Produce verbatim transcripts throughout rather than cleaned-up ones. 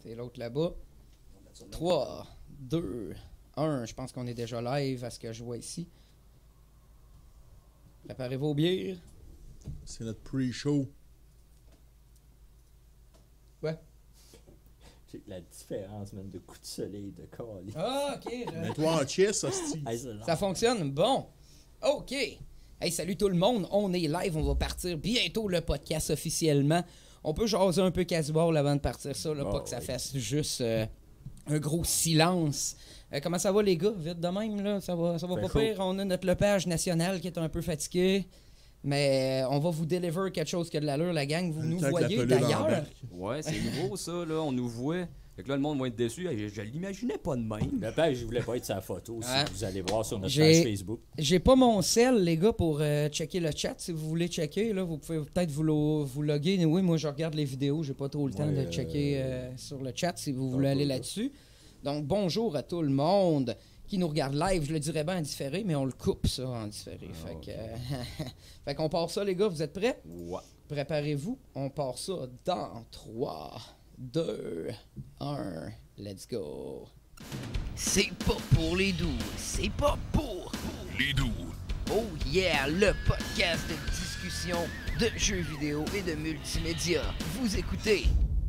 C'est l'autre là-bas. trois, deux, un. Je pense qu'on est déjà live à ce que je vois ici. Préparez vos bières. C'est notre pre-show. Ouais. J'ai la différence, même, de coups de soleil, de calice. Ah, OK. Je... Mais toi en chess, hostie. Hey, c'est long. Ça fonctionne? Bon. OK. Hey, salut tout le monde. On est live. On va partir bientôt le podcast officiellement. On peut jaser un peu casual avant de partir ça, là, Oh, pas que ça oui. fasse juste euh, un gros silence. Euh, comment ça va, les gars? Vite de même, là? Ça va, ça va Fait pas cool. pire. On a notre lepage national qui est un peu fatigué. Mais euh, on va vous deliver quelque chose qui a de l'allure, la gang. Vous Le nous temps que la voyez pelule d'ailleurs. embarque. Ouais, c'est nouveau ça, là, on nous voit. Fait que là, le monde va être déçu. Je, je l'imaginais pas de même. Le père, je voulais pas être sa photo. Ah. Si vous allez voir sur notre J'ai- page Facebook. J'ai pas mon sel, les gars, pour euh, checker le chat. Si vous voulez checker, là, vous pouvez peut-être vous, lo- vous loguer. Oui, moi, je regarde les vidéos. J'ai pas trop le temps Ouais, de checker euh, euh, sur le chat si vous un voulez peu, aller là. là-dessus. Donc, bonjour à tout le monde qui nous regarde live. Je le dirais bien en différé, mais on le coupe, ça, en différé. Ah, fait ok. que, euh, fait qu'on part ça, les gars. Vous êtes prêts? Ouais. Préparez-vous. On part ça dans trois, deux, un. Let's go. C'est pas pour les doux. C'est pas pour Les doux. Oh yeah, le podcast de discussion de jeux vidéo et de multimédia. Vous écoutez.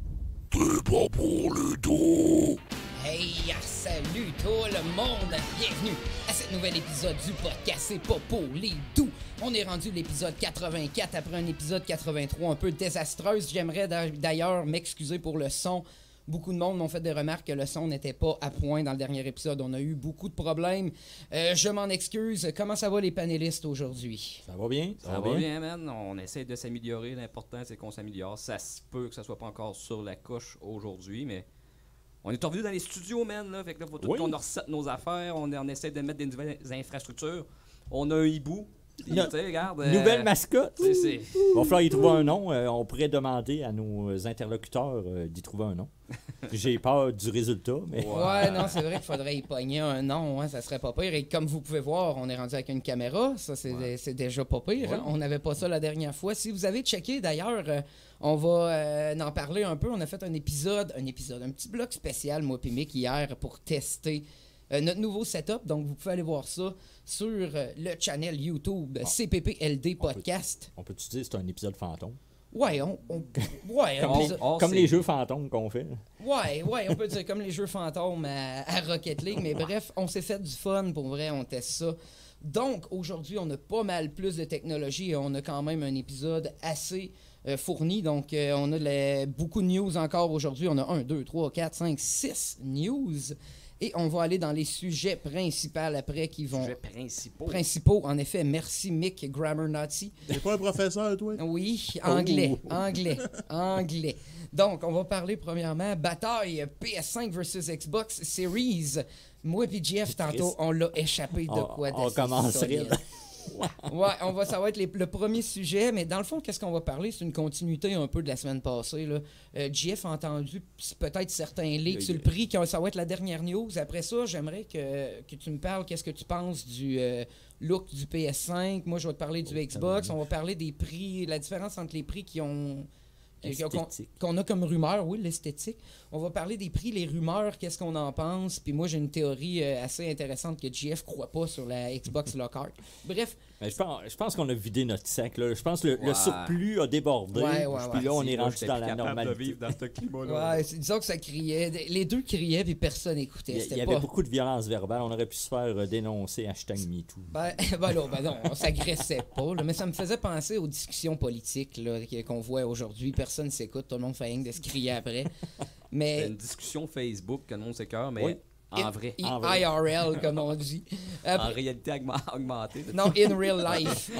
C'est pas pour les doux. Hey, salut tout le monde. Bienvenue à ce nouvel épisode du podcast C'est pas pour les doux. On est rendu l'épisode quatre-vingt-quatre après un épisode quatre-vingt-trois un peu désastreuse. J'aimerais d'a- d'ailleurs m'excuser pour le son. Beaucoup de monde m'ont fait des remarques que le son n'était pas à point dans le dernier épisode. On a eu beaucoup de problèmes. Euh, je m'en excuse. Comment ça va les panélistes aujourd'hui? Ça va bien? Ça va bien, man. On essaie de s'améliorer. L'important, c'est qu'on s'améliore. Ça se peut que ça soit pas encore sur la coche aujourd'hui, mais on est revenu dans les studios, man. Là. Fait que là, faut tout Oui. qu'on recette nos affaires. On, on essaie de mettre des nouvelles infrastructures. On a un hibou. Tu No- sais, regarde. euh, Nouvelle mascotte. c'est- c'est- Il va falloir y trouver un nom. Euh, on pourrait demander à nos interlocuteurs euh, d'y trouver un nom. J'ai peur du résultat, mais Ouais. Ouais, non, c'est vrai qu'il faudrait y pogner un nom, hein, ça serait pas pire. Et comme vous pouvez voir, on est rendu avec une caméra, ça c'est Ouais. c'est déjà pas pire. hein. Ouais. On n'avait pas ça la dernière fois. Si vous avez checké d'ailleurs, euh, on va euh, en parler un peu. On a fait un épisode, un épisode, un petit bloc spécial, moi et Mick, hier pour tester euh, notre nouveau setup. Donc vous pouvez aller voir ça sur euh, le channel YouTube Ah. C P P L D On peut- Podcast. on peut-tu dire que c'est un épisode fantôme? Ouais, on, on- ouais, un Comme les- épisode- Oh, Comme c'est- les jeux fantômes qu'on fait. Ouais, ouais, on peut dire comme les jeux fantômes à, à Rocket League, mais bref, on s'est fait du fun, pour vrai, on teste ça. Donc, aujourd'hui, on a pas mal plus de technologie et on a quand même un épisode assez euh, fourni. Donc, euh, on a de la- beaucoup de news encore aujourd'hui. On a un, deux, trois, quatre, cinq, six news. Et on va aller dans les sujets principaux après qui vont... Sujets principaux. Principaux, en effet. Merci, Mick, Grammar Nazi. T'es pas un professeur, toi? Oui, anglais, Oh. anglais, anglais. Donc, on va parler premièrement bataille P S cinq versus Xbox Series. Moi et Jeff, tantôt, triste. on l'a échappé de On- quoi on d'assez commencerait, solide. là. Ouais, on va, ça va être les- le premier sujet, mais dans le fond, qu'est-ce qu'on va parler? C'est une continuité un peu de la semaine passée. Là. Euh, Jeff a entendu p- peut-être certains leaks Le- sur le prix, que ça va être la dernière news. Après ça, j'aimerais que, que tu me parles, qu'est-ce que tu penses du euh, look du P S cinq. Moi, je vais te parler du Xbox. On va parler des prix, la différence entre les prix qui ont... qui- qui- qu'on- Esthétique. qu'on a comme rumeur, oui, l'esthétique. On va parler des prix, les rumeurs, qu'est-ce qu'on en pense. Puis moi, j'ai une théorie euh, assez intéressante que J F croit pas sur la Xbox Lockhart. Bref, Mais je pense, je pense qu'on a vidé notre sac. Là. Je pense que le, le Ouais. surplus a débordé. Ouais, ouais, Puis là, on est Moi, rendu j'étais dans plus la capable de normalité. vivre dans ce climat-là. ouais, c'est- disons que ça criait. Les deux criaient, puis personne Il n'écoutait. y, il C'était y avait pas... beaucoup de violence verbale. On aurait pu se faire euh, dénoncer hashtag MeToo. Ben, ben, là, ben non, on s'agressait pas, là, mais ça me faisait penser aux discussions politiques là, que- qu'on voit aujourd'hui. Personne ne s'écoute, tout le monde fait rien que de se crier après. C'est Mais une discussion Facebook que le monde s'écœure, mais Oui. en in- vrai. I- en vrai. I R L, comme on dit. En Après- réalité augma- augmentée. non, in real life.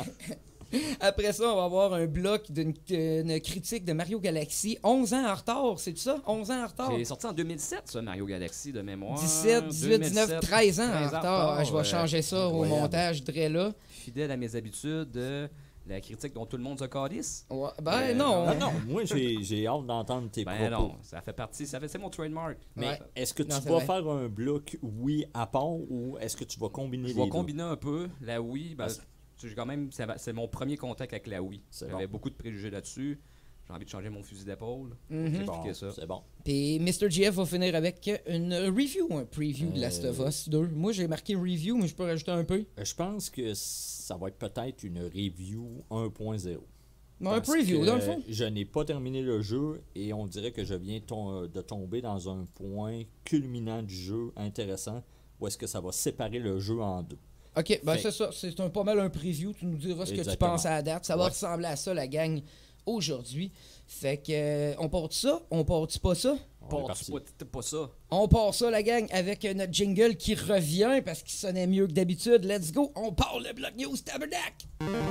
Après ça, on va avoir un bloc d'une d'une critique de Mario Galaxy. onze ans en retard, c'est ça? onze ans en retard? C'est sorti en deux mille sept, ça, Mario Galaxy, de mémoire. dix-sept, dix-huit, dix-neuf, treize ans en retard. Ah, je vais euh, changer ça au incroyable. montage, Dre là. Fidèle à mes habitudes, euh, la critique dont tout le monde se calisse. Ouais, ben Euh, non. Ah non, moi, j'ai j'ai hâte d'entendre tes Ben propos. non, ça fait partie, ça fait, c'est mon trademark. Mais Ouais. est-ce que tu Non, c'est vas vrai. faire un bloc oui à part ou est-ce que tu vas combiner Je les vais deux? combiner un peu la Wii. Ben, Parce- j'ai quand même, ça va- c'est mon premier contact avec la Wii. C'est J'avais bon. beaucoup de préjugés là-dessus. j'ai envie de changer mon fusil d'épaule. Mhm. J'ai Bon, piqué ça. c'est bon. Puis mister G F va finir avec une review, un preview de Last of Us deux. Moi, j'ai marqué review, mais je peux rajouter un peu. Euh, Je pense que ça va être peut-être une review un point zéro. Bon, un Parce preview, que dans le fond. Je n'ai pas terminé le jeu et on dirait que je viens tom- de tomber dans un point culminant du jeu intéressant où est-ce que ça va séparer le jeu en deux. Ok, ben Fait- c'est ça. C'est un pas mal un preview. Tu nous diras ce que tu Exactement. penses à la date. Ça va Ouais. ressembler à ça, la gang, aujourd'hui. Fait que, euh, on part ça? On part-tu pas ça? On est Pas, parti. pas, t'es pas ça. On part ça, la gang, avec euh, notre jingle qui revient parce qu'il sonnait mieux que d'habitude. Let's go! On part le Block News Tabernacle!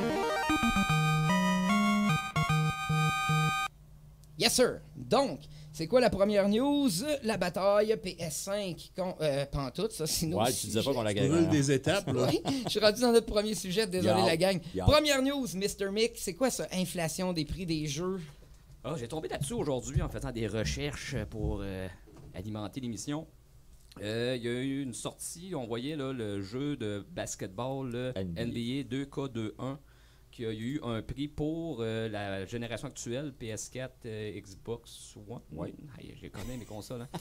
Yes, sir! Donc, c'est quoi la première news? La bataille P S cinq. Con... Euh, pantoute, ça, c'est nos Ouais, tu disais pas qu'on la On gagne. brûle des étapes, là. Oui, je suis rendu dans notre premier sujet, désolé Yard, la gang. yard. Première news, mister Mick, c'est quoi ça? Inflation des prix des jeux? Ah, j'ai tombé là-dessus aujourd'hui en faisant des recherches pour euh, alimenter l'émission. Euh, Il y a eu une sortie, on voyait là, le jeu de basketball là, N B A. N B A deux K deux un qui a eu un prix pour euh, la génération actuelle, P S quatre, euh, Xbox One. Ouais. Aïe, j'ai connais mes consoles. Hein?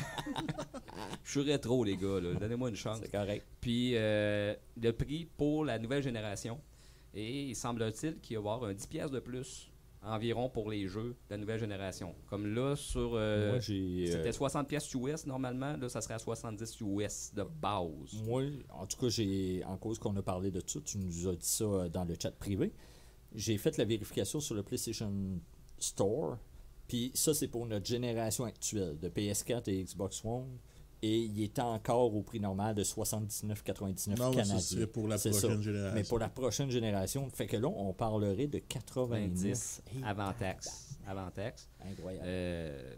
Je suis rétro, les gars. là. Donnez-moi une chance. C'est correct. Puis euh, le prix pour la nouvelle génération. Et il semble-t-il qu'il va y avoir un dix piastres de plus environ pour les jeux de la nouvelle génération. Comme là, sur... euh, Moi, j'ai. c'était euh, soixante piastres U S normalement. Là, ça serait à soixante-dix U S de base. Moi, en tout cas, j'ai en cause qu'on a parlé de ça, tu nous as dit ça euh, dans le chat privé. J'ai fait la vérification sur le PlayStation Store. Puis ça, c'est pour notre génération actuelle de P S quatre et Xbox One. Et il est encore au prix normal de soixante-dix-neuf quatre-vingt-dix-neuf Non, mais canadien. ça serait pour la C'est prochaine ça. génération. Mais pour la prochaine génération, fait que là, on parlerait de quatre-vingt-dix vingt-dix avant taxe. Avant taxe. Incroyable. Euh,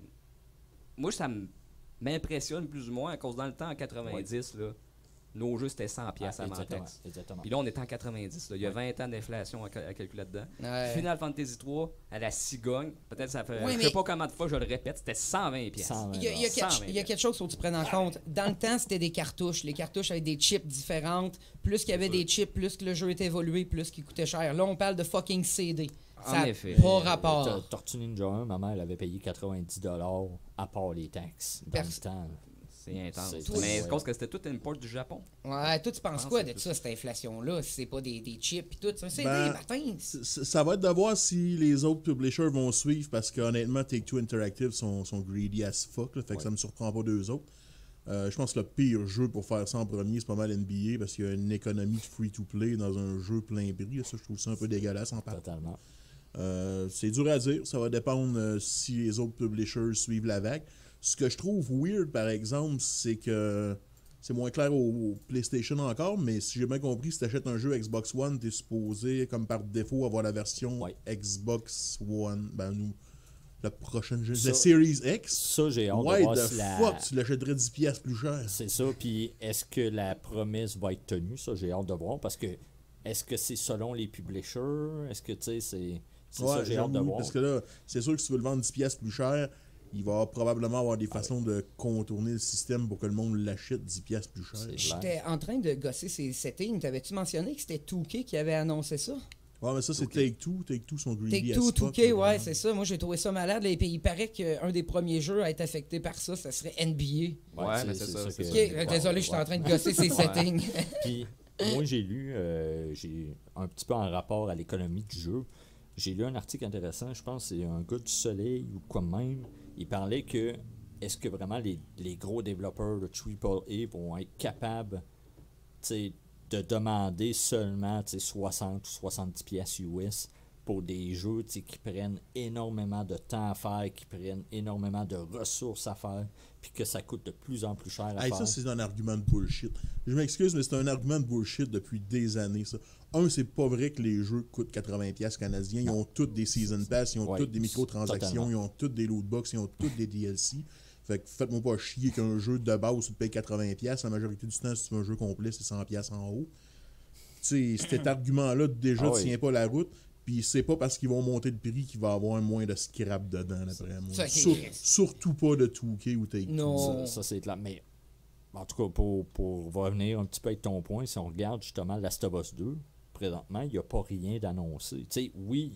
moi, ça m- m'impressionne plus ou moins à cause dans le temps, en quatre-vingt-dix, là, nos jeux c'était cent piastres Ah, avant exactement, taxe. exactement. Puis là, on est en quatre-vingt-dix. Là. Il y a vingt ans d'inflation à, cal- à calculer là-dedans. Ouais. Final Fantasy trois, à la cigogne, peut-être ça fait. Oui, je mais- sais pas combien de fois je le répète, c'était cent vingt piastres. cent vingt. Il y, a, il y a quelque, cent vingt il y a quelque chose qu'il faut que tu prennes en compte. Dans le temps, c'était des cartouches. Les cartouches avaient des chips différentes. Plus qu'il y avait des chips, plus que le jeu était évolué, plus qu'il coûtait cher. Là, on parle de fucking C D. En Ça a effet. pas Euh, rapport. Tor- Tortue Ninja un, ma mère elle avait payé quatre-vingt-dix dollars à part les taxes dans Pers- le temps. C'est intense. C'est- Mais ouais. c'est cause que c'était tout import du Japon. Ouais, toi, tu penses pense quoi que de c'est ça, cette inflation-là? Si c'est pas des, des chips et tout. C'est un C D, Ben, Martin. C- c- Ça va être de voir si les autres publishers vont suivre parce qu'honnêtement, Take-Two Interactive sont, sont greedy as fuck. Là, fait que Ouais. ça me surprend pas d'eux autres. Euh, je pense que le pire jeu pour faire ça en premier, c'est pas mal N B A parce qu'il y a une économie de free-to-play dans un jeu plein prix. Là, ça, je trouve ça un peu dégueulasse en part. Totalement. Euh, c'est dur à dire. Ça va dépendre euh, si les autres publishers suivent la vague. Ce que je trouve weird, par exemple, c'est que c'est moins clair au, au PlayStation encore, mais si j'ai bien compris, si tu achètes un jeu Xbox One, tu es supposé, comme par défaut, avoir la version Ouais. Xbox One. Ben, nous, la prochaine génération. Ça- La Series X. Ça, j'ai hâte Why de voir the si la... fuck tu l'achèterais dix piastres plus cher? C'est ça, puis est-ce que la promesse va être tenue? Ça, j'ai hâte de voir, parce que est-ce que c'est selon les publishers? Est-ce que, tu sais, c'est... C'est ça, Ouais, j'ai hâte de j'avoue, voir. parce que là, c'est sûr que si tu veux le vendre dix piastres plus cher, il va probablement avoir des façons de contourner le système pour que le monde l'achète dix piastres plus cher. C'est- J'étais en train de gosser ces settings. T'avais-tu mentionné que c'était deux K qui avait annoncé ça? Ouais, mais ça, c'est Take-Two. Take-Two sont greedy Take-Two, as fuck, deux K, là, ouais, vraiment. c'est ça. Moi, j'ai trouvé ça malade. Et puis, il paraît qu'un des premiers jeux à être affecté par ça, ça serait N B A. Ouais, mais c'est ça, c'est Ok, ça. euh, désolé, j'étais en train de gosser ces Ouais. settings. Puis, moi, j'ai lu, euh, j'ai un petit peu en rapport à l'économie du jeu, j'ai lu un article intéressant, je pense que c'est un gars du Soleil ou quoi de même. Il parlait que est-ce que vraiment les, les gros développeurs de triple A vont être capables, tu sais, de demander seulement, tu sais, soixante ou soixante-dix piastres U S pour des jeux, tu sais, qui prennent énormément de temps à faire, qui prennent énormément de ressources à faire, puis que ça coûte de plus en plus cher à Hey, faire. ça, c'est un argument de bullshit. Je m'excuse, mais c'est un argument de bullshit depuis des années, ça. Un, c'est pas vrai que les jeux coûtent quatre-vingts piastres canadiens. Ils ont tous des Season Pass, ils ont Ouais, toutes des microtransactions, totalement. ils ont toutes des lootbox, ils ont toutes des D L C. Fait que faites-moi pas chier qu'un jeu de base, tu payes quatre-vingts piastres. La majorité du temps, si tu veux un jeu complet, c'est cent piastres en haut. Tu sais, cet argument-là, déjà, Ah ne oui. tient pas la route. Puis c'est pas parce qu'ils vont monter le prix qu'il va y avoir moins de scrap dedans, d'après moi. Ça qui Sur- reste. surtout pas de deux K ou Take-Two. Non. Ça, ça, c'est clair. Mais en tout cas, pour, pour revenir un petit peu avec ton point, si on regarde justement Last of Us deux, présentement, il n'y a pas rien d'annoncé. Tu sais, oui,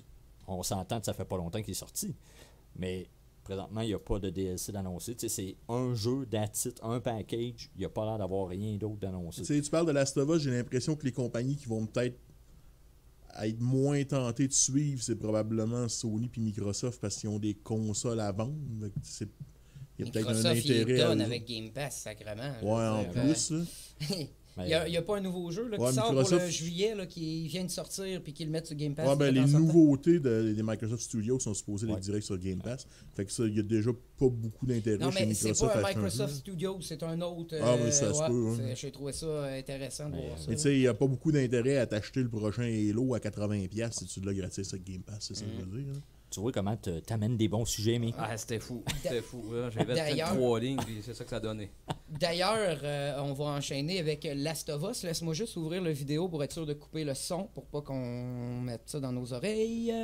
On s'entend que ça fait pas longtemps qu'il est sorti. Mais présentement, il n'y a pas de D L C d'annoncé. Tu sais, c'est un jeu d'attitude, un package. Il n'y a pas l'air d'avoir rien d'autre d'annoncé. Tu sais, tu parles de Last of Us, j'ai l'impression que les compagnies qui vont peut-être être moins tentées de suivre, c'est probablement Sony puis Microsoft parce qu'ils ont des consoles à vendre. C'est, il y a peut-être un Microsoft, il intérêt. donne à... avec Game Pass, sacrément. Ouais, en plus. Là. Il n'y a, a pas un nouveau jeu là, qui ouais, sort Microsoft... pour le juillet, là, qui vient de sortir puis qui le mettent sur Game Pass. Ouais, ben, les en nouveautés de, des Microsoft Studios sont supposées ouais. être directes sur Game Pass. Fait que ça, il y a déjà pas beaucoup d'intérêt non, chez mais c'est Microsoft. pas un à Microsoft Studios, c'est un autre. Ah, mais euh, ça se ouais, peut. Hein. J'ai trouvé ça intéressant de mais, voir ça. Mais tu sais, il n'y a pas beaucoup d'intérêt à t'acheter le prochain Halo à quatre-vingts dollars si tu l'as gratis sur Game Pass, c'est ça que je veux dire. Hein. Tu vois comment t'amènes des bons sujets, mais. Ah, c'était fou. C'était fou. Là. J'avais D'ailleurs- peut-être trois lignes, puis c'est ça que ça donnait. D'ailleurs, euh, on va enchaîner avec Last of Us. Laisse-moi juste ouvrir la vidéo pour être sûr de couper le son pour pas qu'on mette ça dans nos oreilles.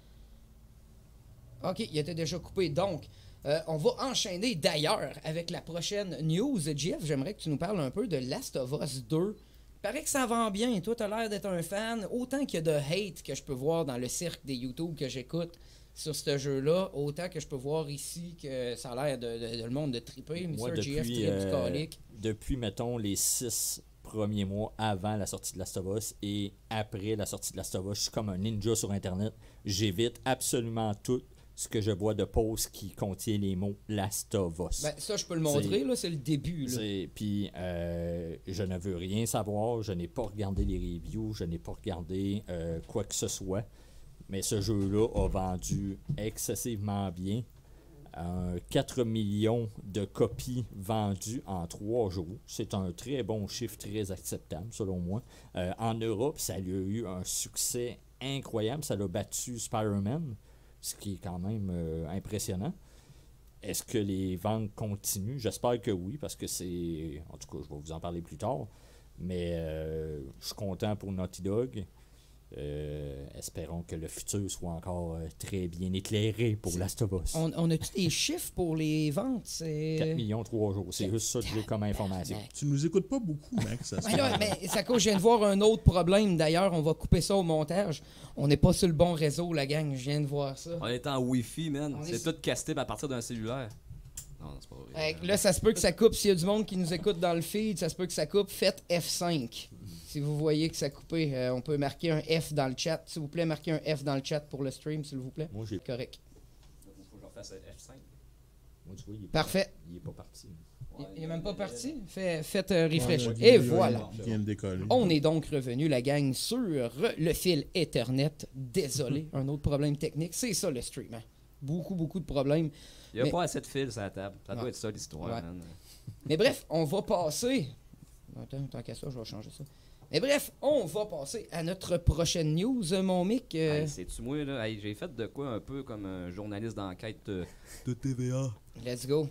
Ok, il était déjà coupé. Donc, euh, on va enchaîner d'ailleurs avec la prochaine news. Jeff, j'aimerais que tu nous parles un peu de Last of Us deux. Il paraît que ça vend bien. Toi, tu as l'air d'être un fan. Autant qu'il y a de hate que je peux voir dans le cirque des YouTube que j'écoute sur ce jeu-là, autant que je peux voir ici que ça a l'air de, de, de le monde de triper. Moi, mister G F depuis, tripe du euh, calique. depuis, mettons, les six premiers mois avant la sortie de Last of Us et après la sortie de Last of Us, je suis comme un ninja sur Internet. J'évite absolument tout ce que je vois de posts qui contient les mots Last of Us. Ben, ça, je peux le montrer, C'est- là, c'est le début. Là. C'est- Puis, euh, je ne veux rien savoir, je n'ai pas regardé les reviews, je n'ai pas regardé euh, quoi que ce soit. Mais ce jeu-là a vendu excessivement bien. Euh, quatre millions de copies vendues en trois jours. C'est un très bon chiffre, très acceptable, selon moi. Euh, en Europe, ça lui a eu un succès incroyable. Ça l'a battu Spider-Man, ce qui est quand même euh, impressionnant. Est-ce que les ventes continuent? J'espère que oui, parce que c'est... En tout cas, je vais vous en parler plus tard. Mais euh, je suis content pour Naughty Dog. Euh, espérons que le futur soit encore euh, très bien éclairé pour Last of Us. On, on a-tu des chiffres pour les ventes? C'est... quatre millions trois jours. C'est juste ça que j'ai comme information. Tu nous écoutes pas beaucoup, Max. Ça se Ben là, fait. mais ça cause, je viens de voir un autre problème. D'ailleurs, on va couper ça au montage. On n'est pas sur le bon réseau, la gang. Je viens de voir ça. On est en Wi-Fi, man. On C'est est- tout casté à partir d'un cellulaire. Non, c'est pas vrai. Fait que là, ça se peut que ça coupe. S'il y a du monde qui nous écoute dans le feed, ça se peut que ça coupe. Faites F cinq. Si vous voyez que ça a coupé, euh, on peut marquer un F dans le chat. S'il vous plaît, marquez un F dans le chat pour le stream, s'il vous plaît. Moi, j'ai... Correct. Faut que je refasse F cinq. Moi, tu vois, il est Parfait. Pas, il est pas parti. Il- Il n'est même pas parti. Fait- faites euh, refresh. Ouais, Et il- il- voilà. Il vient de décoller. On est donc revenu, la gang, sur le fil Ethernet. Désolé, un autre problème technique. C'est ça le stream. Hein. Beaucoup, beaucoup de problèmes. Il n'y a Mais- pas assez de fils à la table. Ça doit Ouais. être ça l'histoire, Ouais. man. Mais bref, on va passer. Attends, tant qu'à ça, je vais changer ça. Mais bref, on va passer à notre prochaine news, mon mic. euh, Hey, c'est-tu moi, là? Hey, j'ai fait de quoi un peu comme un journaliste d'enquête euh, de T V A. Let's go.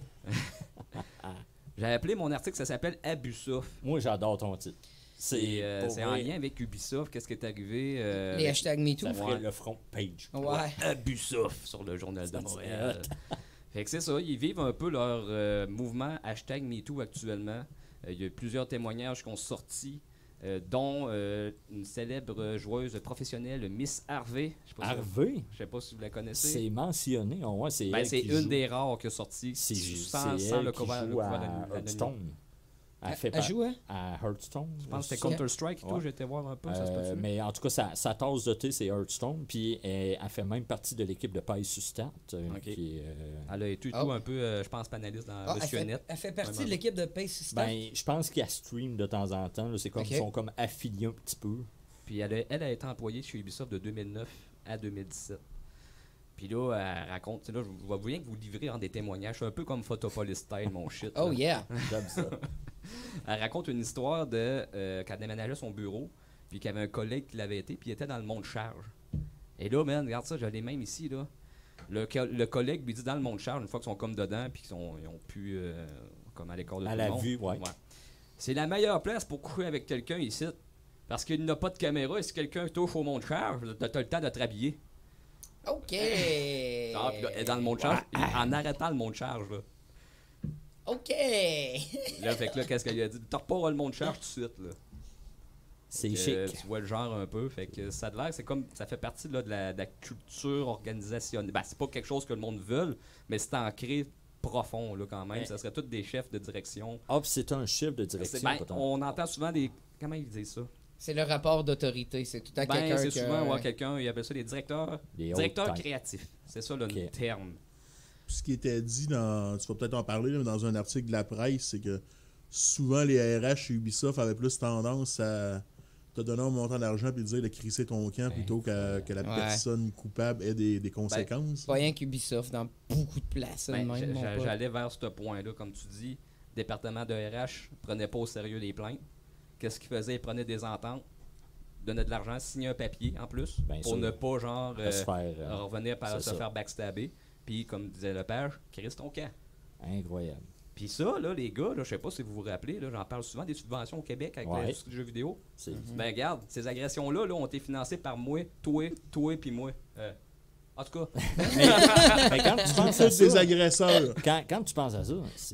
J'ai appelé mon article, ça s'appelle Abusoft. Moi, j'adore ton titre. C'est, C'est euh, pour c'est en vrai, lien avec Ubisoft. Qu'est-ce qui est arrivé? euh, Les avec- hashtags MeToo. Ça ferait Ouais. le front page. Ouais. Abusoft sur le journal de Ça, Montréal. Fait que c'est ça, ils vivent un peu leur euh, mouvement hashtag MeToo actuellement. Euh, il y a plusieurs témoignages qui ont sorti, euh, dont euh, une célèbre joueuse professionnelle, Miss Harvey. Je sais pas si- Harvey, je sais pas si vous la connaissez. c'est mentionné. Oh, ouais, c'est Ben, elle c'est qui une joue. des rares qui a sorti C'est, sans, c'est sans elle le qui couvert, le joue couvert à anonyme. Hearthstone. Elle Elle, fait elle par- joue, hein? à Hearthstone. Je pense que c'était Ok. Counter-Strike et tout, Ouais. j'ai été voir un peu, ça se Euh, peut-tu? mais en tout cas, sa, sa tasse de thé, c'est Hearthstone. Puis elle, elle fait même partie de l'équipe de Paille Sustat. euh, Ok. qui est, euh, Elle a été tout Oh. un peu, euh, je pense, panéliste dans Ah, elle, Monsieur fait, Net. elle fait partie Vraiment. de l'équipe de Pace System. ben, je pense qu'elle stream de temps en temps. là. C'est comme Ok. ils sont comme affiliés un petit peu. Puis elle a, elle a été employée chez Ubisoft de deux mille neuf à deux mille dix-sept. Puis là, elle raconte, tu sais, là, je vois bien que vous livrez en des témoignages, un peu comme Photopolis style, mon shit. oh là. yeah. J'aime ça. Elle raconte une histoire de euh, quand elle déménageait son bureau, puis qu'il y avait un collègue qui l'avait été, puis il était dans le monde charge. Et là, man, regarde ça, je l'ai même ici, là. Le, co- le collègue lui dit dans le monde charge, une fois qu'ils sont comme dedans, puis qu'ils sont, ils ont pu, euh, comme à l'écart de À tout la le monde. vue, ouais. C'est la meilleure place pour coucher avec quelqu'un ici. Parce qu'il n'a pas de caméra, et si quelqu'un touche au monde charge, t'as t'as le temps de te rhabiller. OK. Ah, puis là, elle est dans le monde charge, en arrêtant le monde charge, là. OK. Là, fait que là, qu'est-ce qu'elle lui a dit? T'as pas le monde charge tout de suite, là. C'est que chic. Tu vois le genre un peu. Fait que ça a l'air, c'est comme. Ça fait partie là, de, la, de la culture organisationnelle. Ben, c'est pas quelque chose que le monde veut, mais c'est ancré profond là, quand même. Ouais. Ça serait tous des chefs de direction. Ah, puis c'est un chiffre de direction. C'est- ben, peut-être. on entend souvent des. Comment ils disent ça? C'est le rapport d'autorité. C'est tout à Ben, quelqu'un c'est que... souvent ouais, quelqu'un, il appelle ça des directeurs. Des Directeurs hautes têtes. créatifs. C'est ça le Ok. terme. Ce qui était dit dans. Tu vas peut-être en parler, là, mais dans un article de la presse, c'est que souvent les R H chez Ubisoft avaient plus tendance à te donner un montant d'argent et dire de crisser ton camp plutôt qu'à- que la Ouais. personne coupable ait des, des conséquences. Pas rien qu'Ubisoft, dans beaucoup de places. Ben, même, j'a- mon j'a- pote. J'allais vers ce point-là, comme tu dis. Le département de R H prenait pas au sérieux les plaintes. Qu'est-ce qu'ils faisaient? Ils prenaient des ententes, donnaient de l'argent, signaient un papier en plus, Ben pour sûr. ne pas genre À euh, se faire, euh, revenir par c'est se ça. faire backstabber. Puis, comme disait Lepage, crisse ton camp. Incroyable. Puis ça, là, les gars, là, je sais pas si vous vous rappelez, là, j'en parle souvent des subventions au Québec avec Ouais. l'industrie du jeu vidéo. C'est Ben regarde, ces agressions-là là, ont été financées par moi, toi, toi puis moi. Euh, en tout cas, Mais quand tu penses à C'est des ça, agresseurs. quand, quand tu penses à ça, c'est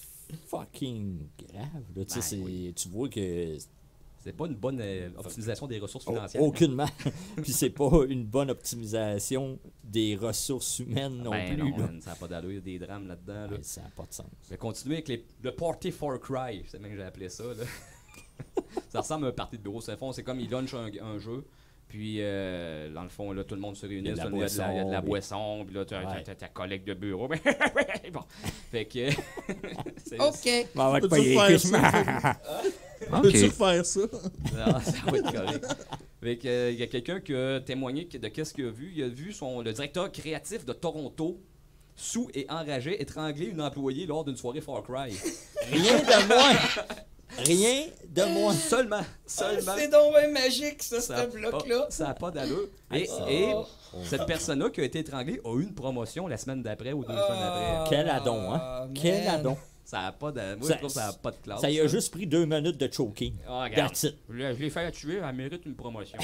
fucking grave. Là. Tu sais, Ben c'est- oui. Tu vois que c'est pas une bonne euh, optimisation des ressources au- financières. aucunement. Puis c'est pas une bonne optimisation des ressources humaines non Ben plus. non, là. man, ça n'a pas d'allure, il y a des drames là-dedans. Là. Ouais, ça n'a pas de sens. Je vais continuer avec les, le Party for Cry, c'est même que j'ai appelé ça. Là. Ça ressemble à un party de bureau. C'est, fond, c'est comme ils launchent un, un jeu, puis euh, dans le fond, là, tout le monde se réunit, Il y a de la il y a de la, il y a de la boisson, boisson, puis là, tu as Ouais. ta collègue de bureau. Bon. Fait que. c'est- OK. Peux-tu faire ça? Peux-tu refaire ça? Non, ça va être correct. Fait que, euh, il y a quelqu'un qui a témoigné que- de qu'est-ce qu'il a vu. Il a vu son, le directeur créatif de Toronto, sous et enragé, étrangler une employée lors d'une soirée Far Cry. Rien de moins! Rien de moins! Seulement. Seulement. C'est donc bien magique, ça, Ça a ce bloc-là. pas- Ça n'a pas d'allure. Et, Oh. et cette personne-là qui a été étranglée a eu une promotion la semaine d'après ou deux semaines après. Quel adon, hein? Ah, Quel man. adon! Ça n'a pas de. Moi, Ça- je trouve que ça n'a pas de classe. Ça y a juste pris deux minutes de choking. Ah, regarde. That's it. Je l'ai je l'ai fait tuer, elle mérite une promotion.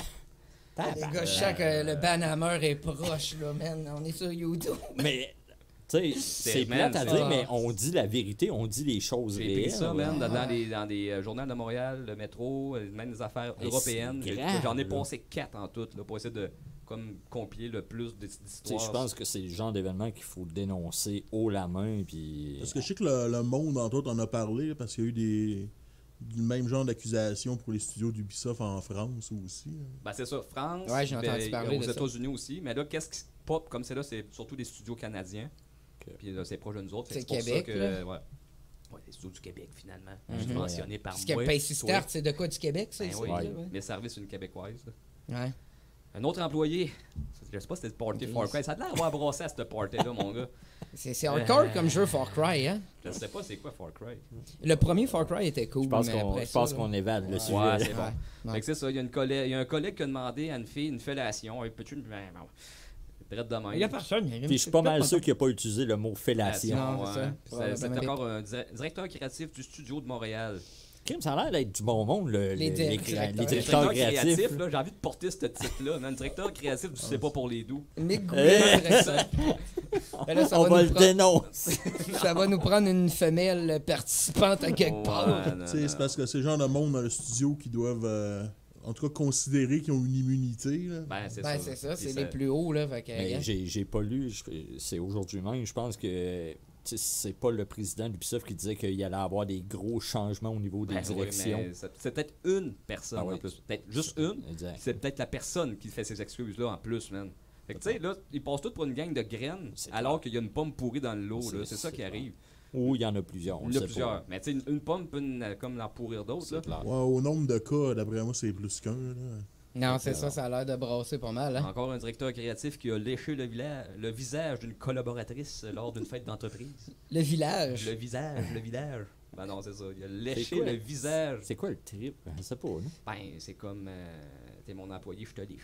Les gars, je sens que le Banhammer est proche, là, man. On est sur YouTube. Mais, tu sais, c'est man, plate à ça. dire, mais on dit la vérité, on dit les choses J'ai réelles. pris ça, man, là. dans, dans les, dans des euh, journaux de Montréal, le métro, euh, même des affaires Mais européennes. c'est J'ai- grave, J'en ai là. passé quatre en tout, là, pour essayer de comme, compiler le plus Tu sais, d'histoires. je pense que c'est le genre d'événement qu'il faut dénoncer haut la main, puis... Parce que je sais que le, le monde, entre autres, en a parlé, là, parce qu'il y a eu des, du même genre d'accusation pour les studios d'Ubisoft en France aussi. là. Ben, c'est ça, France, Ouais, j'ai entendu ben, parler aux de ça. États-Unis aussi. Mais là, qu'est-ce qui se pop comme c'est là, c'est surtout des studios canadiens. Ok. Puis là, c'est proche de nous autres. C'est pour Québec, ça que. là. Ouais. Ouais, les studios du Québec, finalement. Mhm. Subventionnés par Parce que moi. Pacey toi. Start, c'est de quoi du Québec, ça? Ben ici, oui, là, Ouais. ouais. mes services, une québécoise. là. Ouais. Un autre employé, je sais pas si c'était le Party Ok. Far Cry. Ça a l'air d'avoir brossé à ce party-là, mon gars. C'est c'est hardcore comme jeu Far Cry, hein? Je sais pas c'est quoi Far Cry. Le premier Far Cry était cool, Je pense mais qu'on après je pense ça, qu'on évade le Ouais. sujet. Ouais, là. c'est bon. Ouais. Fait que c'est ça, il y, a une collègue, il y a un collègue qui a demandé à une fille une fellation. Hey, peux-tu. Ben, bon. Drette de même. Il y a personne. Puis je suis pas mal sûr qu'il n'a pas utilisé le mot fellation. Non, c'est ça. ouais. C'est- C'est Probablement. encore un di- directeur créatif du studio de Montréal. Crime, ça a l'air d'être du bon monde, le- Les le- di- les, directeurs. les Les directeurs Directeur créatifs. créatif, là, j'ai envie de porter ce titre-là. man. Directeur créatif du C'est pas pour les doux. Mick Eh. Goulet, dirait ça. Mais là, ça On va va nous le prendre- dénoncer. ça va nous prendre une femelle participante à quelque Ouais, part. non, Tu sais, non. c'est parce que c'est le genre de monde dans le studio qui doivent, euh, en tout cas, considérer qu'ils ont une immunité. Là. Ben, c'est Ben, ça. c'est ça, Puis c'est ça- les plus hauts, là. Fait que, Mais regarde. j'ai j'ai pas lu, je- c'est aujourd'hui même, je pense que tu sais, c'est pas le président d'Ubisoft qui disait qu'il allait avoir des gros changements au niveau des Ben, oui, directions. mais c'est c'est peut-être une personne Ah oui. en plus. Peut-être juste une. Exact. C'est peut-être la personne qui fait ces excuses-là en plus, man. Fait que tu sais, là, ils passent tout pour une gang de graines C'est alors clair. qu'il y a une pomme pourrie dans le lot, C'est- là. C'est ça c'est qui arrive. Ou il y en a plusieurs. on Il y en a sait plusieurs. pas. Mais tu sais, une, une pomme peut une- comme en pourrir d'autres, là. C'est clair. Ouais, au nombre de cas, d'après moi, c'est plus qu'un. là. Non, c'est ça, ça a l'air de brasser pas mal, hein. Encore un directeur créatif qui a léché le, vila- le visage d'une collaboratrice lors d'une fête d'entreprise. Le village. Le visage, le village. Ben non, c'est ça. Il a C'est léché quoi? le visage. C'est quoi le trip? Je sais pas. Là. Ben, c'est comme. euh, T'es mon employé, je te liche.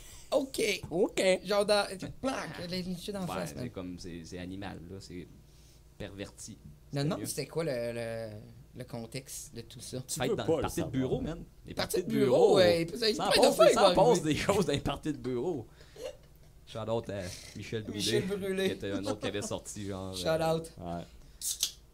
OK. OK. Genre dans... Plac, elle est lichée dans la Ben, face, c'est man. comme. C'est c'est animal, là. C'est perverti. Non, non, mieux. c'était quoi le, le, le contexte de tout ça? Tu Fête veux dans pas le le party de savoir. bureau, man. Les Partie de bureau, ouais. Ça, il y a Ça plein passe, d'affaires qui ça vont passe arriver. des choses dans les parties de bureau. Shout-out à Michel Brûlé. Michel Brûlé. Qui était un autre qui avait sorti, genre. Shout euh, out. Ouais.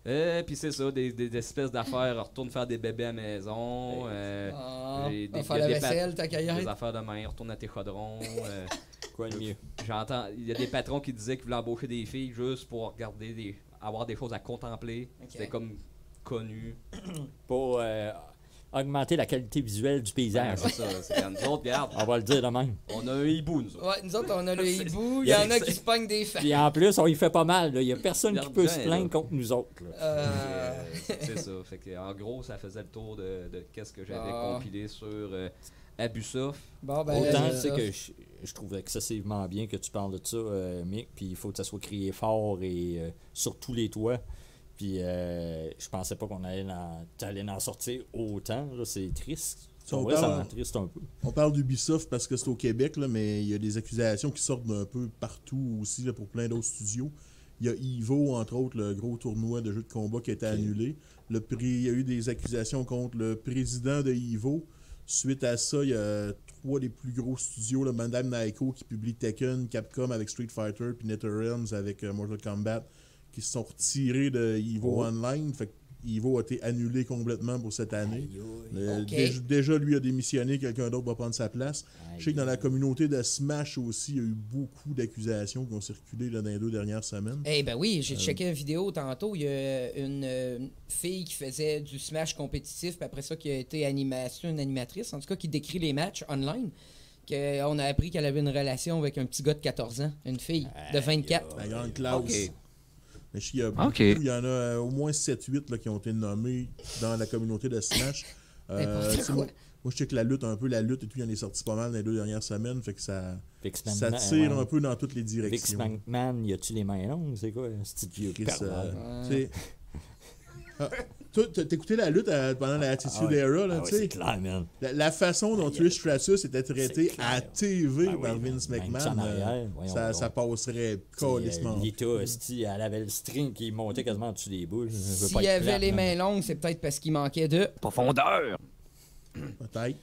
Euh, puis c'est ça, des, des espèces d'affaires, retourne faire des bébés à la maison. Euh, Ah, des, on va des- faire la des vaisselle, pat- ta caillette. Des affaires de main, retourne à tes chaudrons. euh, Quoi de mieux? J'entends, il y a des patrons qui disaient qu'ils voulaient embaucher des filles juste pour regarder des, avoir des choses à contempler. Ok. C'était comme connu. Pour euh, augmenter la qualité visuelle du paysage. C'est ça, c'est comme nous autres, regarde, On va le dire de même. on a un hibou, nous autres. Ouais, nous autres, on a le C'est- hibou, il y en a qui se pognent des fans. Puis en plus, on y fait pas mal. là. Il y a personne qui Regarde peut bien, se là. plaindre contre nous autres. là. Euh, Euh, c'est ça. Fait que, en gros, ça faisait le tour de, de qu'est-ce que j'avais Ah. compilé sur euh, Abusoft. Bon, ben, Autant, euh, tu sais ça. que je, je trouve excessivement bien que tu parles de ça, euh, Mick, puis il faut que ça soit crié fort et euh, sur tous les toits. Puis euh, je pensais pas qu'on allait en, t'allais en sortir autant, là, c'est triste. Ça, En on vrai, ça parle- me rend triste un peu. On parle d'Ubisoft parce que c'est au Québec, là, mais il y a des accusations qui sortent d'un peu partout aussi là, pour plein d'autres studios. Il y a Evo, entre autres, le gros tournoi de jeux de combat qui a été annulé. Le prix, il y a eu des accusations contre le président de Evo. Suite à ça, il y a trois des plus gros studios, le Bandai Namco qui publie Tekken, Capcom avec Street Fighter, puis NetherRealms avec euh, Mortal Kombat, qui se sont retirés de Evo Oh. Online. Fait que Evo a été annulé complètement pour cette année. Le- Ok. déjà, déjà, lui a démissionné, quelqu'un d'autre va prendre sa place. Aïe. Je sais que dans la communauté de Smash aussi, il y a eu beaucoup d'accusations qui ont circulé là, dans les deux dernières semaines. Eh ben oui, j'ai checké une vidéo tantôt. Il y a une euh, fille qui faisait du Smash compétitif, puis après ça, qui a été animation, une animatrice, en tout cas, qui décrit les matchs online. Que on a appris qu'elle avait une relation avec un petit gars de quatorze ans, une fille de vingt-quatre. La grande classe. Ok. Mais je sais qu'il y a beaucoup, Ok. il y en a euh, au moins sept huit là, qui ont été nommés dans la communauté de Smash. Euh, N'importe tu sais, quoi. moi, moi, je sais que la lutte, un peu la lutte et tout, il y en est sorti pas mal dans les deux dernières semaines, fait que ça, Vince ça McMahon, tire ouais. un peu dans toutes les Vince directions. McMahon, y a-tu les mains longues? C'est quoi? C'est vieux Chris, pervers. euh, tu sais- Ah, toi, t'as t'as écouté la lutte euh, pendant la Attitude Ah ouais. Era, là, Ah ouais, tu sais. c'est clair, man. La, la façon dont Trish Stratus était traité C'est clair. à T V Ah oui, par man. Vince Même McMahon, ça en euh, arrière, voyons ça, donc. ça passerait C'est, calissement. euh, Lita, esti, elle avait le string qui montait quasiment au-dessus des boules. Je veux pas S'il être avait plate, les man. mains longues, c'est peut-être parce qu'il manquait de. Profondeur! Peut-être.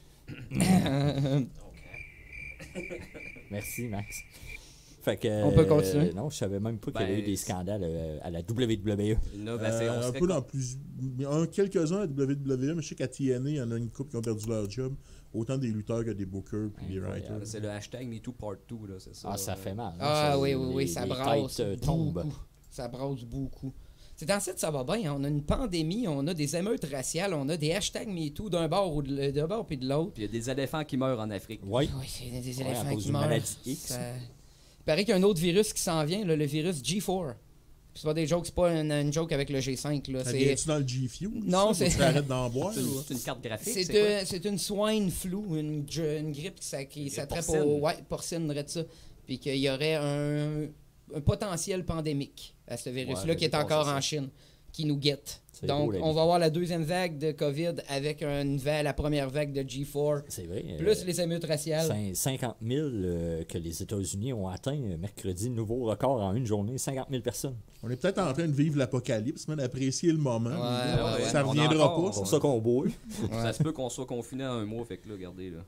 Merci, Max. Fait que, On peut continuer. euh, non, je savais même pas qu'il y avait Ben, eu des scandales euh, à la W W E. Là, ben, c'est- on Euh, un serait peu dans plus. un- Quelques-uns à W W E, mais je sais qu'à T N A, il y en a une couple qui ont perdu leur job. Autant des lutteurs que des bookers puis des Incroyable. writers. C'est le hashtag MeToo Part deux, là, c'est ça. Ah, ça fait mal. hein, Ah ça, oui, oui, oui, les- ça les brasse têtes, euh, tombent. beaucoup. Ça brasse beaucoup. C'est dans cette, ça va bien. hein. On a une pandémie, on a des émeutes raciales, on a des hashtags MeToo d'un bord ou de, d'un bord puis de l'autre. Puis il y a des éléphants qui meurent en Afrique. Oui. Oui, c'est des Ouais, à éléphants cause qui d'une meurent. maladie X. Ça- Il paraît qu'il y a un autre virus qui s'en vient, là, le virus G quatre. C'est pas des jokes, c'est pas une, une joke avec le G cinq. Là. Ça C'est, vient-tu dans le G-Fuel? Non, ça? c'est- Faut que tu arrêtes d'en boire. C'est ou- une, c'est une carte graphique, c'est, c'est quoi? un- c'est une swine flu, une, gr- une grippe qui, s'a- qui grippe s'attrape porcine. au. Ouais, porcine, de ça. Puis qu'il y aurait un, un potentiel pandémique à ce virus-là Ouais, qui est j'ai encore pensé en ça. Chine, qui nous guette. C'est Donc, beau, la on vie. va avoir la deuxième vague de COVID avec une va- la première vague de G quatre, C'est vrai. euh, plus les émeutes raciales. cin- cinquante mille euh, que les États-Unis ont atteint euh, mercredi, nouveau record en une journée, cinquante mille personnes. On est peut-être en train de vivre l'apocalypse, mais d'apprécier le moment. Ouais, mais ouais, ça ouais. reviendra On a pas. encore- ça. C'est pour ça qu'on boit. Ça se peut qu'on soit confiné à un mois, fait que là, regardez, là.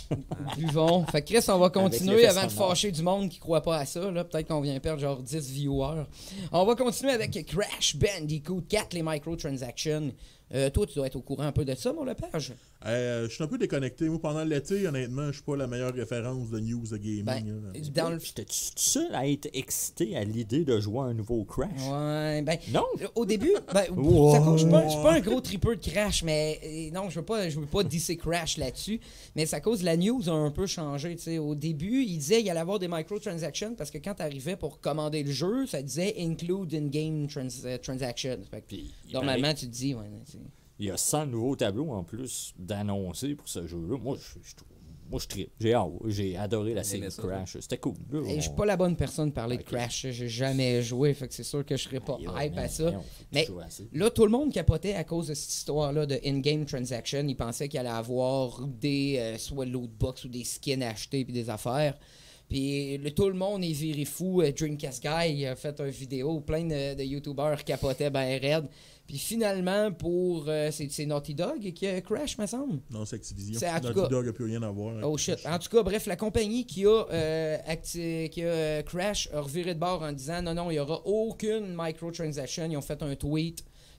Buvons. Fait que Chris, on va continuer le avant de festin fâcher du monde qui croit pas à ça. Là. Peut-être qu'on vient perdre genre dix viewers. On va continuer avec Crash Bandicoot quatre, les microtransactions. Euh, toi, tu dois être au courant un peu de ça, mon Lepage? Euh, je suis un peu déconnecté. Moi, pendant l'été, honnêtement, je suis pas la meilleure référence de news de gaming. Ben, là. dans le... J'étais-tu seul à être excité à l'idée de jouer à un nouveau Crash? Ouais, ben... Non? Au début, ben, Wow. ça cause- je suis pas, je suis pas un gros tripeux de Crash, mais euh, non, je veux pas, je veux pas disser Crash là-dessus, mais ça cause la news a un peu changé. tu sais. Au début, il disait qu'il allait avoir des microtransactions parce que quand tu arrivais pour commander le jeu, ça disait include in-game trans euh, transactions. Fait que, Puis, il normalement, paraît- tu te dis, ouais, tu sais. Il y a cent nouveaux tableaux en plus d'annoncer pour ce jeu-là. Moi, je, je, trouve- moi, je trippe. J'ai hâte. J'ai adoré la série aimé ça, Crash. C'était cool. Là, Hey, je suis on- pas la bonne personne de parler Ok. de Crash. J'ai jamais joué, fait que c'est sûr que je serais pas Aïe, hype man, à ça. voyons, faut que tu Mais joues à ça. là, tout le monde capotait à cause de cette histoire-là de in-game transaction. Ils pensaient qu'il allait avoir des euh, soit lootbox ou des skins achetés puis des affaires. Puis le- tout le monde est viré fou. Euh, Dreamcast Guy il a fait une vidéo, plein de, de YouTubers capotaient ben raide. Puis finalement, pour euh, c'est c'est Naughty Dog qui a Crash, me semble. Non, c'est Activision. C'est en tout Naughty cas- Dog n'a plus rien à voir. avec Oh shit. Crash. En tout cas, bref, la compagnie qui a, euh, acti- qui a euh, Crash a reviré de bord en disant non, non, il n'y aura aucune microtransaction. Ils ont fait un tweet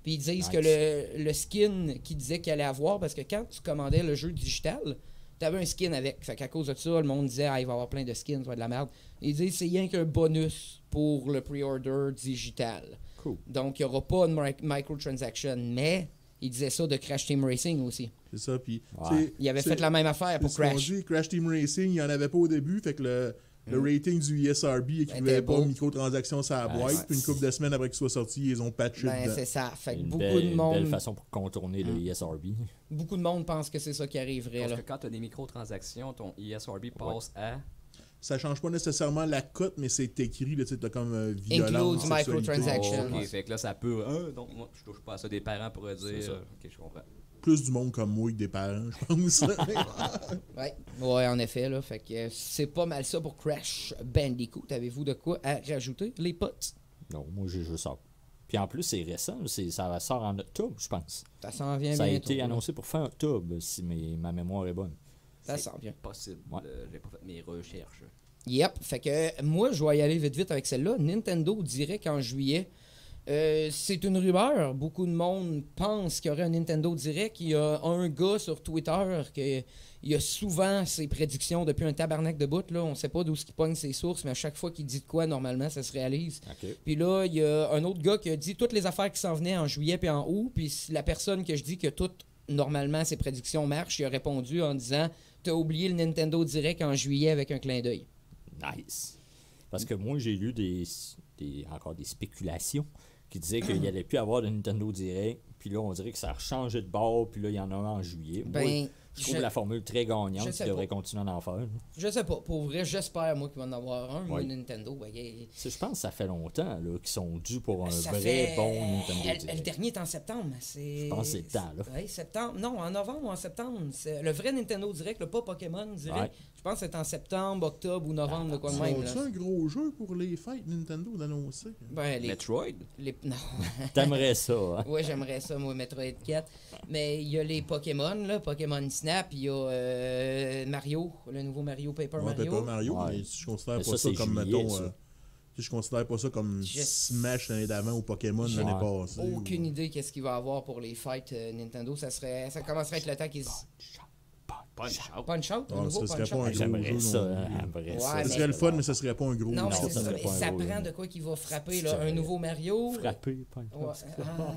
Puis ils disent Nice. que le, le skin qu'ils disaient qu'il allait avoir, parce que quand tu commandais le jeu digital, tu avais un skin avec. Fait qu'à cause de ça, le monde disait, ah, il va y avoir plein de skins, ça va être de la merde. Ils disent, c'est rien qu'un bonus pour le pre-order digital. Cool. Donc, il n'y aura pas de mi- microtransaction, mais ils disaient ça de Crash Team Racing aussi. C'est ça, puis... Ouais. tu sais, Ils avaient c'est- fait la même affaire pour c'est ce qu'on Crash. dit, Crash Team Racing, il n'y en avait pas au début, fait que le, le rating du E S R B équivalait était pas beau. aux microtransactions sur la Ouais, boîte, ouais. puis une couple de semaines après qu'il soit sorti, ils ont patché Ben, dedans. c'est ça. Fait que Une beaucoup belle, de une belle monde, façon pour contourner le E S R B. beaucoup de monde pense que c'est ça qui arriverait. Parce Là. que quand tu as des microtransactions, ton E S R B passe à. Ça change pas nécessairement la cote, mais c'est écrit, tu sais, t'as comme euh, violence, Includes sexualité. microtransactions. Ok, Ouais. fait que là, ça peut. Ah, donc, moi, je touche pas à ça. Des parents pourraient dire. C'est ça. euh, Ok, je comprends. Plus du monde comme moi que des parents, je pense. Ouais. ouais, en effet. Là, fait que euh, c'est pas mal ça pour Crash Bandicoot. Avez-vous de quoi à rajouter, les potes? Non, moi j'ai juste ça. Puis en plus, c'est récent, c'est, ça sort en octobre, je pense. Ça s'en vient Ça a bientôt. été là. annoncé pour fin octobre, si mes- ma mémoire est bonne. Ça C'est s'en vient. Possible. Ouais. euh, J'ai pas fait mes recherches. Yep. Fait que euh, moi, je vais y aller vite vite avec celle-là. Nintendo dirait qu'en juillet, euh, c'est une rumeur. Beaucoup de monde pense qu'il y aurait un Nintendo Direct. Il y a un gars sur Twitter qui il a souvent ses prédictions depuis un tabarnak de bout. Là. On sait pas d'où il pogne ses sources, mais à chaque fois qu'il dit de quoi, normalement, ça se réalise. OK. Puis là, il y a un autre gars qui a dit toutes les affaires qui s'en venaient en juillet puis en août. Puis la personne que je dis que toutes, normalement, ses prédictions marchent, il a répondu en disant « T'as oublié le Nintendo Direct en juillet avec un clin d'œil. » Nice. Parce que moi, j'ai lu des, des- encore des spéculations qui disaient qu'il n'y allait plus avoir de Nintendo Direct. Puis là, on dirait que ça a changé de bord. Puis là, il y en a un en juillet. Moi, Ben, je trouve je- la formule très je gagnante. sais Tu devrais pas. continuer à en faire. là. Je sais pas. Pour vrai, j'espère, moi, qu'il va en avoir un. Moi, Oui. Nintendo, ben, il- Tu sais, je pense que ça fait longtemps là, qu'ils sont dus pour un ça vrai fait- bon Nintendo Le- Le Direct. dernier est en septembre. C'est... Je pense que c'est le temps, là. Oui, septembre. Non, en novembre ou en septembre. C'est le vrai Nintendo Direct, là, pas Pokémon Direct. Ouais. Je pense que c'est en septembre, octobre ou novembre, de quoi de même. C'est Là. un gros jeu pour les fêtes Nintendo d'annoncer. Ben, les, Metroid. les- Non. T'aimerais ça, hein? Ouais, j'aimerais ça, moi, Metroid quatre. Mais il y a les Pokémon, là, Pokémon Snap, il y a euh, Mario, le nouveau Mario, Paper Ouais, Mario. Paper Mario, Ouais. mais je considère Mais pas ça, ça, c'est comme, juillet, mettons... ça. euh, tu sais, je considère pas ça comme Je- Smash l'année d'avant ou Pokémon J'ai l'année Ouais. passée. Aucune ou- idée qu'est-ce qu'il va avoir pour les fights euh, Nintendo. Ça serait, ça commencerait avec le temps qu'ils se- Punch Out. Punch Out, le Ah, nouveau ce serait Punch pas un Out. gros J'aimerais jeu ça, non hein, plus. j'aimerais Ouais, ça. Ce mais- serait le fun, mais ce serait pas un gros Non, Non, mais jeu. c'est ça ça. serait pas un Ça gros prend jeu. de quoi qu'il va frapper, là. Ça Un serait- nouveau Mario. Frapper, Punch Out. Ouais.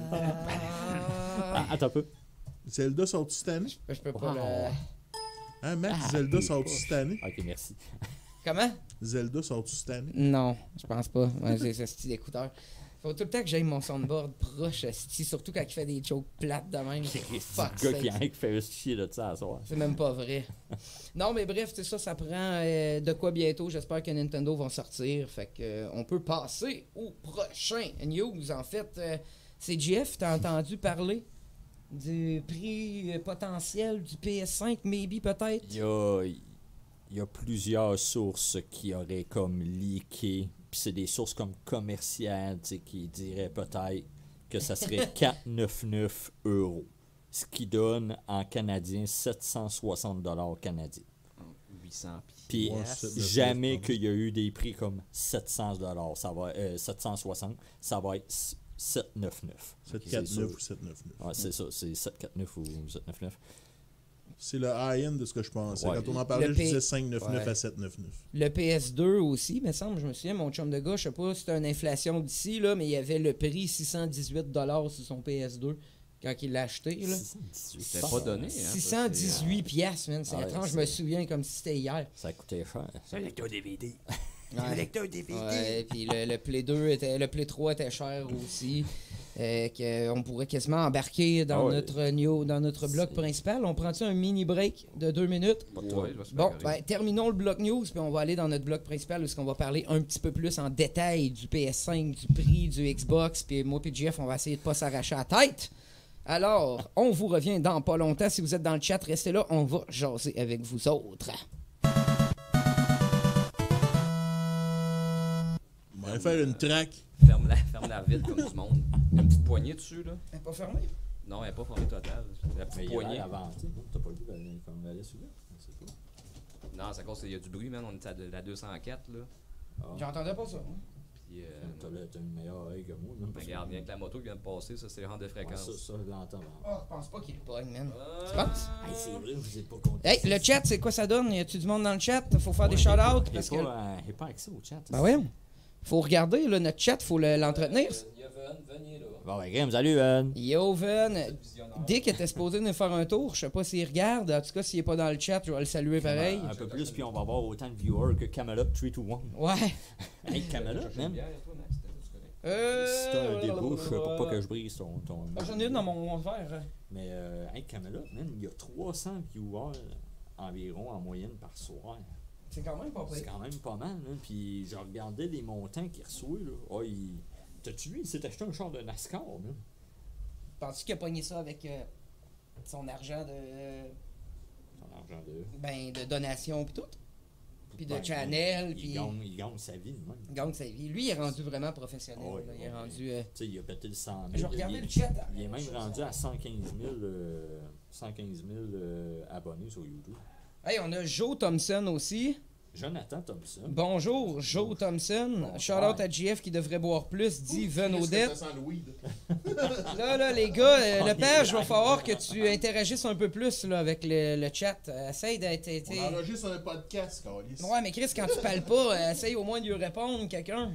Ah, Ah, attends un peu. Zelda sort cette année? je peux pas Wow. le... Hein, Max, Ah, Zelda t'es sort poche. cette année? Ok, merci. Comment? Zelda sort cette année? Non, je pense pas. Ouais, j'ai ce style d'écouteur. Faut tout le temps que j'aille mon soundboard proche, esti, surtout quand il fait des jokes plates de même. C'est Fuck le gars qui, sake. qui fait chier de ça à soir. C'est même pas vrai. Non, mais bref, c'est ça, ça prend euh, de quoi bientôt. J'espère que Nintendo vont sortir. Fait que euh, on peut passer au prochain news. En fait, euh, c'est Jeff, t'as entendu parler du prix euh, potentiel du P S cinq, maybe peut-être? Il y a, il y a plusieurs sources qui auraient comme leaké. Puis c'est des sources comme commerciales, tu sais, qui diraient peut-être que ça serait quatre cent quatre-vingt-neuf euros. Ce qui donne en canadien sept cent soixante dollars canadiens. huit cents Puis Ouais, sept cent jamais neuf, qu'il y a eu des prix comme sept cents dollars. Ça va euh, sept cent soixante, ça va être sept cent quatre-vingt-neuf. sept cent C'est quarante-neuf ça. ou sept cent quatre-vingt-neuf? Ouais, c'est ça, c'est sept cent quarante-neuf ou sept cent quatre-vingt-neuf. C'est le high-end de ce que je pensais. Ouais. Quand on en parlait, Le je P- disais cinq cent quatre-vingt-neuf Ouais. à sept cent quatre-vingt-neuf. Le P S deux aussi, me semble, je me souviens, mon chum de gars, je sais pas si c'était une inflation d'ici, là, mais il y avait le prix six cent dix-huit dollars sur son P S deux quand il l'a acheté. Là. six cent dix-huit. C'était pas donné, hein, ça, six cent dix-huit piastres, man. C'est Ah ouais, étrange, je c'est- me souviens comme si c'était hier. Ça coûtait cher. C'est un lecteur D V D. Ouais. lecteur D V D. Ouais, puis le, le Play deux était, le Play trois était cher aussi. Euh, que on pourrait quasiment embarquer dans Ah ouais. notre new- dans notre bloc C'est- principal. On prend-tu un mini break de deux minutes? Pas de trouble, je vais se Bon, faire ben, terminons le bloc news, puis on va aller dans notre bloc principal où on va parler un petit peu plus en détail du P S cinq, du prix, du Xbox, puis moi et Jeff, on va essayer de pas s'arracher la tête. Alors, on vous revient dans pas longtemps. Si vous êtes dans le chat, restez là, on va jaser avec vous autres. On va faire une track. Ferme-la, ferme-la vite comme du monde. Il y a une petite poignée dessus, là. Elle est pas fermée? Non, elle n'est pas fermée totale. C'est la Mais petite il y a poignée. l'air avant, tu sais, t'as pas vu la- comme elle est ouverte? Je sais pas. Non, c'est à cause qu'il y a du bruit, man. On est à de- la deux cent quatre, là. Ah. J'entendais pas ça. hein. Puis, euh, T'as le- t'as une meilleure œil que moi. Même, parce regarde, que- bien que la moto qui vient de passer, ça, c'est le genre de Ouais, fréquence. ça, ça, je l'entends. Oh, je pense pas qu'il le pogne, man. Euh, Tu penses? Hey, c'est vrai, vous êtes pas content. Hey, le chat, c'est quoi ça donne? Y a-tu du monde dans le chat? Faut faire des Ouais, j'ai pas- shout-outs j'ai parce que. pas, euh, j'ai pas accès au chat. Ben ouais. Faut regarder, là, notre chat, faut le- l'entretenir. Il y a Ven, Ven, il est là. Bon, ben, Graham, salut, Ven. Yo, Ven. Visionnaire. Dick était supposé nous faire un tour. Je sais pas s'il regarde. En tout cas, s'il est pas dans le chat, je vais le saluer pareil. Un peu plus, puis on va avoir autant de viewers que Camelot trois deux un. Ouais. Hey, Camelot, Chercher une man. bière, toi, Max, c'était juste correct. Euh. Si t'as un débouche pour pas que je brise ton. ton Ah, j'en ai une dans mon verre. Mais, euh, hey, Camelot, man, il y a trois cents viewers environ en moyenne par soir. C'est quand même pas C'est pire. quand même pas mal, hein. Puis je regardais les montants qu'il reçoit, là. Oh, il... T'as-tu vu, il s'est acheté un char de NASCAR, man. Penses-tu qu'il a pogné ça avec euh, son argent de. Son argent de. Ben, de donation pis tout? Puis de Ben, channel, il, puis. il, gagne, il gagne sa vie, même. Il gagne sa vie. Lui, il est rendu vraiment professionnel. Ouais, là. Il ouais, est rendu. euh, Tu sais, il a pété le cent Je mille. vais regarder il, le chat. il est même rendu à cent quinze mille, euh, cent quinze mille euh, abonnés sur YouTube. Hey, on a Joe Thompson aussi. Jonathan Thompson. Bonjour, Joe Thompson. Shout out à J F qui devrait boire plus, dit Ven Odette. Ça sent le weed. Là, là, les gars, euh, le page, va falloir que tu interagisses un peu plus là, avec le, le chat. Euh, essaye d'être. été- On enregistre un podcast, Carlis. Ouais, mais Chris, quand tu parles pas, euh, essaye au moins de lui répondre, quelqu'un.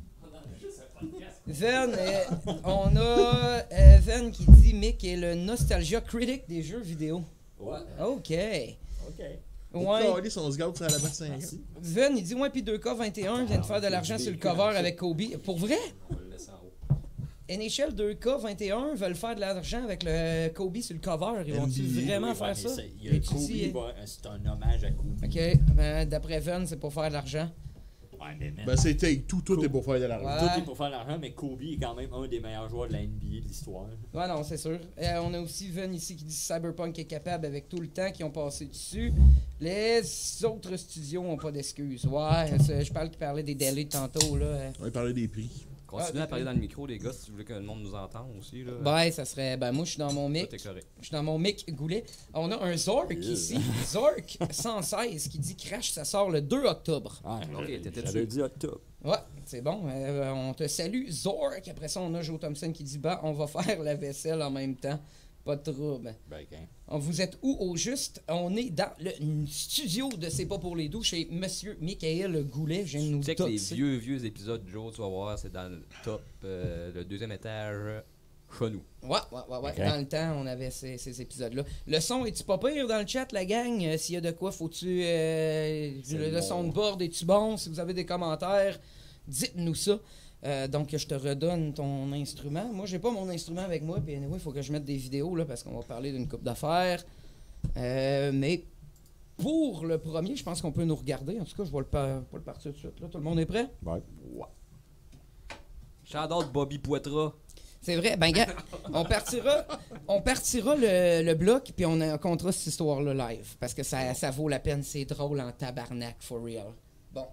Ven, euh, on a euh, Ven qui dit Mick est le nostalgia critic des jeux vidéo. Ouais. Ok. OK. Ouais. Carlis, on se garde sur la vingt-cinq ans. Merci. Ven, il dit ouais, puis deux K vingt et un vient de faire de l'argent sur le cover avec Kobe. Pour vrai? On va le laisser en haut. N H L deux K vingt et un veulent faire de l'argent avec le Kobe sur le cover. Ils vont-tu N B A, vraiment Ouais, faire mais ça? c'est- il y a Et tu Kobe, dis, va- c'est un hommage à Kobe. Ok, ben, d'après Ven, c'est pour faire de l'argent. Ouais, mais man, Ben, c'est Take Two, tout Cool. est pour faire de l'argent. Ouais. tout est pour faire de l'argent, mais Kobe est quand même un des meilleurs joueurs de la N B A de l'histoire. Ouais, non, c'est sûr. Euh, on a aussi Ven ici qui dit Cyberpunk est capable avec tout le temps qu'ils ont passé dessus. Les autres studios ont pas d'excuses. Ouais, c'est- je parle qui parlait des délais tantôt, là. On va parler des prix. Continuez Ah, à parler dans le micro, les gars, si vous voulez que le monde nous entende aussi. Là. Ouais, ça serait. Ben, moi, je suis dans mon mic. Tout est correct. Je suis dans mon mic goulet. On a un Zork Yeah. ici. Zork cent seize qui dit Crash, ça sort le deux octobre. Ah, Ok, je- t'étais j'avais dessus. dit octobre. Ouais, c'est bon. Euh, on te salue, Zork. Après ça, on a Joe Thompson qui dit bah, on va faire la vaisselle en même temps. Pas de trouble. Ben, ok. On vous êtes où au juste? On est dans le studio de C'est pas pour les doux chez Monsieur Michael Goulet. Je viens de nous Tu sais que les doxer. vieux, vieux épisodes, Joe, tu vas voir, c'est dans le top, euh, le deuxième étage, euh, chez nous. Ouais, ouais, ouais, ouais. Ok. Dans le temps, on avait ces, ces épisodes-là. Le son, est-tu pas pire dans le chat, la gang? Euh, S'il y a de quoi, faut-tu. Euh, C'est le, le bon. soundboard, est-tu bon? Si vous avez des commentaires, dites-nous ça. Euh, donc, je te redonne ton instrument. Moi, j'ai pas mon instrument avec moi. Puis, anyway, il faut que je mette des vidéos là, parce qu'on va parler d'une coupe d'affaires. Euh, mais pour le premier, je pense qu'on peut nous regarder. En tout cas, je vais le, pa- pas le partir tout de suite. Là. Tout le monde est prêt? Ouais. Shout-out Bobby Poitras. C'est vrai. Ben, gars, on partira, on partira le, le bloc, puis on racontera cette histoire-là live. Parce que ça, ça vaut la peine. C'est drôle en tabarnak, for real. Bon.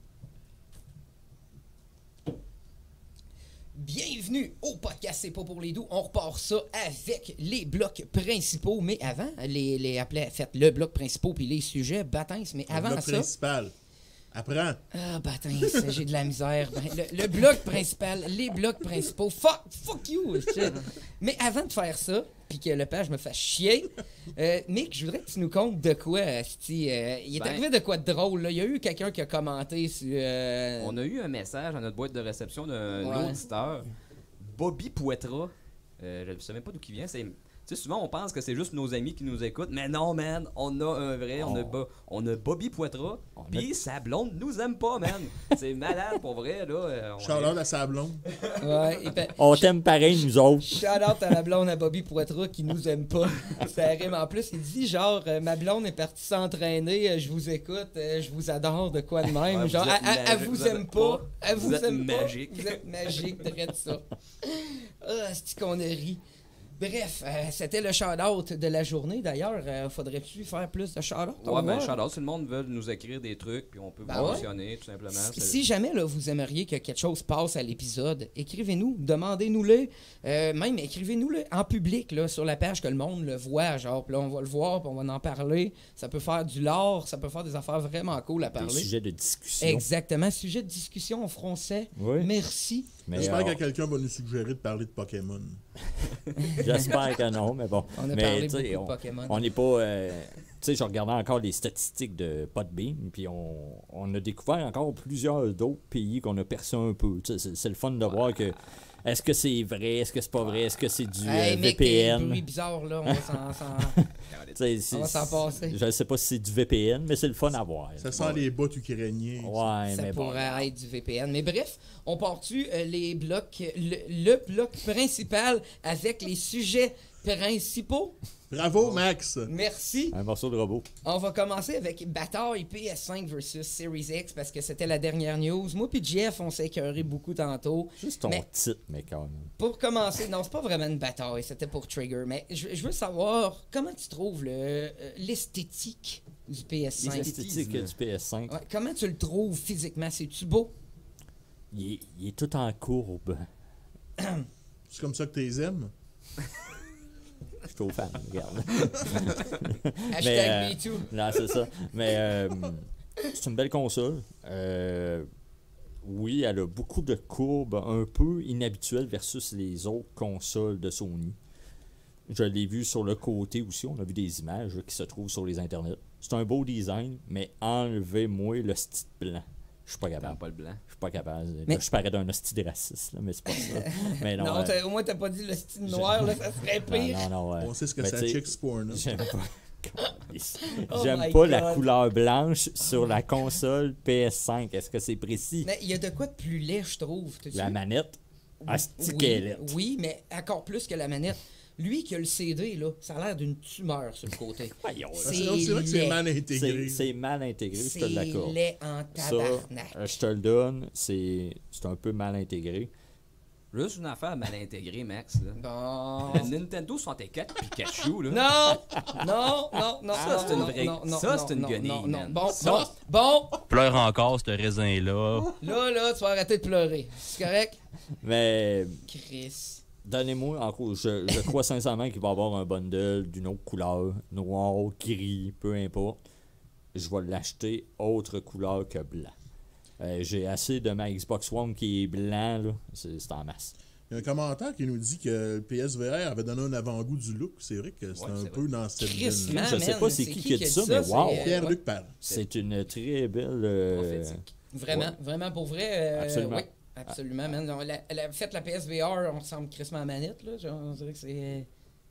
Bienvenue au podcast C'est pas pour les doux. On repart ça avec les blocs principaux. Mais avant, les, les appelez, faites le bloc principal puis les sujets, bâtins. Mais Le avant bloc ça. principal. Apprends. Ah, bâtins, j'ai de la misère. Ben, le, le bloc principal, les blocs principaux. Fuck, fuck you! shit. Mais avant de faire ça, puis que le page me fasse chier, euh, Mick, je voudrais que tu nous comptes de quoi, asti. Euh, il est Ben- arrivé de quoi de drôle, là? Il y a eu quelqu'un qui a commenté sur. euh, On a eu un message à notre boîte de réception d'un Ouais. auditeur, Bobby Poitras. Euh, je ne sais même pas d'où il vient. C'est, tu sais, souvent on pense que c'est juste nos amis qui nous écoutent, mais non, man, on a un vrai, on, a, Oh. Bo- on a Bobby Poitras, On puis sa blonde nous aime pas, man. C'est malade pour vrai, là. euh, on Charlotte à Sablon. Ouais, et ben, On t'aime pareil, nous autres. shout out à la blonde à Bobby Poitras qui nous aime pas. Ça rime en plus. Il dit genre, euh, ma blonde est partie s'entraîner, euh, je vous écoute, euh, je vous adore, de quoi de même. Ouais, genre, vous êtes elle, elle- elle magique, vous vous êtes aime pas. pas. Elle vous, Vous êtes aime pas. magique. Vous êtes magique, de ça. Ah, c'est qu'on a ri. Bref, euh, c'était le shout-out de la journée. D'ailleurs, euh, faudrait-tu faire plus de shout-out? Ouais, ben, shout-out, si le monde veut nous écrire des trucs, puis on peut Ben vous ouais. mentionner, tout simplement. Si, c'est- si jamais là, vous aimeriez que quelque chose passe à l'épisode, écrivez-nous, demandez-nous-le. Euh, même écrivez-nous-le en public là, sur la page que le monde le voit. Genre, puis là, on va le voir, puis on va en parler. Ça peut faire du lore, ça peut faire des affaires vraiment cool à Des parler. sujets de discussion. Exactement. Sujet de discussion en français. Oui. Merci. Mais J'espère euh, que quelqu'un va nous suggérer de parler de Pokémon. j'espère que non, mais bon. On a mais, parlé tu sais, beaucoup de on- Pokémon. On n'est pas. euh, tu sais, je regardais encore les statistiques de Podbean, puis on, on a découvert encore plusieurs d'autres pays qu'on a perçus un peu. Tu sais, c'est, c'est le fun de voir que. Est-ce que c'est vrai? Est-ce que c'est pas vrai? Est-ce que c'est du euh, Hey, mec, V P t'es N? bruit bizarre, là. On va s'en... s'en- Tu sais, c'est- on va s'en passer. Je ne sais pas si c'est du V P N, mais c'est le fun à voir. Ça sent les bottes ukrainiens. Ouais, Ça mais bon. pourrait être du V P N. Mais bref, on part-tu euh, les blocs, le, le bloc principal avec les sujets principaux. Bravo, Max! Merci. Un morceau de robot. On va commencer avec bataille P S cinq versus Series X parce que c'était la dernière news. Moi puis Jeff, on s'est écœuré beaucoup tantôt. Juste ton Mais- titre, mais quand même. Pour commencer, non, c'est pas vraiment une bataille, c'était pour Trigger, mais je, je veux savoir comment tu trouves le, euh, l'esthétique du P S cinq. L'esthétique du P S cinq, Ouais, comment tu le trouves physiquement? C'est-tu beau? il, est, il est tout en courbe. C'est comme ça que t'es aimes? Je suis trop fan, regarde. Hashtag euh, MeToo. Non, c'est ça. Mais euh, c'est une belle console. Euh, oui, elle a beaucoup de courbes un peu inhabituelles versus les autres consoles de Sony. Je l'ai vu sur le côté aussi. On a vu des images là, qui se trouvent sur les internets. C'est un beau design, mais enlevez-moi le style blanc. Je suis pas T'as capable. pas le blanc. Je suis pas capable. Mais- Là, je parais d'un hostie de raciste, là, mais c'est pas ça. Mais non, Non, euh, t'as- au moins t'as pas dit le style noir, là, ça serait pire. non, non, non, ouais. On sait ce que Mais ça tu sais, chick porn. J'aime pas. Oh J'aime my pas la God. couleur blanche sur la console P S cinq. Est-ce que c'est précis? Mais il y a de quoi de plus laid, je trouve. t'as-tu La vu? manette, asti oui, qu'elle est. oui, mais encore plus que la manette. Lui qui a le C D, là, ça a l'air d'une tumeur sur le côté. Voyons, là. C'est C'est c'est vrai que c'est laid. mal intégré. C'est c'est mal intégré, je te C'est l'accorde. laid en Ça, tabarnak. euh, je te le donne, c'est c'est un peu mal intégré. Juste une affaire mal intégrée, Max. Là. Bon. Le Nintendo soixante-quatre Pikachu, là. Non! Non, non, non, Ça, non, c'est une non, vraie- non, non, ça, non, c'est une non, guenille, non, non. man. Bon, Ça, bon, bon, Pleure encore, ce raisin-là. là, là, tu vas arrêter de pleurer. C'est correct? Mais Chris. donnez-moi, en gros, je, je crois sincèrement qu'il va y avoir un bundle d'une autre couleur, noir, gris, peu importe. Je vais l'acheter autre couleur que blanc. Euh, J'ai assez de ma Xbox One qui est blanc, là. C'est c'est en masse. Il y a un commentaire qui nous dit que le P S V R avait donné un avant-goût du look. C'est vrai que c'est Ouais, un c'est peu dans cette Chris, veine-là. man, Je sais man, pas c'est qui qui a dit ça, mais c'est, wow. euh, Pierre-Luc ouais. Parent. C'est une très belle. euh, Prophétique. Vraiment, Ouais. vraiment pour vrai. euh, Absolument. Oui, absolument, man. On l'a- Elle a fait la P S V R, on ressemble crissement à manette, là. Genre, on dirait que c'est.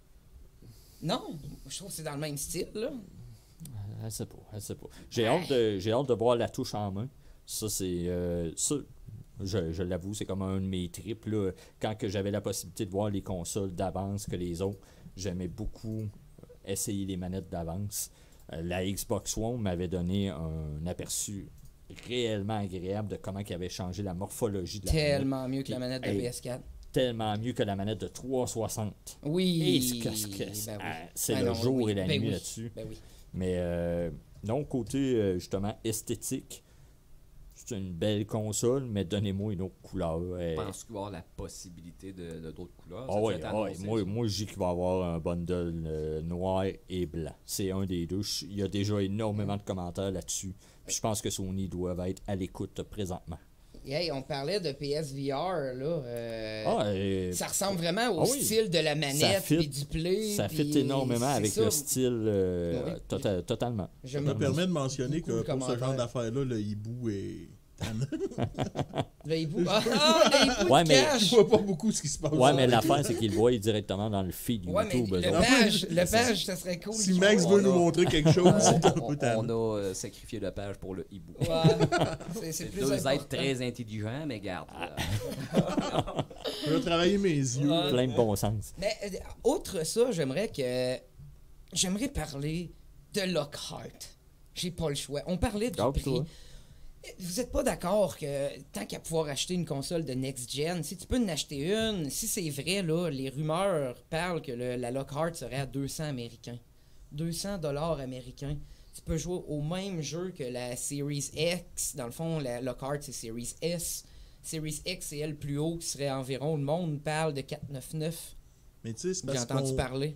Non, je trouve que c'est dans le même style, là. Je sais pas, je sais pas. J'ai hâte, de, j'ai hâte de voir la touche en main. Ça, c'est. euh, ça, je, je l'avoue, c'est comme un de mes trips. Là. Quand que j'avais la possibilité de voir les consoles d'avance que les autres, j'aimais beaucoup essayer les manettes d'avance. Euh, la Xbox One m'avait donné un aperçu réellement agréable de comment il avait changé la morphologie de la manette. Tellement mieux que la manette de Hey. P S quatre. Tellement mieux que la manette de trois cent soixante. Oui. Et ce que- ce que- Ben oui. ah, c'est Ben le non, jour oui. et la Ben nuit oui. là-dessus. Ben oui. Mais euh, non, côté euh, justement esthétique, c'est une belle console, mais donnez-moi une autre couleur. euh. Je pense qu'il va y avoir la possibilité de de d'autres couleurs. Ah Ça ouais, devait être ah ouais, annoncé, moi, ça. moi je dis qu'il va y avoir un bundle euh, noir et blanc. C'est un des deux. Je- Il y a déjà énormément de commentaires là-dessus. Puis je pense que Sony doivent être à l'écoute présentement. Hey, on parlait de P S V R, là. euh, Ah, euh, ça ressemble vraiment au ah oui. style de la ça manette fit, et du play. ça fit puis énormément c'est avec ça. le style euh, Oui. tota- totalement. Je Ça me me permet de mentionner beaucoup que de pour ce genre commentaires. d'affaires-là, le hibou est. Le hibou. Ah, ah, le hibou Ouais, de mais- cash! Je vois pas beaucoup ce qui se passe. Ouais, mais avec l'affaire, eux. c'est qu'ils le voient directement dans le feed Ouais, mais YouTube. eux le autres. page, le page, ça serait cool. Si qu'il Max soit- veut nous montrer quelque chose, c'est un On, peu on tannant. a euh, sacrifié le page pour le hibou. Ouais, c'est- c'est C'est plus deux important. êtres très intelligents, mais garde. Ah. là. Je vais travailler mes yeux. Ouais. Plein de bon sens. Mais euh, outre ça, j'aimerais que. J'aimerais parler de Lockhart. J'ai pas le choix. On parlait du Ah, prix. toi. vous êtes pas d'accord que tant qu'à pouvoir acheter une console de next-gen, si tu peux en acheter une, si c'est vrai, là, les rumeurs parlent que le- la Lockhart serait à deux cents américains. deux cents dollars américains. Tu peux jouer au même jeu que la Series X. Dans le fond, la Lockhart, c'est Series S. Series X, c'est elle plus haut, qui serait environ, le monde parle de quatre cent quatre-vingt-neuf. Mais tu sais, c'est J'ai parce entendu qu'on... parler.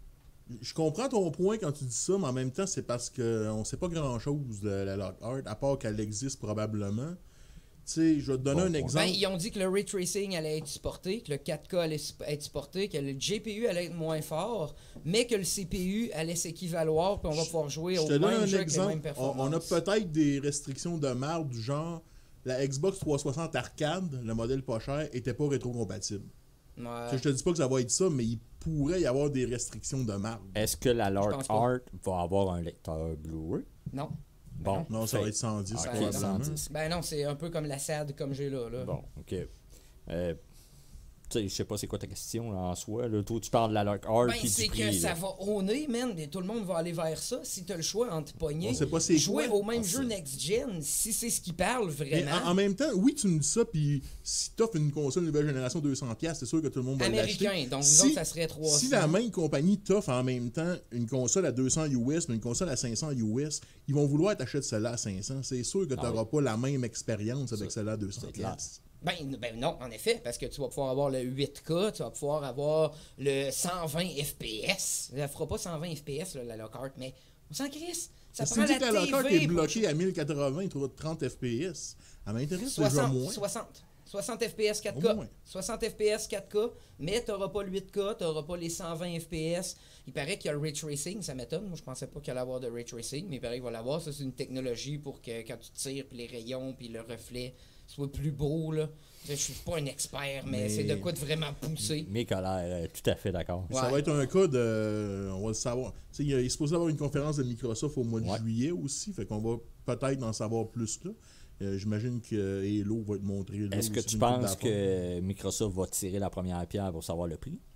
Je comprends ton point quand tu dis ça, mais en même temps, c'est parce qu'on sait pas grand-chose de la Lockhart, à part qu'elle existe probablement. Tu sais, je vais te donner Bon un point. exemple. Ben, ils ont dit que le ray tracing allait être supporté, que le quatre K allait su- être supporté, que le G P U allait être moins fort, mais que le C P U allait s'équivaloir, puis on va pouvoir jouer Je au te donne même un jeu avec les mêmes exemple. On, on a performances. peut-être des restrictions de marde du genre la Xbox trois cent soixante arcade, le modèle pas cher, était pas rétro-compatible. Ouais. Tu sais, Je te dis pas que ça va être ça, mais il pourrait y avoir des restrictions de marde. Est-ce que la pense pas. Lockhart va avoir un lecteur Blu-ray? Non. Bon. Non, ça va fait- être cent dix, Ok, probablement. cent dix. Ben non, c'est un peu comme la S A D comme j'ai là. là. Bon, ok. Euh, tu sais, je sais pas c'est quoi ta question là, en soi. Là. Toi, tu parles de la Lockhart Ben, puis c'est du que prix. ça là. va honner, man. Et tout le monde va aller vers ça. Si t'as le choix entre poignées, On sait pas c'est jouer quoi. au même On jeu sait. next-gen, si c'est ce qui parle Mais vraiment. en, en même temps, oui, tu me dis ça, puis si t'offres une console nouvelle génération deux cents dollars, c'est sûr que tout le monde va l'acheter. Américain, donc nous Si- autres, ça serait trois cents. Si la même compagnie t'offre en même temps une console à deux cents U S, mais une console à cinq cents U S, ils vont vouloir t'acheter celle-là à cinq cents. C'est sûr que tu Ah n'auras oui. pas la même expérience avec Ça, celle-là à deux cents c'est clair. piastres. Ben, ben non, en effet, parce que tu vas pouvoir avoir le huit K, tu vas pouvoir avoir le cent vingt F P S. Elle fera pas cent vingt F P S, là, la Lockhart, mais on s'en crisse. Ça Si prend tu dis la que la Lockhart T V est pour bloquée à mille quatre-vingts, tu trouves trente F P S. Elle m'intéresse déjà soixante, moins. soixante. soixante F P S quatre K. Au moins. soixante F P S quatre K, mais tu n'auras pas le huit K, tu n'auras pas les cent vingt F P S. Il paraît qu'il y a le ray tracing, ça m'étonne. Moi, je pensais pas qu'il allait avoir de ray tracing, mais il paraît qu'il va l'avoir. Ça, c'est une technologie pour que quand tu tires, puis les rayons, puis le reflet soit plus beau. Là. Je suis pas un expert, mais, Mais- c'est de quoi de vraiment poussé. Mick a l'air euh, tout à fait d'accord. Ça Ouais. va être un cas de. On va le savoir. Tu sais, il est supposé y avoir une conférence de Microsoft au mois de Ouais. juillet aussi, fait qu'on va peut-être en savoir plus là. Euh, J'imagine que Halo va être montré là. Est-ce que aussi tu d'une couple penses d'affaires. que Microsoft va tirer la première pierre pour savoir le prix?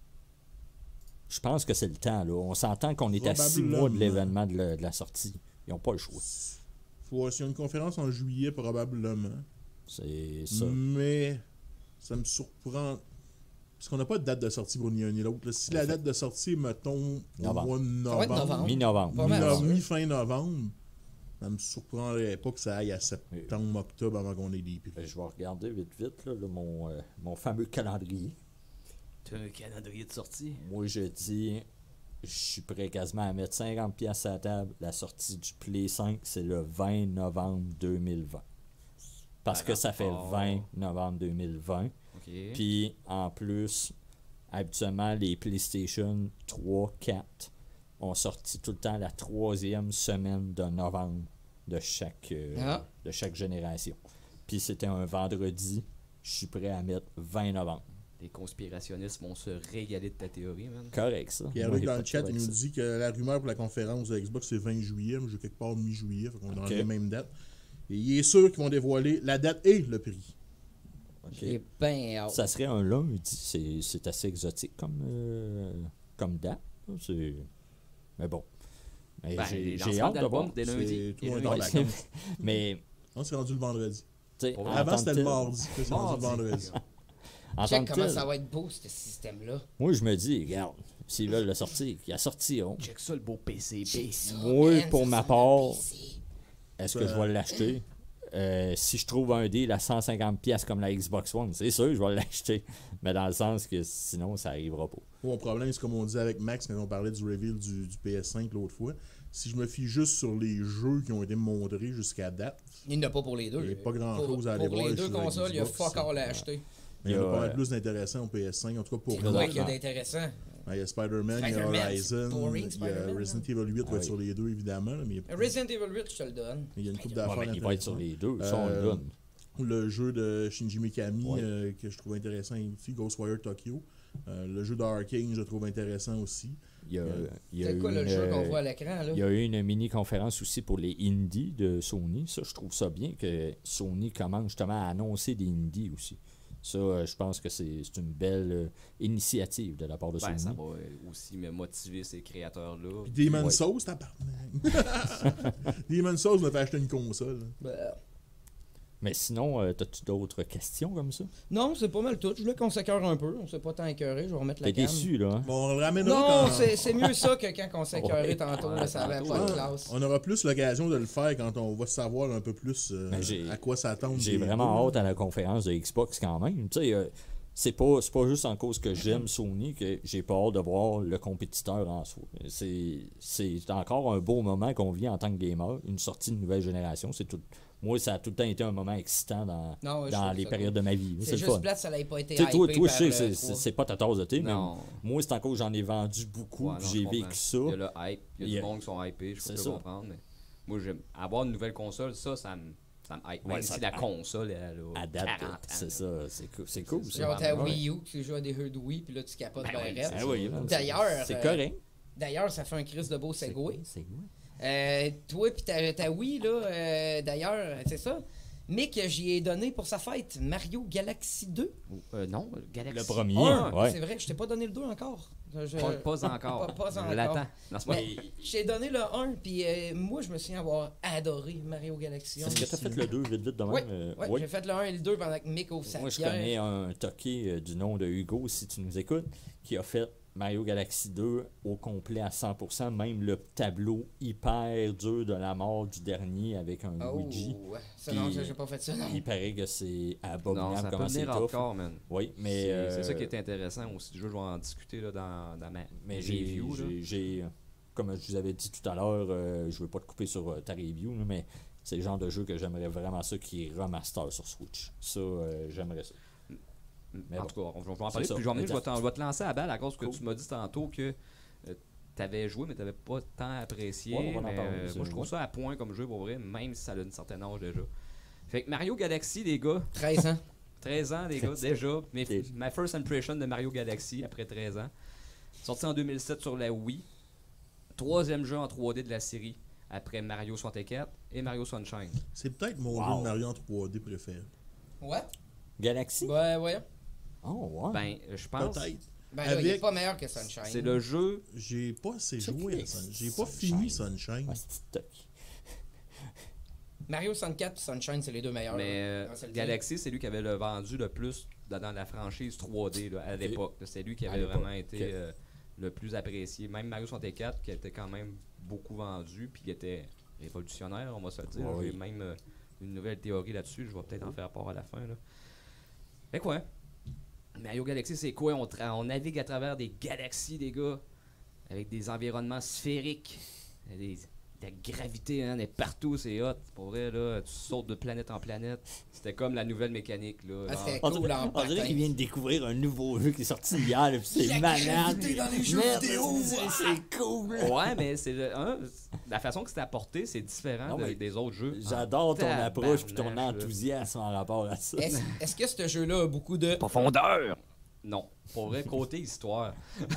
Je pense que c'est le temps. Là. On s'entend qu'on est à six Probablement. mois de l'événement de, la- de la sortie. Ils n'ont pas le choix. Faut voir s'il y a une conférence en juillet, probablement. C'est ça. Mais ça me surprend. Parce qu'on n'a pas de date de sortie pour ni un ni l'autre. là. Si la date de sortie, mettons, au Novembre. mois de Ça va être novembre, novembre. Mi-novembre. Pas mal, mi- sûr. mi-fin novembre, ça me surprendrait pas que ça aille à septembre, octobre avant qu'on ait des prix. Euh, Je vais regarder vite vite là, là, mon, euh, mon fameux calendrier. T'as un calendrier de sortie. Moi, je dis, je suis prêt quasiment à mettre cinquante pièces à la table. La sortie du Play cinq, c'est le vingt novembre deux mille vingt. Parce Par que ça fait rapport- vingt novembre deux mille vingt. Ok. Puis, en plus, habituellement, les PlayStation trois, quatre ont sorti tout le temps la troisième semaine de novembre de chaque, euh, Ah. de chaque génération. Puis, c'était un vendredi. Je suis prêt à mettre vingt novembre. Les conspirationnistes vont se régaler de ta théorie, man. Correct, ça. Pierre-Luc Moi, dans pas le de chat, trouble il nous avec ça. dit que la rumeur pour la conférence de Xbox c'est vingt juillet, mais j'ai quelque part mi-juillet, fait qu'on est dans Ok. la même date. Et il est sûr qu'ils vont dévoiler la date et le prix. Ok. J'ai bien hâte. Ça serait un lundi. C'est, c'est assez exotique comme, euh, comme date. là. C'est... Mais bon. Mais Ben, j'ai, les j'ai lancements hâte de voir. d'albums dès lundi. C'est tout Et le monde lundi. en Ouais, vacances. Mais, On s'est rendu le vendredi. tu sais, Pour en Avant, tant c'était que le tel- mardi. puis C'est rendu le Mardi. vendredi. en tant Check que comment tel, ça va être beau, ce système-là. moi, je me dis, regarde, s'ils veulent le sortir, qu'ils la sortiront. Check ça, le beau P C B. Check ça, Moi, man, pour ça ma sent le part, P C. Est-ce que je vais l'acheter? Euh, si je trouve un deal à cent cinquante pièces comme la Xbox One, c'est sûr, je vais l'acheter. Mais dans le sens que sinon, ça arrivera pas. Mon problème, c'est comme on disait avec Max quand on parlait du reveal du, du P S cinq l'autre fois. Si je me fie juste sur les jeux qui ont été montrés jusqu'à date, Il n'y en a pas pour les deux. Il y a pas grand-chose Pour- à aller pour voir les deux sur la consoles, il y a Xbox. fuck all à acheter. mais il y en a Il y a, pas mal euh, plus d'intéressant au P S cinq, en tout cas pour C'est moi. quoi qu'il y a d'intéressant? Il y a Spider-Man, il y a Spider-Man, c'est Horizon, boring, il y a Spider-Man, Resident hein. Evil huit va Ah être oui. sur les deux évidemment, là, mais il y a, Resident Evil huit, je te le donne. il y a une couple Ouais, d'affaires mais il va être sur intéressantes. les deux. Ça, on le Euh, donne. Le jeu de Shinji Mikami Ouais. euh, que je trouve intéressant aussi, Ghostwire Tokyo. Euh, le jeu d'Arcane, je le trouve intéressant aussi. Il y a, il y a C'est quoi eu le une, jeu qu'on euh, voit à l'écran, là? Il y a eu une mini-conférence aussi pour les indies de Sony. Ça, je trouve ça bien que Sony commence justement à annoncer des indies aussi. Ça, euh, je pense que c'est c'est une belle euh, initiative de la part de Ben, Sony. ça va euh, aussi me motiver ces créateurs-là. Puis Demon's Ouais. Souls, tabarnak. Demon's Souls me fait acheter une console. Ben, Mais sinon, euh, t'as-tu d'autres questions comme ça? Non, c'est pas mal tout. Je voulais qu'on s'écœure un peu. On s'est pas tant écœuré. Je vais remettre la T'es cam. déçu, là, hein? Bon, on le ramènera Non, quand... c'est c'est mieux ça que quand on s'est écœuré Ouais. tantôt. Ouais, là, ça avait tantôt, pas de Ouais, classe. on aura plus l'occasion de le faire quand on va savoir un peu plus euh, Ben, j'ai- à quoi s'attendre. J'ai des vraiment deux. hâte à la conférence de Xbox quand même. Tu sais, euh, c'est pas, c'est pas juste en cause que j'aime Sony que j'ai pas hâte de voir le compétiteur en soi. C'est, c'est encore un beau moment qu'on vit en tant que gamer, une sortie de nouvelle génération. C'est tout, moi, ça a tout le temps été un moment excitant dans, Non, ouais, je dans trouve les ça période cool. de ma vie. C'est C'est le juste fun. plate, ça n'avait pas été Tu sais, toi, hypé toi, je par sais, le c'est, trois. c'est, c'est pas ta tasse de thé, mais Non. moi, c'est encore que j'en ai vendu beaucoup, Ouais, puis non, j'ai je comprends. vécu ça. Il y a le hype, il y a Il y du a- monde qui sont hypés, je C'est peux ça. comprendre. Mais moi, j'aime avoir une nouvelle console, ça, ça me, ça me hype. Ouais, Même ça si te la hype. console, elle a À date, quarante ans. c'est ça, c'est cool. C'est cool, ça. Genre ta Ouais. Wii U, tu joues à des jeux de Wii, puis là tu capotes Ben ben oui, raide. Ah oui, là, D'ailleurs, c'est euh, correct. D'ailleurs, ça fait un crise de beau segway. C'est quoi? Euh, toi pis ta, ta Wii, là, euh, d'ailleurs, c'est ça. Mick, j'y ai donné pour sa fête Mario Galaxy deux. Euh, non, Galaxy. Le premier, Un, ouais. c'est vrai, je t'ai pas donné le deux encore. Je- Pas, pas encore. Pas- pas Je encore. l'attends. Non, c'est pas- Mais je t'ai donné le un, puis euh, moi, je me souviens avoir adoré Mario Galaxy un. Est-ce que t'as fait le deux vite vite de même? Ouais, euh, ouais, oui. j'ai fait le un et le deux pendant que Mick ouvre sa Moi, je bière. connais un toqué euh, du nom de Hugo, si tu nous écoutes, qui a fait Mario Galaxy deux au complet à cent pour cent, même le tableau hyper dur de la mort du dernier avec un Oh, Luigi. ça non, Puis- ça, j'ai pas fait ça, non. Il paraît que c'est Non, abominable ça peut comment c'est venir tough. encore, man. Oui, mais... C'est euh, c'est ça qui est intéressant aussi du jeu. Je vais en discuter là, dans, dans ma Mais j'ai, review. là. j'ai, j'ai- comme je vous avais dit tout à l'heure, euh, je veux pas te couper sur euh, ta review, là, mais c'est le genre de jeu que j'aimerais vraiment ça qui est remaster sur Switch. Ça, euh, j'aimerais ça. Mais en bon. tout cas, on, on va en C'est parler ça, plus jamais. Je vais, exact. t'en- je vais te lancer à balle à cause que Cool. tu m'as dit tantôt que tu avais joué, mais tu n'avais pas tant apprécié. Ouais, on va en mais, parler, euh, c'est- moi, je trouve ouais. ça à point comme jeu pour vrai, même si ça a une certaine âge déjà. Fait que Mario Galaxy, les gars, treize ans. treize ans, les gars, treize ans. déjà. Mes, T'es- ma first impression de Mario Galaxy après treize ans. Sorti en deux mille sept sur la Wii. Troisième jeu en trois D de la série après Mario soixante-quatre et Mario Sunshine. C'est peut-être mon Wow. jeu de Mario en trois D préféré. Ouais? Galaxy? Ouais, ouais. Oh, ouais. Ben, euh, je pense Peut-être. Ben là, il est Avec- pas meilleur que Sunshine. c'est le jeu. J'ai pas assez Check joué à this. Sunshine. J'ai pas Sunshine. fini Sunshine. Ah, c'est toc. Mario soixante-quatre et Sunshine, c'est les deux meilleurs. Mais là. euh, On va se le dire. Galaxy, c'est lui qui avait le vendu le plus dans dans la franchise trois D là, à Ok. l'époque. C'est lui qui À avait l'époque, vraiment été ok. euh, le plus apprécié. Même Mario soixante-quatre, qui était quand même beaucoup vendu, puis qui était révolutionnaire, on va se le dire. Ouais, J'ai oui. même euh, une nouvelle théorie là-dessus. Je vais peut-être en faire part à la fin. Là. Fait quoi? Mario Galaxy, c'est quoi? On, tra- on navigue à travers des galaxies, les gars, avec des environnements sphériques. Des, la gravité, hein, elle est partout, c'est hot. Pour vrai, là, tu sautes de planète en planète. C'était comme la nouvelle mécanique, là. Ah, Genre- c'était On cool dirait, en on dirait patin. qu'il vient de découvrir un nouveau jeu qui est sorti hier, là, puis c'est La malade. gravité dans les jeux Merde, vidéo, c'est- ah! C'est cool. Ouais, mais c'est le- hein, la façon que c'est apporté, c'est différent Non, de- mais des autres jeux. J'adore ton Ah, approche et ton tabarnak, là. enthousiasme en rapport à ça. Est-ce est-ce que ce jeu-là a beaucoup de. Profondeur! Non. Pour vrai, côté histoire.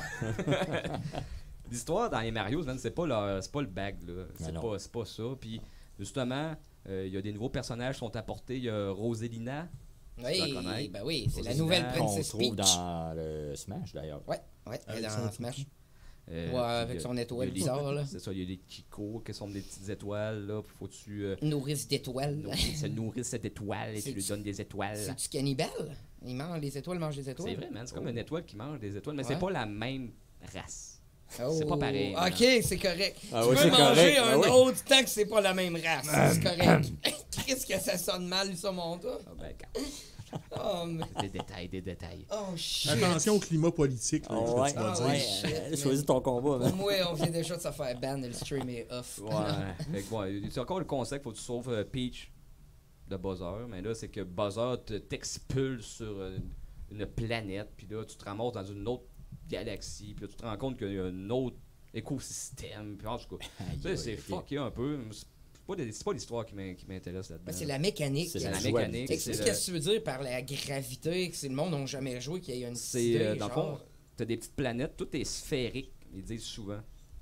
L'histoire dans les Mario, man, c'est pas, leur- c'est pas le bag, là. C'est non. pas, c'est pas ça. Puis, justement, euh, il y a des nouveaux personnages qui sont apportés. Il y a Rosalina. Oui, la connais. ben oui, c'est la Rosalina, nouvelle Qu'on Princess trouve Peach. dans le Smash d'ailleurs. Ouais, ouais, elle est Avec dans son Smash. kiki. Euh, Ouais, puis avec il y a- son étoile il y a les- bizarre, là. C'est ça, il y a des Kiko qui sont des petites étoiles, là. Puis faut-tu euh, Nourrice d'étoiles. nourrir- se nourrir cette étoile et C'est tu lui du- donnes des étoiles. C'est du cannibale. Il mange les étoiles, mange les étoiles. C'est vrai, man. C'est comme une étoile qui mange des étoiles, mais Ouais. c'est pas la même race. Oh, C'est pas pareil, man. Ok, c'est correct. Ah tu oui, peux c'est manger correct, un ah oui. autre tant que c'est pas la même race. C'est correct. Qu'est-ce que ça sonne mal, ça, mon gars? Ah, ben, quand- Oh, mais- des détails, des détails. oh shit. Attention au climat politique. là, Oh, ce que ouais, tu vas Ah dire. ouais, shit, euh, man. choisis ton combat. Pour man. moi, on vient déjà de se faire ban et le stream est off. Ouais. Fait que bon, c'est encore le concept, faut que tu sauves euh, Peach de Bowser, mais là, c'est que Bowser te- t'expulse sur euh, une planète, puis là, tu te ramasses dans une autre galaxie, puis là, tu te rends compte qu'il y a un autre écosystème, puis en tout cas, Aïe, tu sais, aïe, c'est ok. fucké un peu. C'est pas, des- c'est pas l'histoire qui m'in- qui m'intéresse là-dedans. Ben, c'est la mécanique. C'est C'est la la mécanique. Explique c'est ce le- que tu veux dire par la gravité, que c'est le monde n'a jamais joué, qu'il y a une petite C'est, idée, euh, dans le fond, genre. t'as des petites planètes, tout est sphérique, ils disent souvent.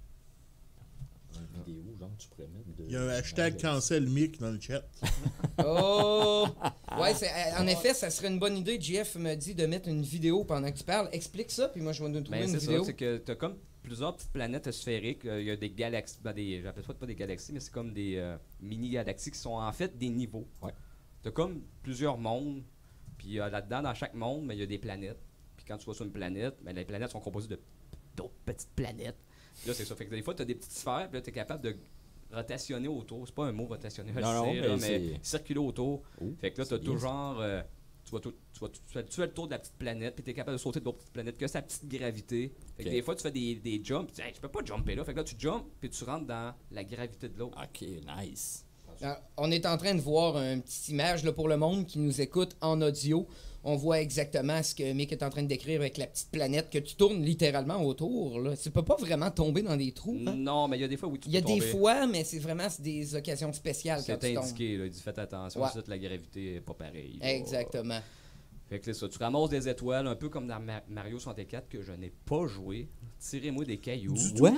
Une vidéo, genre, tu pourrais mettre de- Il y a un hashtag cancel Mick dans le chat. Oh! Ouais, c'est, euh, en effet, ça serait une bonne idée. J F me dit de mettre une vidéo pendant que tu parles. Explique ça, puis moi je vais nous trouver Ben, une c'est vidéo. ça, c'est que t'as comme plusieurs petites planètes sphériques. Euh, Il y a des galaxies, ben des, j'appelle ça pas des galaxies, mais c'est comme des euh, mini-galaxies qui sont en fait des niveaux. Ouais. t'as comme plusieurs mondes, puis euh, là-dedans, dans chaque monde, il y a des planètes. Puis quand tu vas sur une planète, ben, les planètes sont composées de d'autres petites planètes. Puis là, c'est ça. Fait que des fois, t'as des petites sphères, puis là, t'es capable de rotationner autour. C'est pas un mot rotationner, je Non, non, sais, mais là, c'est- mais circuler autour. Oh, Fait que là, c'est t'as bien tout ça. genre. euh, tu, vas tout, tu, vas tout- tu fais, tu fais le tour de la petite planète, puis t'es capable de sauter d'autres petites planètes, que sa petite gravité. Fait que Ok. des fois, tu fais des, des jumps, tu dis, hey, je peux pas jumper là. Fait que là, tu jumps, puis tu rentres dans la gravité de l'autre. Ok, nice. Ah, on est en train de voir une petite image là, pour le monde qui nous écoute en audio. On voit exactement ce que Mick est en train de décrire avec la petite planète que tu tournes littéralement autour. Là. Tu peux pas vraiment tomber dans des trous. Hein? Non, mais il y a des fois où tu Il y a peux des tomber. fois, mais c'est vraiment c'est des occasions spéciales quand C'est tu tombes. indiqué, là. Il dit faites attention, Ouais. sinon la gravité est pas pareille. là. Exactement. Fait que c'est ça. Tu ramasses des étoiles, un peu comme dans Ma- Mario soixante-quatre que je n'ai pas joué. Tirez-moi des cailloux. Du What?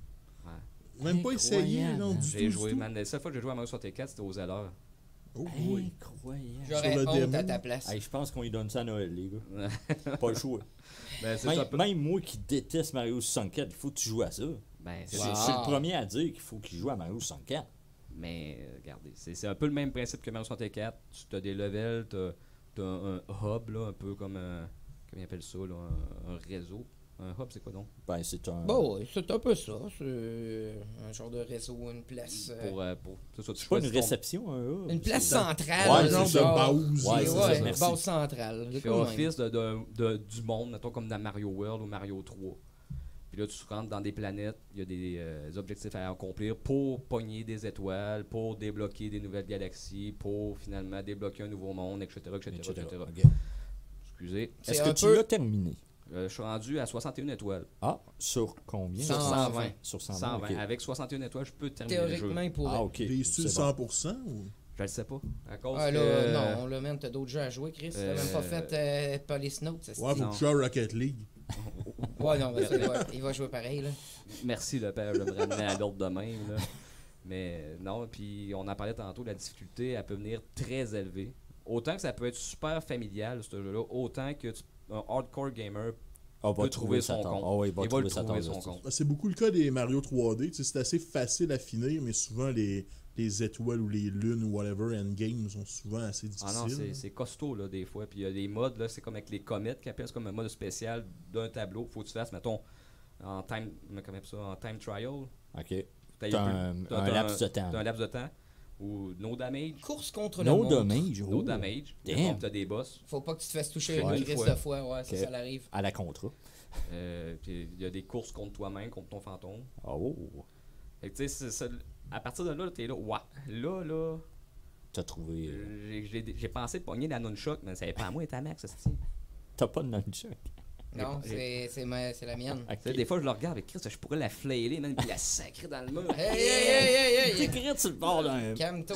Même pas essayé, Incroyable. non, du tout. J'ai du joué, tout. man. La seule fois que j'ai joué à Mario soixante-quatre, c'était aux Zellers. Oh, oui. Incroyable. J'aurais le honte démo. à ta place. Hey, je pense qu'on lui donne ça à Noël, les gars. Pas le choix. Ben, c'est Même, ça. même moi qui déteste Mario soixante-quatre, il faut que tu joues à ça. Ben, c'est C'est Wow. c'est le premier à dire qu'il faut qu'il joue à Mario soixante-quatre. Mais euh, regardez, c'est c'est un peu le même principe que Mario soixante-quatre. Tu as des levels, tu as un, un hub, là, un peu comme un. Comment ils appellent ça, là, un, un réseau. Un hub, c'est quoi donc? Ben, c'est un. Bon, ouais, c'est un peu ça. C'est un genre de réseau, une place. euh, Pour, euh, pour, c'est ça, tu C'est pas une choisis ton- réception, un hub. Une place C'est- centrale. Ouais, Un c'est genre de ça. base. Ouais, Ouais, c'est ça, ouais, merci. base centrale. qui C'est fait cool, office de, de- de- du monde, mettons comme dans Mario World ou Mario trois. Puis là, tu rentres dans des planètes, il y a des euh, objectifs à accomplir pour pogner des étoiles, pour débloquer des nouvelles galaxies, pour finalement débloquer un nouveau monde, et cetera, et cetera, et etc. cetera. Ok. Excusez. C'est Est-ce un que tu peu- l'as terminé? Euh, je suis rendu à soixante et une étoiles. Ah, sur combien? Sur cent vingt. Sur cent vingt, cent vingt. ok. Avec soixante et une étoiles, je peux terminer le jeu. Théoriquement, il pourrait. Ah, ok. Réussis-tu C'est cent bon. pour cent ou... Je le sais pas. À cause Ah, là, que- non, là, man, t'as d'autres jeux à jouer, Chris. T'as Euh, même pas fait euh, Police Note, ça se Ouais, dit. faut Non. que tu joues à Rocket League. Ouais, non, mais ça, il va, il va jouer pareil, là. Merci le père de me ramener à l'ordre de même. Là. Mais non, puis on en parlait tantôt, la difficulté, elle peut venir très élevée. Autant que ça peut être super familial, ce jeu-là, autant que tu- un hardcore gamer Ah, va peut trouver sa son tente. compte. Ah, ouais, il va il va trouver le sa trouver tente son là-dessus. compte. Ben, c'est beaucoup le cas des Mario trois D. Tu sais, c'est assez facile à finir, mais souvent les, les étoiles ou les lunes ou whatever endgame sont souvent assez Ah difficiles. non, c'est, c'est costaud là, des fois. Puis il y a des modes, là, c'est comme avec les comètes qui appellent, c'est comme un mode spécial d'un tableau. Faut que tu fasses, mettons, en time, comment on appelle ça, en time trial. Ok. T'as T'as un, t'as- un t'as laps de temps. T'as un laps de temps. Ou no damage. Course contre le No monde. damage. No oh. damage. Damn. Mettons que t'as des boss. Faut pas que tu te fasses toucher Ouais. une Une crise fois. de fois, ouais, ça, Ok. ça l'arrive. À la contrat. Euh, puis il y a des courses contre toi-même, contre ton fantôme. Oh. Fait que tu sais, c'est ça- à partir de là, t'es là, ouais, là, là, T'as trouvé. euh, euh, j'ai- j'ai j'ai pensé de pogner la nunchuck, mais ça n'est pas à moi, et à Max, ça se tient. T'as pas de nunchuck. Non, J'ai- c'est c'est ma- c'est la mienne. Ok. Tu sais, des fois, je le regarde avec Chris, je pourrais la flailer, même, puis la sacrer dans le mur. Hey, hey, hey, hey, hey! T'écris sur le bord d'un. Calme-toi.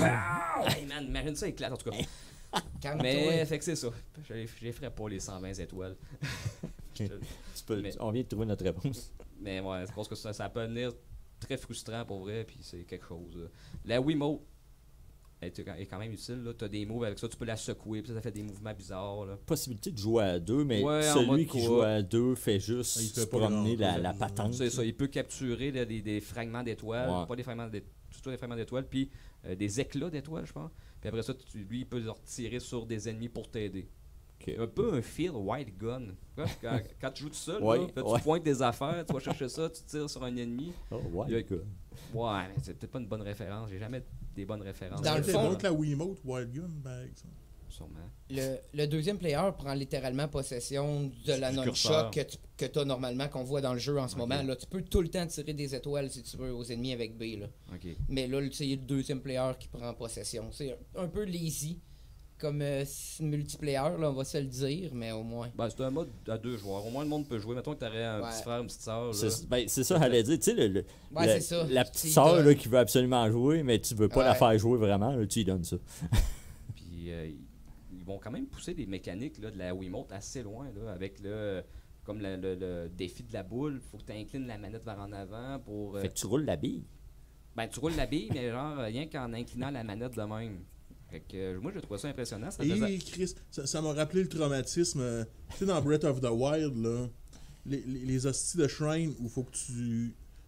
Hey man, imagine ça éclate, en tout cas. Calme-toi. Mais, fait que c'est ça. Je les- je les ferais pas les cent vingt étoiles. Tu peux- Mais- On vient de trouver notre réponse. Mais ouais, je pense que ça, ça peut devenir très frustrant pour vrai, puis c'est quelque chose. là. La Wiimote elle est est quand même utile. Tu as des moves avec ça, tu peux la secouer, puis ça, ça fait des mouvements bizarres. Là. Possibilité de jouer à deux, mais Ouais, en mode celui qui coop. joue à deux fait juste Ah, il fait se pas promener grand- la, la Ouais. patente. C'est ça, il peut capturer là, des, des fragments d'étoiles, Ouais. pas des fragments d'étoiles, surtout des fragments d'étoiles, puis euh, des éclats d'étoiles, je pense. Puis après ça, tu- lui, il peut leur tirer sur des ennemis pour t'aider. Ok. Un peu un feel white gun. Quand, quand- quand tu joues tout seul, Ouais, là, là, tu ouais. pointes des affaires, tu vas chercher ça, tu tires sur un ennemi. Oh, ouais, Il y a- good. Ouais, mais c'est peut-être pas une bonne référence. J'ai jamais des bonnes références. Dans le C'est fond- bon que la Wiimote Wild Gun, par exemple. Sûrement. Le, le deuxième player prend littéralement possession de la Du nunchuck curseur. que tu que as normalement, qu'on voit dans le jeu en ce Ok. moment. Là. Tu peux tout le temps tirer des étoiles si tu veux aux ennemis avec B. Là. Ok. Mais là, c'est le deuxième player qui prend possession. C'est un, un peu lazy comme euh, multiplayer, là, on va se le dire, mais au moins. Ben, c'est un mode à deux joueurs. Au moins, le monde peut jouer. Mettons que t'aurais un Ouais. petit frère, une petite soeur. C'est ben, c'est ça, j'allais dire. Tu sais, le, le- Ouais, la, c'est ça. la Tu petite y sœur donnes. là, qui veut absolument jouer, mais tu veux pas la Ouais. faire jouer vraiment, là, tu lui donnes ça. Puis euh, ils- ils vont quand même pousser les mécaniques là, de la Wiimote assez loin, là, avec le comme le, le- le défi de la boule. Faut que tu inclines la manette vers en avant pour. euh, Fait que tu roules la bille. ben, tu roules la bille, mais genre rien qu'en inclinant la manette de même. Fait que euh, moi, j'ai trouvé ça impressionnant. Ça faisait- Et Chris, ça ça m'a rappelé le traumatisme. euh, Tu sais, dans Breath of the Wild, là, les, les, les hosties de shrine où il faut que tu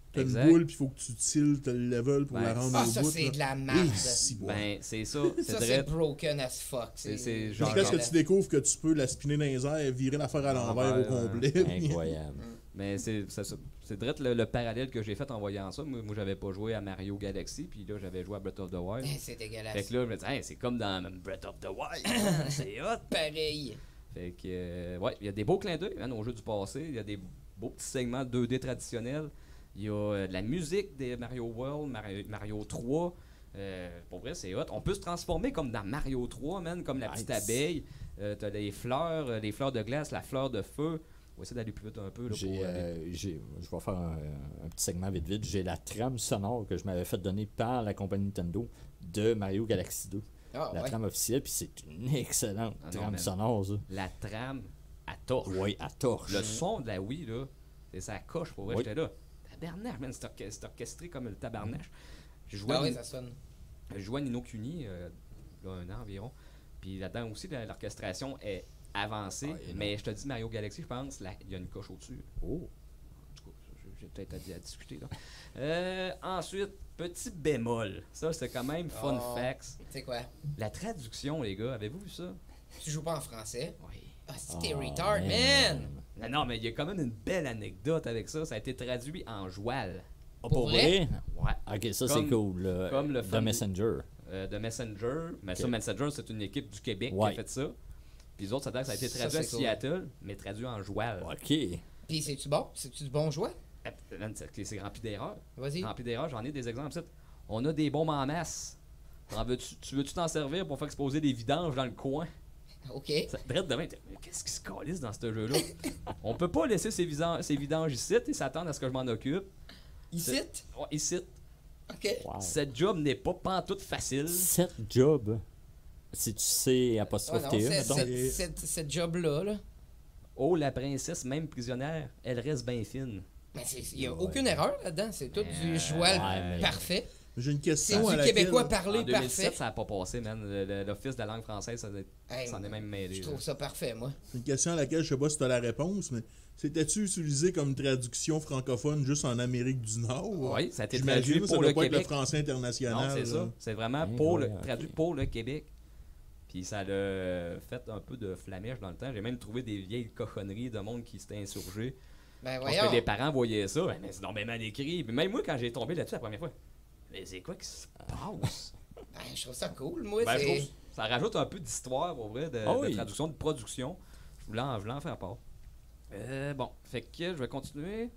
T'as une Exact. boule, puis il faut que tu tiltes le level pour Ben, la rendre Ah, au ça, bout. c'est là. de la Et merde. si, bon. Ben, c'est ça. C'est Ça, c'est direct. broken as fuck. C'est- c'est genre- Jusqu'à ce que dégueulasse. tu découvres que tu peux la spinner dans les airs, virer l'affaire à l'envers au L'envers, complet. Incroyable. Mais c'est c'est ça. C'est direct le, le parallèle que j'ai fait en voyant ça. Moi, moi, j'avais pas joué à Mario Galaxy, puis là, j'avais joué à Breath of the Wild. Eh, C'est dégueulasse. Fait que là, je me dis, hey, c'est comme dans Breath of the Wild. C'est hot. Pareil. Fait que, euh, ouais, il y a des beaux clins d'œil hein, aux jeux du passé. Il y a des beaux petits segments deux D traditionnels. Il y a euh, de la musique des Mario World, Mario, Mario trois. Euh, pour vrai, c'est hot. On peut se transformer comme dans Mario trois, man, comme la petite Nice. abeille. Euh, T'as les fleurs, euh, les fleurs de glace, la fleur de feu. On va essayer d'aller plus vite un peu. Là, J'ai, pour, euh, euh, j'ai- je vais faire un, un petit segment vite vite. J'ai la trame sonore que je m'avais fait donner par la compagnie Nintendo de Mario Galaxy deux. Ah, La ouais. trame officielle, puis c'est une excellente Ah non, trame man. sonore, ça. la trame à torche. Oui, à torche. Le son de la Wii, là, c'est ça coche pour vrai. Oui. J'étais là. Tabarnak, man, c'est orche- c'est orchestré comme le tabarnache. J'ai joué, Ah à oui, Ni- ça sonne. j'ai joué à Nino Kuni, euh, il y a un an environ. Puis là-dedans aussi, la- l'orchestration est avancée. Ah, énorme. mais je te dis, Mario Galaxy, je pense, là, il y a une coche au-dessus. Oh. En tout cas, j'ai- j'ai peut-être à, à discuter. Là. Euh, ensuite, petit bémol. Ça, c'est quand même fun Oh. facts. C'est quoi? La traduction, les gars, avez-vous vu ça? Tu joues pas en français? Oui. Ah, c'était Ah, retard, man! Non, non, mais il y a quand même une belle anecdote avec ça. Ça a été traduit en joual. Ah, Pour pour vrai? vrai? Ouais. Ok, ça Comme- c'est cool. là. comme le The fameux- Messenger. Euh, de Messenger. Mais ça, Ok. Messenger, c'est une équipe du Québec Ouais. qui a fait ça. Puis les autres, ça, a l'air que ça a été Ça, traduit à c'est cool. Seattle, mais traduit en joual. Ok. Pis c'est-tu bon? C'est-tu du bon jouet? Eh, man, C'est c'est rempli d'erreurs. Vas-y. Rempli d'erreurs, j'en ai des exemples. ici. On a des bombes en masse. T'en veux-tu, tu veux-tu t'en servir pour faire exploser des vidanges dans le coin? OK. Ça drette demain, t'es- mais qu'est-ce qui se calisse dans ce jeu-là? On peut pas laisser ces, vidan- ces vidanges ici et s'attendre à ce que je m'en occupe. Ici? Ouais, ici. OK. Wow. Cette job n'est pas pantoute facile. Sept jobs. Si tu sais Ouais, apostrophe non, T E, c'est- mettons. cette- cette- cette job-là, là. Oh, la princesse, même prisonnière, elle reste bien fine. Mais il n'y a Ouais. aucune erreur là-dedans. C'est tout Euh, du joual ouais, mais- parfait. J'ai une C'est question à du laquelle... québécois En parlé deux mille sept, parfait. ça n'a pas passé, man. Le- le- L'Office de la langue française, ça Hey, s'en est même mêlé. Je là. trouve ça parfait, moi. Une question à laquelle je sais pas si tu as la réponse, mais c'était-tu utilisé comme traduction francophone juste en Amérique du Nord? Oui, ça a été J'imagine, traduit ça pour doit le pas être le Québec. français international. Non, c'est ça. là. C'est vraiment Hein, pour ouais, le, ok. traduit pour le Québec. Puis ça l'a fait un peu de flamèche dans le temps. J'ai même trouvé des vieilles cochonneries de monde qui s'était insurgé. Ben Parce voyons. que les parents voyaient ça. Ben, mais c'est normalement écrit. Puis même moi, quand j'ai tombé là-dessus la première fois, mais c'est quoi qui se passe? Ben, je trouve ça cool, moi. Ben, je c'est... trouve- ça rajoute un peu d'histoire, pour vrai, de, Ah de oui. traduction, de production. Je voulais en, je voulais en faire part. Euh, bon, fait que je vais continuer.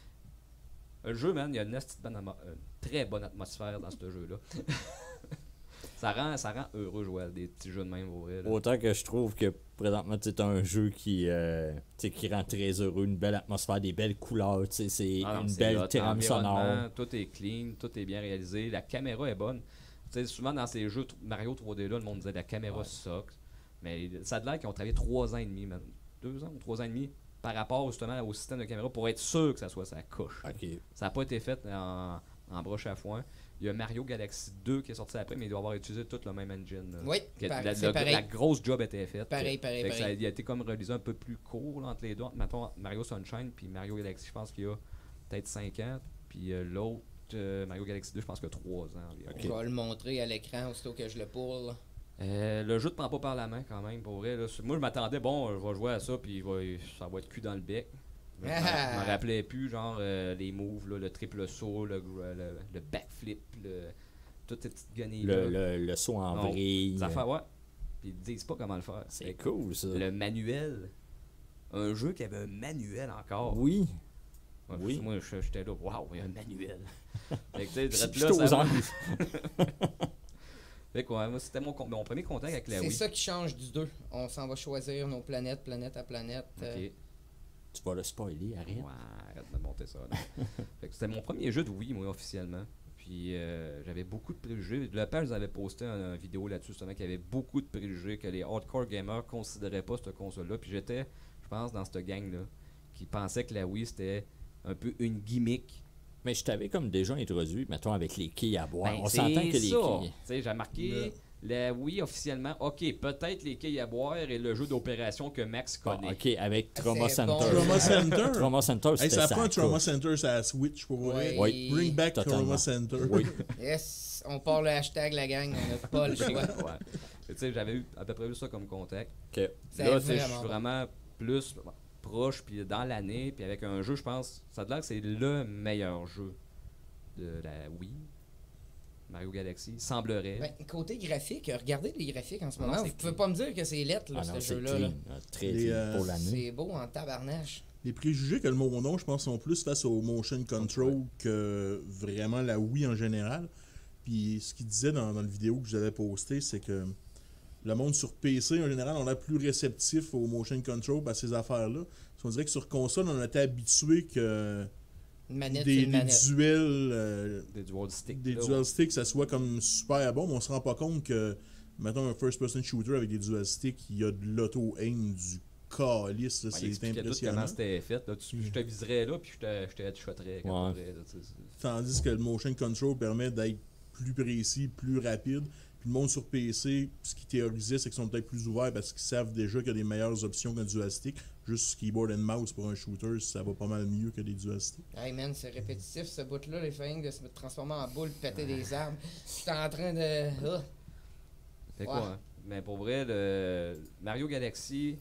Le jeu, man, il y a une, esti de bonne amo- une très bonne atmosphère dans ce jeu-là. ça, rend, ça rend heureux jouer à des petits jeux de même, pour vrai. là. Autant que je trouve que présentement c'est un jeu qui, euh, tu sais, qui rend très heureux, une belle atmosphère, des belles couleurs, tu sais, c'est Ah non, une c'est belle hot, trame l'environnement, sonore. Tout est clean, tout est bien réalisé. La caméra est bonne. Tu sais, souvent dans ces jeux t- Mario trois D là, le monde disait la caméra Ouais. sucks. Mais ça a l'air qu'ils ont travaillé trois ans et demi, même. Deux ans ou trois ans et demi par rapport justement au système de caméra pour être sûr que ça soit sa coche. Ok. Ça n'a pas été fait en, en broche à foin. Il y a Mario Galaxy deux qui est sorti après, mais il doit avoir utilisé tout le même engine. là. Oui, Que par- la, c'est la- pareil. la grosse job était faite. Pareil, pareil, Fait que ça a, pareil. il a été comme réalisé un peu plus court là, entre les deux. Mettons Mario Sunshine puis Mario Galaxy, je pense qu'il y a peut-être cinq ans. Puis euh, l'autre, euh, Mario Galaxy deux, je pense qu'il y a trois ans environ. Je vais le montrer à l'écran aussitôt que je le pull. Euh, le jeu te prend pas par la main quand même, pour vrai. Là. Moi, je m'attendais, bon, je vais jouer à ça, puis il va- ça va être cul dans le bec. Je m'en- Ah! je m'en rappelais plus, genre les les moves, là, le triple saut, le, gr- le, le backflip, le, toutes ces petites gunnies. Le, le, le saut en Non, vrille. Ça fait, ouais. Puis ils disent pas comment le faire. C'est Fait que cool ça. Le manuel. Un jeu qui avait un manuel encore. Oui. Ouais, oui. Moi, je- j'étais là, waouh, il y a un manuel. Fait que, tu sais, C'est drette là, plutôt ça aux m'a- Anglais. Fait que, ouais, moi, c'était mon, con- mon premier contact avec la C'est Wii. ça qui change du deux. On s'en va choisir nos planètes, planète à planète. euh, Ok. Tu vas le spoiler, arrête. Ouais, arrête de me monter ça. là. Fait que c'était mon premier jeu de Wii, moi, officiellement. Puis euh, j'avais beaucoup de préjugés. Le père nous avait posté une vidéo là-dessus, justement, qu'il y avait beaucoup de préjugés, que les hardcore gamers considéraient pas cette console-là. Puis j'étais, je pense, dans cette gang-là, qui pensait que la Wii, c'était un peu une gimmick. Mais je t'avais comme déjà introduit, mettons, avec les quilles à boire. Ben, On c'est s'entend que les ça. quilles. Tu sais, j'ai marqué, Le- La Wii, officiellement, OK, peut-être les quilles à boire et le jeu d'opération que Max Bon, connaît. ok, avec Trauma C'est Center. bon. Trauma Center. Trauma Center, Hey, c'était ça ça. prend un Trauma Center sur la Switch pour vrai. Oui. Bring back Totalement. Trauma Center. Oui. Yes, on part le hashtag la gang, on n'a pas le choix. Ouais. Tu sais, j'avais eu à peu près eu ça comme contact. Ok. C'est Là, tu sais, je vraiment suis bon. vraiment plus proche, puis dans l'année, puis avec un jeu, je pense, ça a l'air que c'est le meilleur jeu de la Wii. Mario Galaxy, semblerait. Ben, côté graphique, regardez les graphiques en ce Non, moment. c'est Vous pouvez pas me dire que c'est lettre, là, Ah non, ce c'est jeu-là. là. clean. là. Très Les, clean euh, pour l'année. C'est beau en tabarnache. Les préjugés que le mot nom, je pense, sont plus face au motion control que vraiment la Wii en général. Puis ce qu'il disait dans, dans la vidéo que j'avais postée, c'est que le monde sur P C, en général, on est plus réceptif au motion control à ces affaires-là. Parce qu'on dirait que sur console, on était habitué que Une manette, des, c'est une des manette. duels, euh, Des dual sticks. des là, dual sticks, ça soit comme super bon, mais on se rend pas compte que, mettons, un first-person shooter avec des dual sticks, il y a de l'auto-aim du calice, là, Ouais, il c'est expliquait tout impressionnant. comment c'était fait. Là. Tu- je te viserais là, puis je te, je te headshotterais. quand Ouais. tu pourrais, là, tu sais, c'est- Tandis que le motion control permet d'être plus précis, plus rapide. Puis le monde sur P C, ce qui théorisait, c'est qu'ils sont peut-être plus ouverts parce qu'ils savent déjà qu'il y a des meilleures options qu'un dual stick. Juste keyboard and mouse pour un shooter, ça va pas mal mieux que des dual sticks. Hey man, c'est répétitif ce bout-là, les fingers de se transformer en boule, péter des arbres. J'étais en train de. Ah. Fait Ouais. quoi, hein? Mais pour vrai, le Mario Galaxy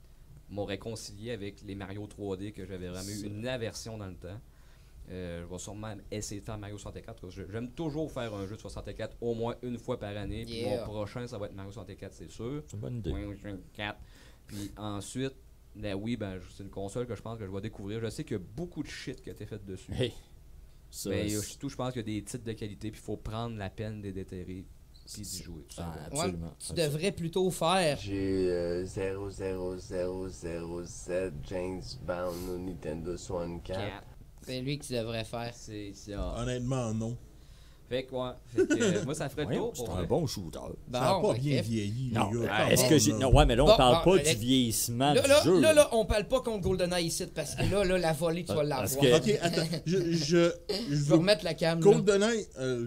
m'a réconcilié avec les Mario trois D que j'avais vraiment eu une aversion dans le temps. Euh, je vais sûrement essayer de faire Mario soixante-quatre. Parce que j'aime toujours faire un jeu de soixante-quatre au moins une fois par année. Puis Yeah. mon prochain, ça va être Mario soixante-quatre, c'est sûr. C'est une bonne idée. Mario soixante-quatre. Puis ensuite, la Wii, ben, c'est une console que je pense que je vais découvrir. Je sais qu'il y a beaucoup de shit qui a été fait dessus. Hey. Ça, Mais c'est- surtout, je pense qu'il y a des titres de qualité, puis il faut prendre la peine de les déterrer, puis d'y jouer. tout Ah, simplement. absolument. Ouais, tu devrais plutôt faire. J'ai euh, zéro zéro zéro zéro sept James Bond au Nintendo soixante-quatre. Quatre. C'est lui que tu devrais faire. C'est ça. Honnêtement, non. Fait que, ouais. Fait que, euh, moi, ça ferait le Voyons, tour c'est pour un vrai. bon shooter. Bon, ça n'a pas ben, bien Kev. vieilli, Non, les gars. euh, Come est-ce on, que j'ai. là. Non, ouais, mais là, on Bon, parle bon, pas Alex- du vieillissement Là, du là, jeu. là, là, on parle pas contre GoldenEye ici parce que là, là, la volée, tu vas Parce l'avoir. que- Ok, attends. Je, je, je Je vais veux remettre la cam. là. GoldenEye, euh,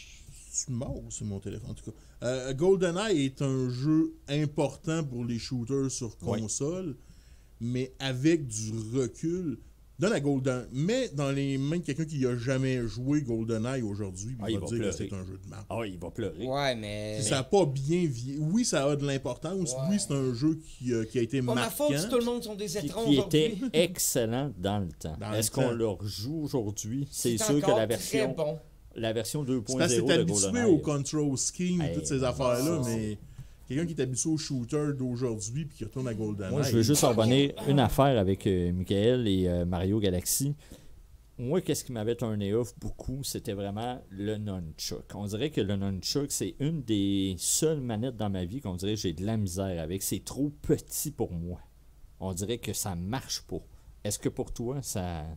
tu mords sur mon téléphone en tout cas. Euh, GoldenEye est un jeu important pour les shooters sur Ouais. console, mais avec du recul. Donne à Golden, mais dans les mains de quelqu'un qui a jamais joué GoldenEye aujourd'hui, Ah, il il va va dire pleurer. que c'est un jeu de merde. Ah, il va pleurer. Ouais, mais. Ça n'a pas bien vieilli. Oui, ça a de l'importance. Ouais. Oui, c'est un jeu qui, euh, qui a été Pas ma marquant. faute si tout le monde sont des Qui, étrons qui aujourd'hui. était excellent dans le temps. Dans le Est-ce qu'on temps. le rejoue aujourd'hui? C'est sûr que encore la très version, bon. la version deux C'est point parce que zéro t'es de habitué GoldenEye. au control scheme, Hey, toutes ces non, affaires-là, ça, mais quelqu'un qui est habitué au shooter d'aujourd'hui puis qui retourne à GoldenEye. Moi, je veux juste en revenir une affaire avec euh, Michael et euh, Mario Galaxy. Moi, qu'est-ce qui m'avait turné off beaucoup, c'était vraiment le nunchuck. On dirait que le nunchuck, c'est une des seules manettes dans ma vie qu'on dirait que j'ai de la misère avec. C'est trop petit pour moi. On dirait que ça marche pas. Est-ce que pour toi, ça...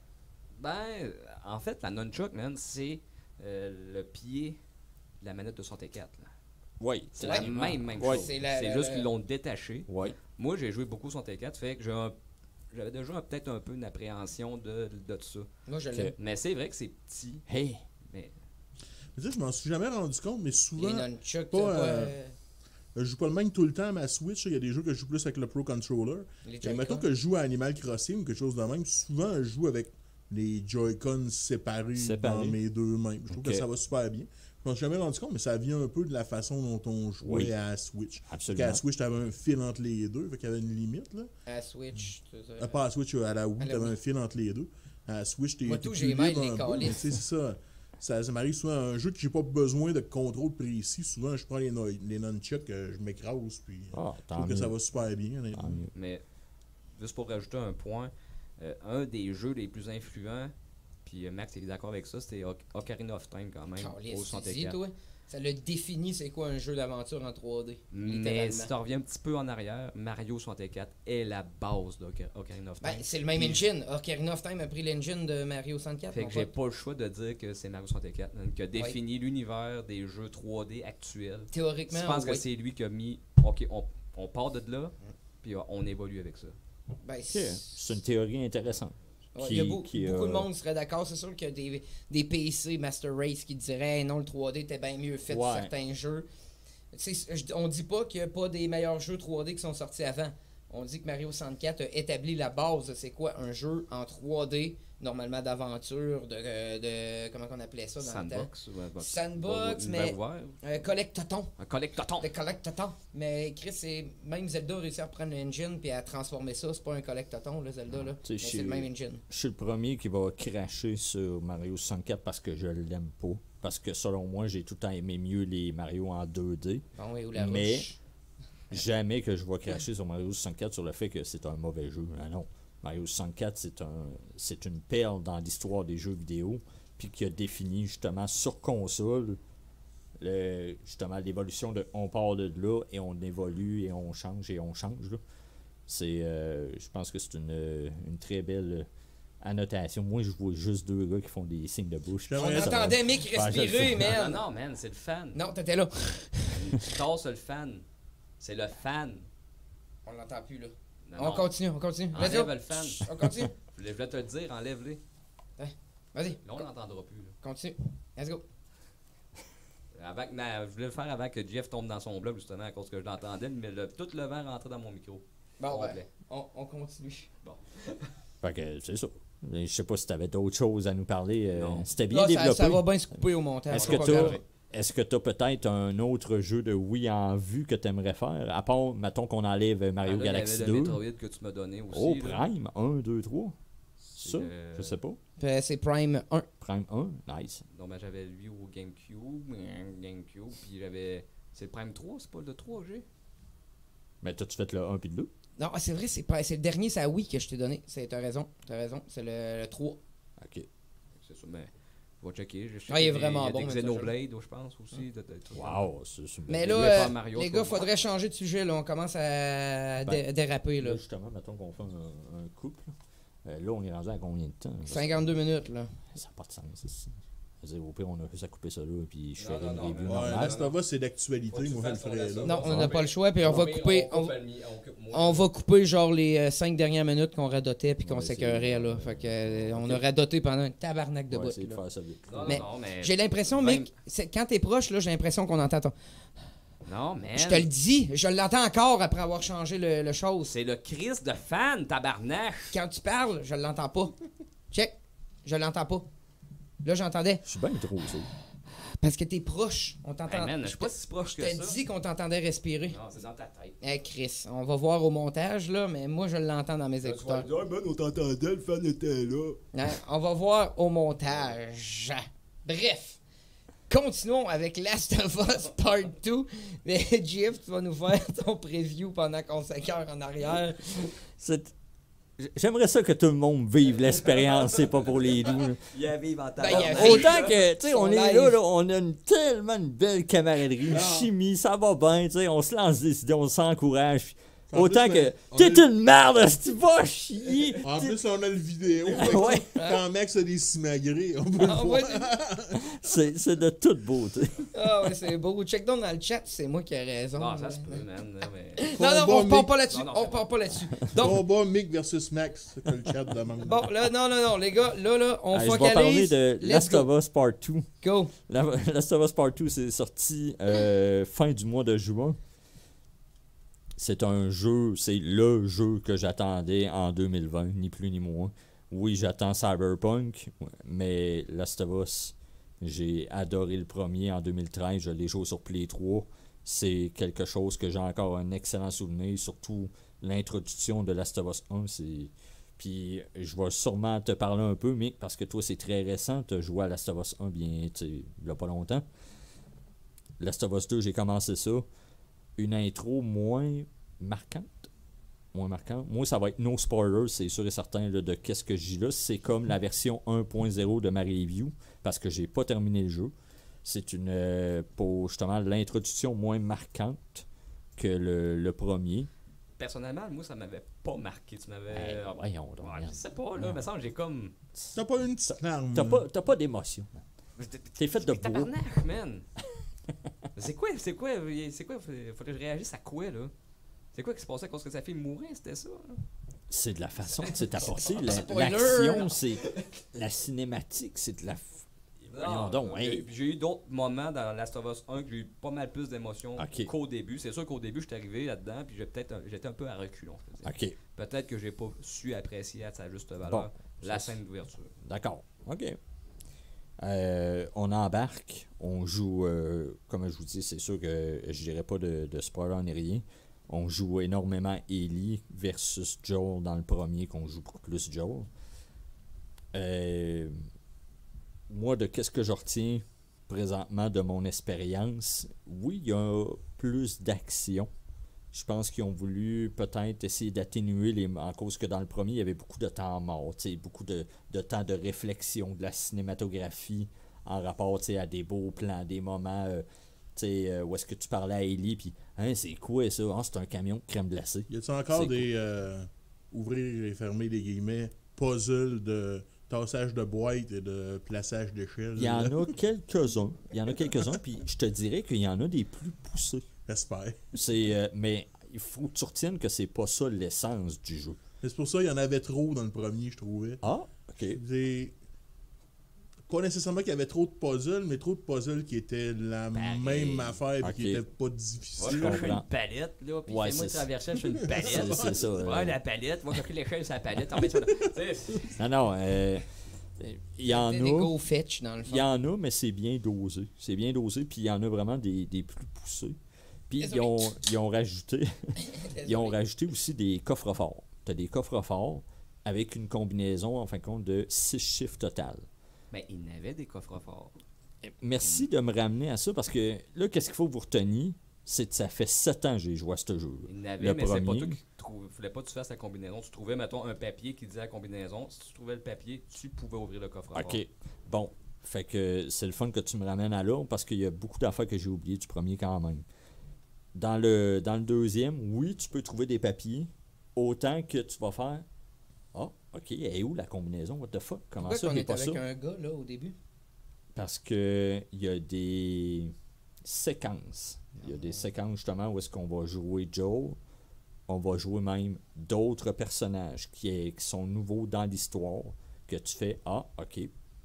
Ben, en fait, la nunchuck, man, c'est euh, le pied de la manette de soixante-quatre. là. Oui, C'est la même, même Ouais. chose. C'est C'est la- la- juste la- qu'ils l'ont détaché. Oui. Moi, j'ai joué beaucoup soixante-quatre, fait que j'ai un- j'avais déjà un- peut-être un peu une appréhension de, de ça. Moi, je Ok. l'aime. Mais c'est vrai que c'est petit. Hey! Mais Mais tu sais, je m'en suis jamais rendu compte, mais souvent, Les nunchucks, pas, t'as pas. euh, euh, je joue pas le même tout le temps à ma Switch. Il y a des jeux que je joue plus avec le Pro Controller. Les Et Joy-Con. mettons que je joue à Animal Crossing ou quelque chose de même, souvent je joue avec les Joy-Con séparés, Séparés. dans mes deux mains. Je trouve Ok. que ça va super bien. Je m'en suis jamais rendu compte, mais ça vient un peu de la façon dont on jouait Oui. à la Switch. Absolument. À la Switch, t'avais un fil entre les deux, fait qu'il y avait une limite. Là. À Switch. tu sais. Euh, pas à la Switch, à la Wii, À la t'avais Wii. un fil entre les deux. À la Switch, t'es Moi, t'es tout, plus j'ai mal libre les un peu, calices. mais tu sais, c'est ça. Ça, ça m'arrive souvent un jeu que j'ai pas besoin de contrôle précis. Souvent, je prends les, no- les nunchucks, euh, je m'écrase, puis euh, Ah, je tant trouve que mieux. ça va super bien. honnêtement. Tant mieux. Mais juste pour rajouter un point, euh, un des jeux les plus influents, puis euh, Max est d'accord avec ça, c'était Oc- Ocarina of Time quand même, Calisse, au tu dis, soixante-quatre. toi, ça le définit c'est quoi un jeu d'aventure en trois D. Mais littéralement. si tu reviens un petit peu en arrière, Mario soixante-quatre est la base d'Ocarina of Time. Ben, c'est le même Puis- engine. Ocarina of Time a pris l'engine de Mario soixante-quatre. Fait mon que j'ai pote. pas le choix de dire que c'est Mario soixante-quatre hein, qui a défini l'univers des jeux trois D actuels. Théoriquement, Je pense que oui. c'est lui qui a mis OK, on, on part de là, puis on évolue avec ça. Ben, Ok, c'est- c'est une théorie intéressante. Ouais, Qui- il y a beau- qui, beaucoup euh, de monde serait d'accord. C'est sûr qu'il y a des, des P C Master Race qui diraient hey, non, le trois D était bien mieux fait Ouais. pour certains jeux. c'est- je- on dit pas qu'il n'y a pas des meilleurs jeux trois D qui sont sortis avant. On dit que Mario soixante-quatre a établi la base de c'est quoi un jeu en trois D, normalement d'aventure, de, de. Comment on appelait ça dans le temps? Sandbox. ouais, bah, Sandbox, bah, mais. univers ouvert. Euh, collectathon. Un collectaton. Le collectathon. Mais Chris, c'est. Même Zelda a réussi à reprendre l'engine puis à transformer ça. C'est pas un collectaton, là, Zelda. Là. Tu Mais sais, c'est je- le même engine. Je suis le premier qui va cracher sur Mario soixante-quatre parce que je l'aime pas. Parce que selon moi, j'ai tout le temps aimé mieux les Mario en deux D. Bon, oui, ou la Mais- roche. Jamais que je vais cracher sur Mario soixante-quatre sur le fait que c'est un mauvais jeu. Ah non. Mario soixante-quatre, c'est un c'est une perle dans l'histoire des jeux vidéo, puis qui a défini justement sur console le- justement l'évolution de on part de là et on évolue et on change et on change. là. C'est euh, je pense que c'est une, une très belle annotation. Moi, je vois juste deux gars qui font des signes de bouche. On J'aimerais ça. entendait Mick Ouais, je le respirer, sais. man. Non, non, man, c'est le fan. Non, t'étais là. Tu tasses le fan. C'est le fan. On l'entend plus, là. Non, On non. continue, on continue. Let's Enlève go. le fan. Chut, On continue. Je voulais te le dire, enlève-les. Vas-y, Là, on l'entendra plus. Là. continue. Let's go. Avant que- mais, je voulais le faire avant que Jeff tombe dans son bloc, justement, à cause que je l'entendais, mais le- tout le vent rentrait dans mon micro. Bon, ben, Complet. on, on continue. Fait que c'est ça. Je sais pas si tu avais d'autres choses à nous parler. euh, Non. C'était bien Là, ça, développé. ça va bien se couper au montage. Est-ce c'est que pas tu grave. Est-ce que tu as peut-être un autre jeu de Wii en vue que tu aimerais faire? À part, mettons qu'on enlève Mario Ah, là, il y avait Galaxy le deux. Metroid que tu m'as donné aussi. Oh, là. Prime un, deux, trois. Ça, euh, je sais pas. Euh, C'est Prime un. Prime un, nice. Donc, ben, j'avais lui au GameCube, euh, GameCube, puis j'avais. C'est le Prime trois, c'est pas le trois G? Mais t'as-tu fait le un puis le deux? Non, ah, c'est vrai, c'est pas- c'est le dernier, c'est à Wii que je t'ai donné. C'est- T'as raison, t'as raison. C'est le, le trois. Ok. C'est ça, mais. On va checker. Je sais Ah, il est qu'il y a vraiment des- il y bon, a mais des ça, Xenoblade, je pense aussi. de- de- de- Wow, c'est c'est une Mais belle là, voulais faire euh, Mario, les je gars, crois. faudrait changer de sujet. Là. On commence à dé- Ben, déraper. idée. Là. Là, justement, mettons qu'on fait un, un couple. Là. Euh, là, on est rendu à combien de temps? Parce que cinquante-deux minutes. Là. Ça n'a pas de sens, c'est ça. Je veux dire, au pire, on a juste à couper ça là, puis je Non, ferai non, une non, review mais- Ouais, normale. Last of Us, c'est d'actualité, moi, je le ferais là. Non, on n'a Ouais, pas le mais- choix. Puis on va couper. On, va- on va couper genre les euh, cinq dernières minutes qu'on radotait puis qu'on Ouais, s'écœurait. Là. Fait que, euh, on a radoté pendant un tabarnak de On va bout. essayer de là. faire ça vite. Non, Mais- non, non, mais. J'ai l'impression, Même- mec, c'est- quand t'es proche, là, j'ai l'impression qu'on entend ton. Non, man. Je te le dis, je l'entends encore après avoir changé le, le chose. C'est le Chris de fan, tabarnak. Quand tu parles, je l'entends pas. Check, je l'entends pas. Là, j'entendais. Je suis bien trop, ça. Parce que t'es proche. On t'entend. Hey, man, je je suis pas si proche je que t'ai ça. dit qu'on t'entendait respirer. Non, c'est dans ta tête. Eh, Chris, on va voir au montage, là, mais moi, je l'entends dans mes écouteurs. Ah, man, on t'entendait, le fan était là. Hein, on va voir au montage. Bref. Continuons avec Last of Us Part deux. Mais Jeff, tu vas nous faire ton preview pendant qu'on s'écœure en arrière. C'est- J'aimerais ça que tout le monde vive l'expérience, c'est pas pour les doux. là. Il y avait inventé. Ben, il y avait- Autant que, tu sais, Son on est live. là, là, on a une, tellement une belle camaraderie, une chimie, ça va bien, tu sais, on se lance des idées, on s'encourage. puis En Autant plus, que, on t'es a- une merde, si tu vas chier. En plus, on a le vidéo. fait que Ouais. Quand Max a des simagrées, on peut le Ah, voir. ouais, C'est c'est de toute beauté. Ah ouais, c'est beau. Check down dans le chat, c'est moi qui ai raison. Non, ça là. se peut, man. là, mais... Non, non, Combat on repart Mick- pas là-dessus. Non, non, On c'est repart pas là-dessus. Donc, Combat Mick versus Max, c'est que le chat demande. bon, là, non, non, non, les gars, là, là, on Allez, je vais parler focalise. de Let's Last go. of Us Part deux. Go. La- Last of Us Part deux, c'est sorti euh, fin du mois de juin. C'est un jeu, c'est le jeu que j'attendais en deux mille vingt, ni plus ni moins. Oui, j'attends Cyberpunk, mais Last of Us, j'ai adoré le premier en deux mille treize, je l'ai joué sur Play trois. C'est quelque chose que j'ai encore un excellent souvenir, surtout l'introduction de Last of Us un. C'est... Puis je vais sûrement te parler un peu, Mick, parce que toi, c'est très récent, tu as joué à Last of Us un bien, tu sais, il n'y a pas longtemps. Last of Us deux, j'ai commencé ça. Une intro moins marquante. Moins marquante. Moi, ça va être no spoilers, c'est sûr et certain là, de qu'est-ce que j'ai là. C'est comme la version un point zéro de ma review, parce que j'ai pas terminé le jeu. C'est une euh, pour justement l'introduction moins marquante que le, le premier. Personnellement, moi, ça m'avait pas marqué. Tu m'avais. Hey, Ah, voyons donc, ouais, regarde. je sais pas, là. Non. Mais ça, j'ai comme. T'as pas une petite larme. T'as pas, t'as pas d'émotion. T'es fait de Mais bois. tabarnak, man. C'est quoi, c'est quoi, c'est quoi, faudrait que je réagisse à quoi, là? C'est quoi qui se passait à cause que sa fille mourait, c'était ça? Là? C'est de la façon que c'est apporté. La- Spoiler! L'action, c'est la cinématique, c'est de la. f- Voyons donc, j'ai- hey. J'ai eu d'autres moments dans Last of Us un que j'ai eu pas mal plus d'émotions Ok. qu'au début. C'est sûr qu'au début, j'étais arrivé là-dedans, puis j'ai peut-être un- j'étais un peu à reculons. je peux dire. OK, Peut-être que j'ai pas su apprécier à sa juste valeur Bon, la ça, scène d'ouverture. d'accord. OK. Euh, on embarque, on joue, euh, comme je vous dis, c'est sûr que je dirais pas de, de spoiler ni rien. On joue énormément Ellie versus Joel dans le premier, qu'on joue beaucoup plus Joel. Euh, moi, de qu'est-ce que je retiens présentement de mon expérience, oui, il y a plus d'action. Je pense qu'ils ont voulu peut-être essayer d'atténuer les. En cause que dans le premier, il y avait beaucoup de temps mort, tu sais, beaucoup de, de temps de réflexion, de la cinématographie en rapport tu sais, à des beaux plans, des moments euh, tu sais, euh, où est-ce que tu parlais à Ellie, puis hein, c'est quoi ça? Ah, c'est un camion de crème glacée. Y a-t-il encore C'est des euh, ouvrir et fermer les guillemets puzzles de tassage de boîtes et de plaçage d'échelles? Il y en a quelques-uns. Il y en a quelques-uns, puis je te dirais qu'il y en a des plus poussés. J'espère. C'est, euh, mais il faut que tu retiennes que c'est pas ça l'essence du jeu. Mais c'est pour ça qu'il y en avait trop dans le premier, je trouvais. Ah, ok. C'est pas nécessairement qu'il y avait trop de puzzles, mais trop de puzzles qui étaient la Pareil. même affaire et Ok. qui étaient pas Moi, difficiles. je comprends. fais une palette, là, puis Ouais, fais-moi c'est- traverser sur une palette. C'est, c'est ça. euh. Ouais, la palette. Moi, j'ai pris l'échelle sur la palette. En fait, ça- tu sais, Non, non. euh, il y en C'était des a. go fetch dans le fond. Il y en a, mais c'est bien dosé. C'est bien dosé, puis il y en a vraiment des, des plus poussés. Puis ils Désolé. ont, ils ont rajouté. Ils ont rajouté aussi des coffres forts. Tu as des coffres forts avec une combinaison, en fin de compte, de six chiffres total. Mais il n'avait des coffres forts. Merci de me ramener à ça, parce que là, qu'est-ce qu'il faut que vous reteniez? C'est que ça fait sept ans que j'ai joué à ce jeu. Il n'avait, Le mais c'est pas premier. toi qui trouve, voulait pas que tu fasses la combinaison. Tu trouvais, mettons, un papier qui disait la combinaison. Si tu trouvais le papier, tu pouvais ouvrir le coffre fort. OK. Bon. Fait que c'est le fun que tu me ramènes à là, parce qu'il y a beaucoup d'affaires que j'ai oubliées du premier quand même. Dans le, dans le deuxième, oui, tu peux trouver des papiers, autant que tu vas faire ah, OK, elle est où la combinaison? What the fuck? Comment Pourquoi ça, qu'on j'ai est pas avec ça? un gars, là, au début? Parce que il y a des séquences. Il y a des séquences, justement, où est-ce qu'on va jouer Joel. On va jouer même d'autres personnages qui, est- qui sont nouveaux dans l'histoire, que tu fais ah, OK.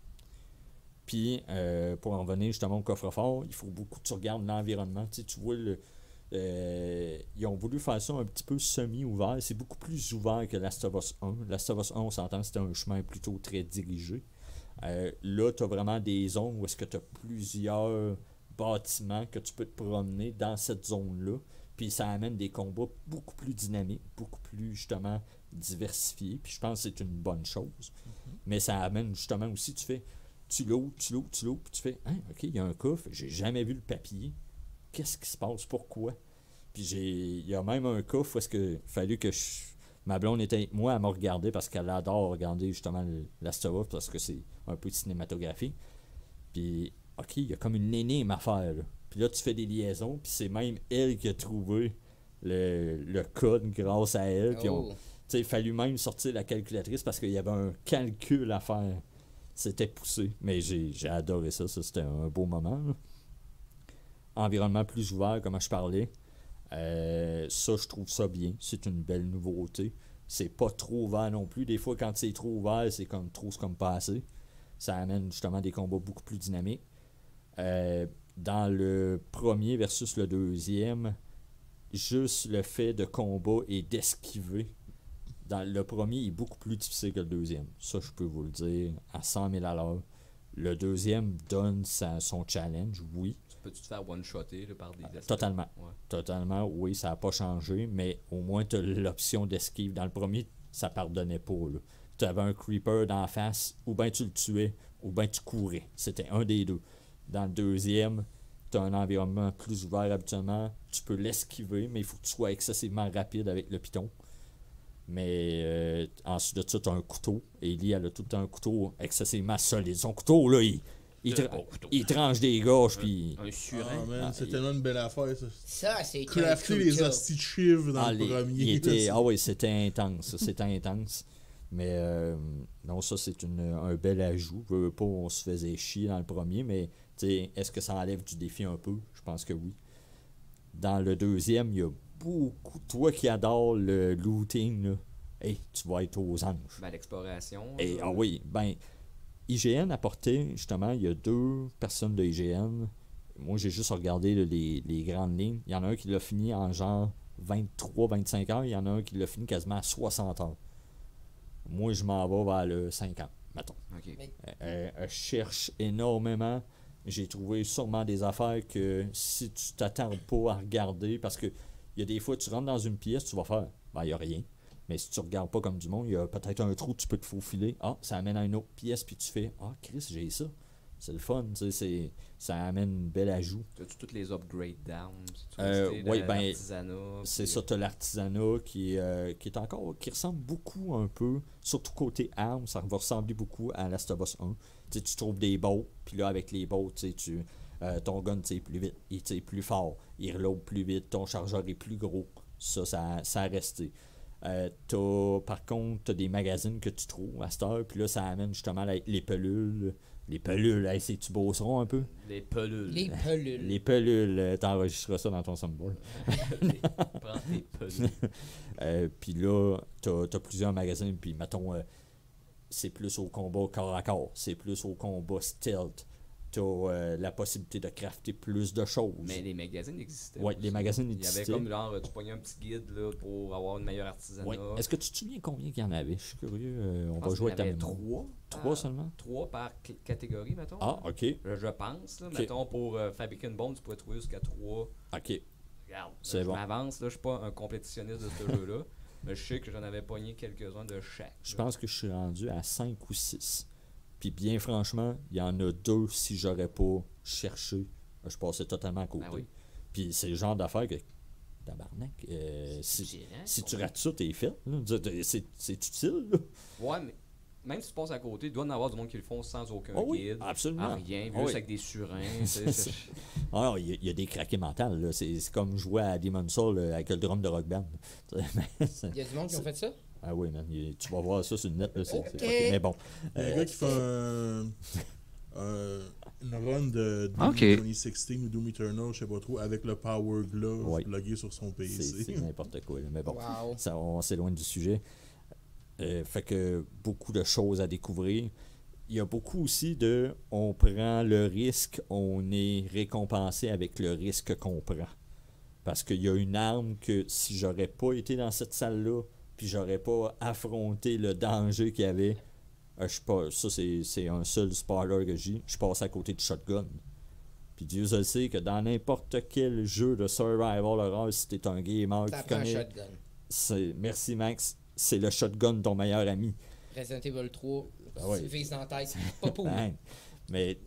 Puis, euh, pour en venir justement au coffre-fort, il faut beaucoup que tu regardes l'environnement. Tu sais, tu vois, le, euh, ils ont voulu faire ça un petit peu semi-ouvert. C'est beaucoup plus ouvert que Last of Us un. Last of Us un, on s'entend, c'était un chemin plutôt très dirigé. Euh, là, tu as vraiment des zones où est-ce que tu as plusieurs bâtiments que tu peux te promener dans cette zone-là. Puis ça amène des combats beaucoup plus dynamiques, beaucoup plus justement diversifiés. Puis je pense que c'est une bonne chose. Mais ça amène justement aussi, tu fais, tu l'ouvres, tu l'ouvres, tu l'ouvres, puis tu fais, hein, OK, il y a un coffre, j'ai jamais vu le papier. Qu'est-ce qui se passe? Pourquoi? Puis j'ai, il y a même un coffre où est-ce que fallu que je, ma blonde était avec moi à me regarder parce qu'elle adore regarder justement le, Last of Us parce que c'est un peu de cinématographie. Puis, OK, il y a comme une énigme à faire, là. Puis là, tu fais des liaisons, puis c'est même elle qui a trouvé le, le code grâce à elle. Puis on, Oh. tu sais, il fallu même sortir la calculatrice parce qu'il y avait un calcul à faire. C'était poussé. Mais j'ai, j'ai adoré ça. Ça, c'était un beau moment, là. Environnement plus ouvert, comme je parlais. Euh, ça, je trouve ça bien. C'est une belle nouveauté. C'est pas trop ouvert non plus. Des fois, quand c'est trop ouvert, c'est comme trop, c'est comme pas assez. Ça amène justement des combats beaucoup plus dynamiques. Euh, dans le premier versus le deuxième, juste le fait de combat et d'esquiver. Dans le premier est beaucoup plus difficile que le deuxième. Ça, je peux vous le dire à cent mille à l'heure. Le deuxième donne sa- son challenge, oui. Tu peux-tu te faire one-shotter là, par des... Totalement. Ouais. Totalement, oui, ça n'a pas changé, mais au moins tu as l'option d'esquive. Dans le premier, ça pardonnait pas. Tu avais un creeper d'en face, ou bien tu le tuais, ou bien tu courais. C'était un des deux. Dans le deuxième, tu as un environnement plus ouvert habituellement. Tu peux l'esquiver, mais il faut que tu sois excessivement rapide avec le piton. Mais euh, ensuite de ça, tu as un couteau. Ellie, elle a tout le temps un couteau excessivement solide. Son couteau, là, il, il, Le tra- bon couteau. il tranche des gorges, puis... Un surin. Ah, man, Ah, c'est il- tellement une belle affaire, ça. Ça, c'est Crafter Kill, les Kill. hosties de chiffres dans Ah, le les- premier. il était, là, ah oui, c'était intense. ça, C'était intense. Mais euh, non, ça, c'est une, un bel ajout. Je veux pas, on se faisait chier dans le premier, mais tu sais, est-ce que ça enlève du défi un peu? Je pense que oui. Dans le deuxième, il y a beaucoup. Toi qui adores le looting, là, hey, tu vas être aux anges. Ben, l'exploration. Et, là. ah oui, ben, I G N apportait, justement, il y a deux personnes de I G N. Moi, j'ai juste regardé là, les, les grandes lignes. Il y en a un qui l'a fini en genre vingt-trois vingt-cinq heures. Il y en a un qui l'a fini quasiment à soixante heures. Moi, je m'en vais vers le cinquante, mettons. Ok. Mais- Euh, euh, je cherche énormément. J'ai trouvé sûrement des affaires que si tu t'attardes pas à regarder, parce que il y a des fois, tu rentres dans une pièce, tu vas faire, ben, il n'y a rien. Mais si tu regardes pas comme du monde, il y a peut-être un trou, tu peux te faufiler. Ah, ça amène à une autre pièce, puis tu fais, ah, Chris, j'ai ça. C'est le fun, tu sais, c'est- ça amène une belle ajout. As-tu toutes les upgrade down? Tu Euh, resté ouais, dans ben, l'artisanat, C'est puis- ça, tu as l'artisanat qui, est, euh, qui est encore, qui ressemble beaucoup un peu, surtout côté armes, ça va ressembler beaucoup à Last of Us un. Tu sais, tu trouves des bots, puis là, avec les bots, tu sais, tu, euh, ton gun tire plus vite, il tire plus fort, il reload plus vite, ton chargeur est plus gros. Ça, ça, ça a resté. Euh, t'as, par contre, tu as des magazines que tu trouves à cette heure, puis là, ça amène justement la- les pelules. Les pelules, hey, c'est-tu bosseron un peu? Les pelules. Les pelules. Les pelules, euh, t'enregistreras ça dans ton soundboard. Les- Prends tes pelules. Euh, puis là, t'as as plusieurs magasins, puis mettons, euh, c'est plus au combat corps à corps, c'est plus au combat stealth. T'as euh, la possibilité de crafter plus de choses. Mais les magazines existaient. Ouais, aussi. les magazines Il y avait existaient. comme genre, tu pognais un petit guide là, pour avoir une meilleure artisanat. Ouais. Est-ce que tu te souviens combien qu'il y en avait? Je suis curieux. euh, on Je va pense jouer qu'il y avec ta en avait mémoire. trois. Trois Ah, seulement? Trois par cl- catégorie, mettons. Ah, ok. Je, je pense. Là, Ok. Mettons, pour euh, fabriquer une bombe, tu pourrais trouver jusqu'à trois. Ok. Regarde, C'est là, je bon. m'avance. Là, je suis pas un complétitionniste de ce jeu-là. Mais je sais que j'en avais pogné quelques-uns de chaque. Je là. pense que je suis rendu à cinq ou six. Puis bien franchement, il y en a deux si j'aurais pas cherché. Je passais totalement à côté. Ben oui. Puis c'est le genre d'affaire que. Tabarnak. euh, si, gênant, si tu on- rates ça, t'es fait. là. Dire, t'es- C'est c'est utile. Là. Ouais, mais même si tu passes à côté, il doit y en avoir du monde qui le font sans aucun Ah oui, guide. absolument. à rien, Ah juste oui. avec des surins. tu sais, c'est- Ah non, il y, a- il y a des craqués mentales. là. C'est c'est comme jouer à Demon's Soul euh, avec le drum de Rock Band. Mais c'est- Il y a du monde qui ont fait ça? ah oui, man. il- Tu vas voir ça sur le net. là, c'est- c'est Ok. fucké. Mais bon. Il y a un euh, gars qui fait un, un- une run de Doom Ok. vingt seize ou Doom Eternal, je sais pas trop, avec le Power Glove Ouais. plugué sur son P c'est C. c'est n'importe quoi. là. Mais bon. Wow. Ça, on s'éloigne du sujet. Euh, fait que beaucoup de choses à découvrir. Il y a beaucoup aussi de on prend le risque, on est récompensé avec le risque qu'on prend. Parce qu'il y a une arme que si j'aurais pas été dans cette salle-là, puis j'aurais pas affronté le danger qu'il y avait, euh, je suis pas, ça c'est, c'est un seul spoiler que j'ai, je passe à côté de shotgun. Puis Dieu le sait que dans n'importe quel jeu de survival horror, si t'es un gamer Ça qui prend un connaît, shotgun. c'est, merci Max, c'est le shotgun de ton meilleur ami. Resident Evil trois, Ben ouais. tu vises dans la tête, pas pour Hein. Mais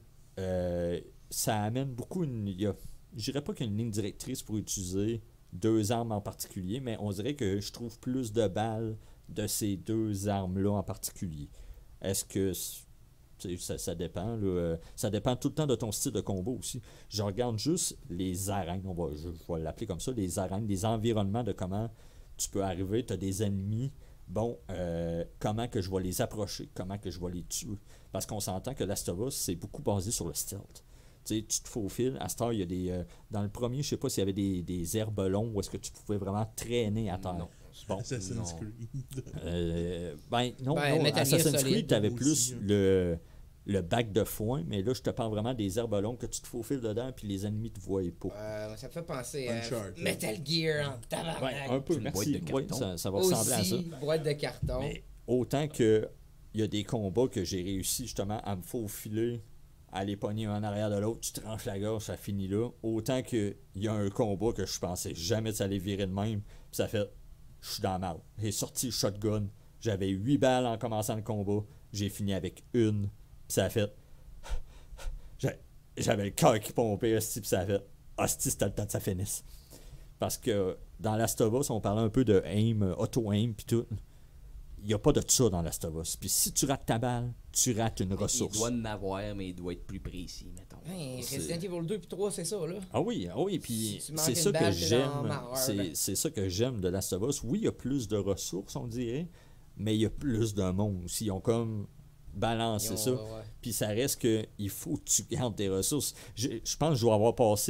euh, ça amène beaucoup une. il y a- Je dirais pas qu'il y a une ligne directrice pour utiliser deux armes en particulier, mais on dirait que je trouve plus de balles de ces deux armes-là en particulier. Est-ce que. c'est- tu sais, Ça, ça dépend. Là, euh, ça dépend tout le temps de ton style de combat aussi. Je regarde juste les arènes, on va, je, je vais l'appeler comme ça, les arènes, les environnements de comment tu peux arriver, tu as des ennemis. Bon, euh, comment que je vais les approcher, comment que je vais les tuer. Parce qu'on s'entend que Last of Us, c'est beaucoup basé sur le stealth. Tu sais, tu te faufiles. À cette heure, il y a des. euh, dans le premier, je sais pas s'il y avait des, des herbes longues où est-ce que tu pouvais vraiment traîner à terre. Non. Bon. Assassin's Non. Creed. Euh, ben non, Ben, non Metal Gear Assassin's Solid Creed, tu avais plus aussi, hein. le, le bac de foin, mais là, je te parle vraiment des herbes longues que tu te faufiles dedans puis les ennemis te voient pas. Euh, ça me fait penser à Uncharted. Metal Gear en tabarnak. Ouais, un peu, une boîte merci. de Ouais, carton. ça, ça va ressembler à ça. Aussi, boîte de carton. Mais autant que il y a des combats que j'ai réussi justement à me faufiler, à les pogner un en arrière de l'autre, tu tranches la gorge, ça finit là. Autant que il y a un combat que je pensais jamais que ça allait virer de même, puis ça fait, je suis dans la merde. J'ai sorti le shotgun, j'avais huit balles en commençant le combat, j'ai fini avec une, puis ça a fait, j'ai- j'avais le cœur qui pompait, hostie, puis ça a fait, hostie, c'était le temps que ça finisse. Parce que dans Last of Us, on parlait un peu de aim, euh, auto-aim, puis tout. Il n'y a pas de ça dans Last of Us. Puis si tu rates ta balle, tu rates une Il ressource. doit en avoir, mais il doit être plus précis, mettons. Hey, c'est- Resident Evil deux puis trois, c'est ça, là. Ah oui, ah oui, puis Si tu manques c'est une ça que balle, t'es dans j'aime. marre, C'est, ben. c'est ça que j'aime de Last of Us. Oui, il y a plus de ressources, on dirait, mais il y a plus de monde aussi. Ils ont comme balancé Ils ont- ça. ouais, ouais. Puis ça reste que il faut que tu gardes tes ressources. Je, je pense que je dois avoir passé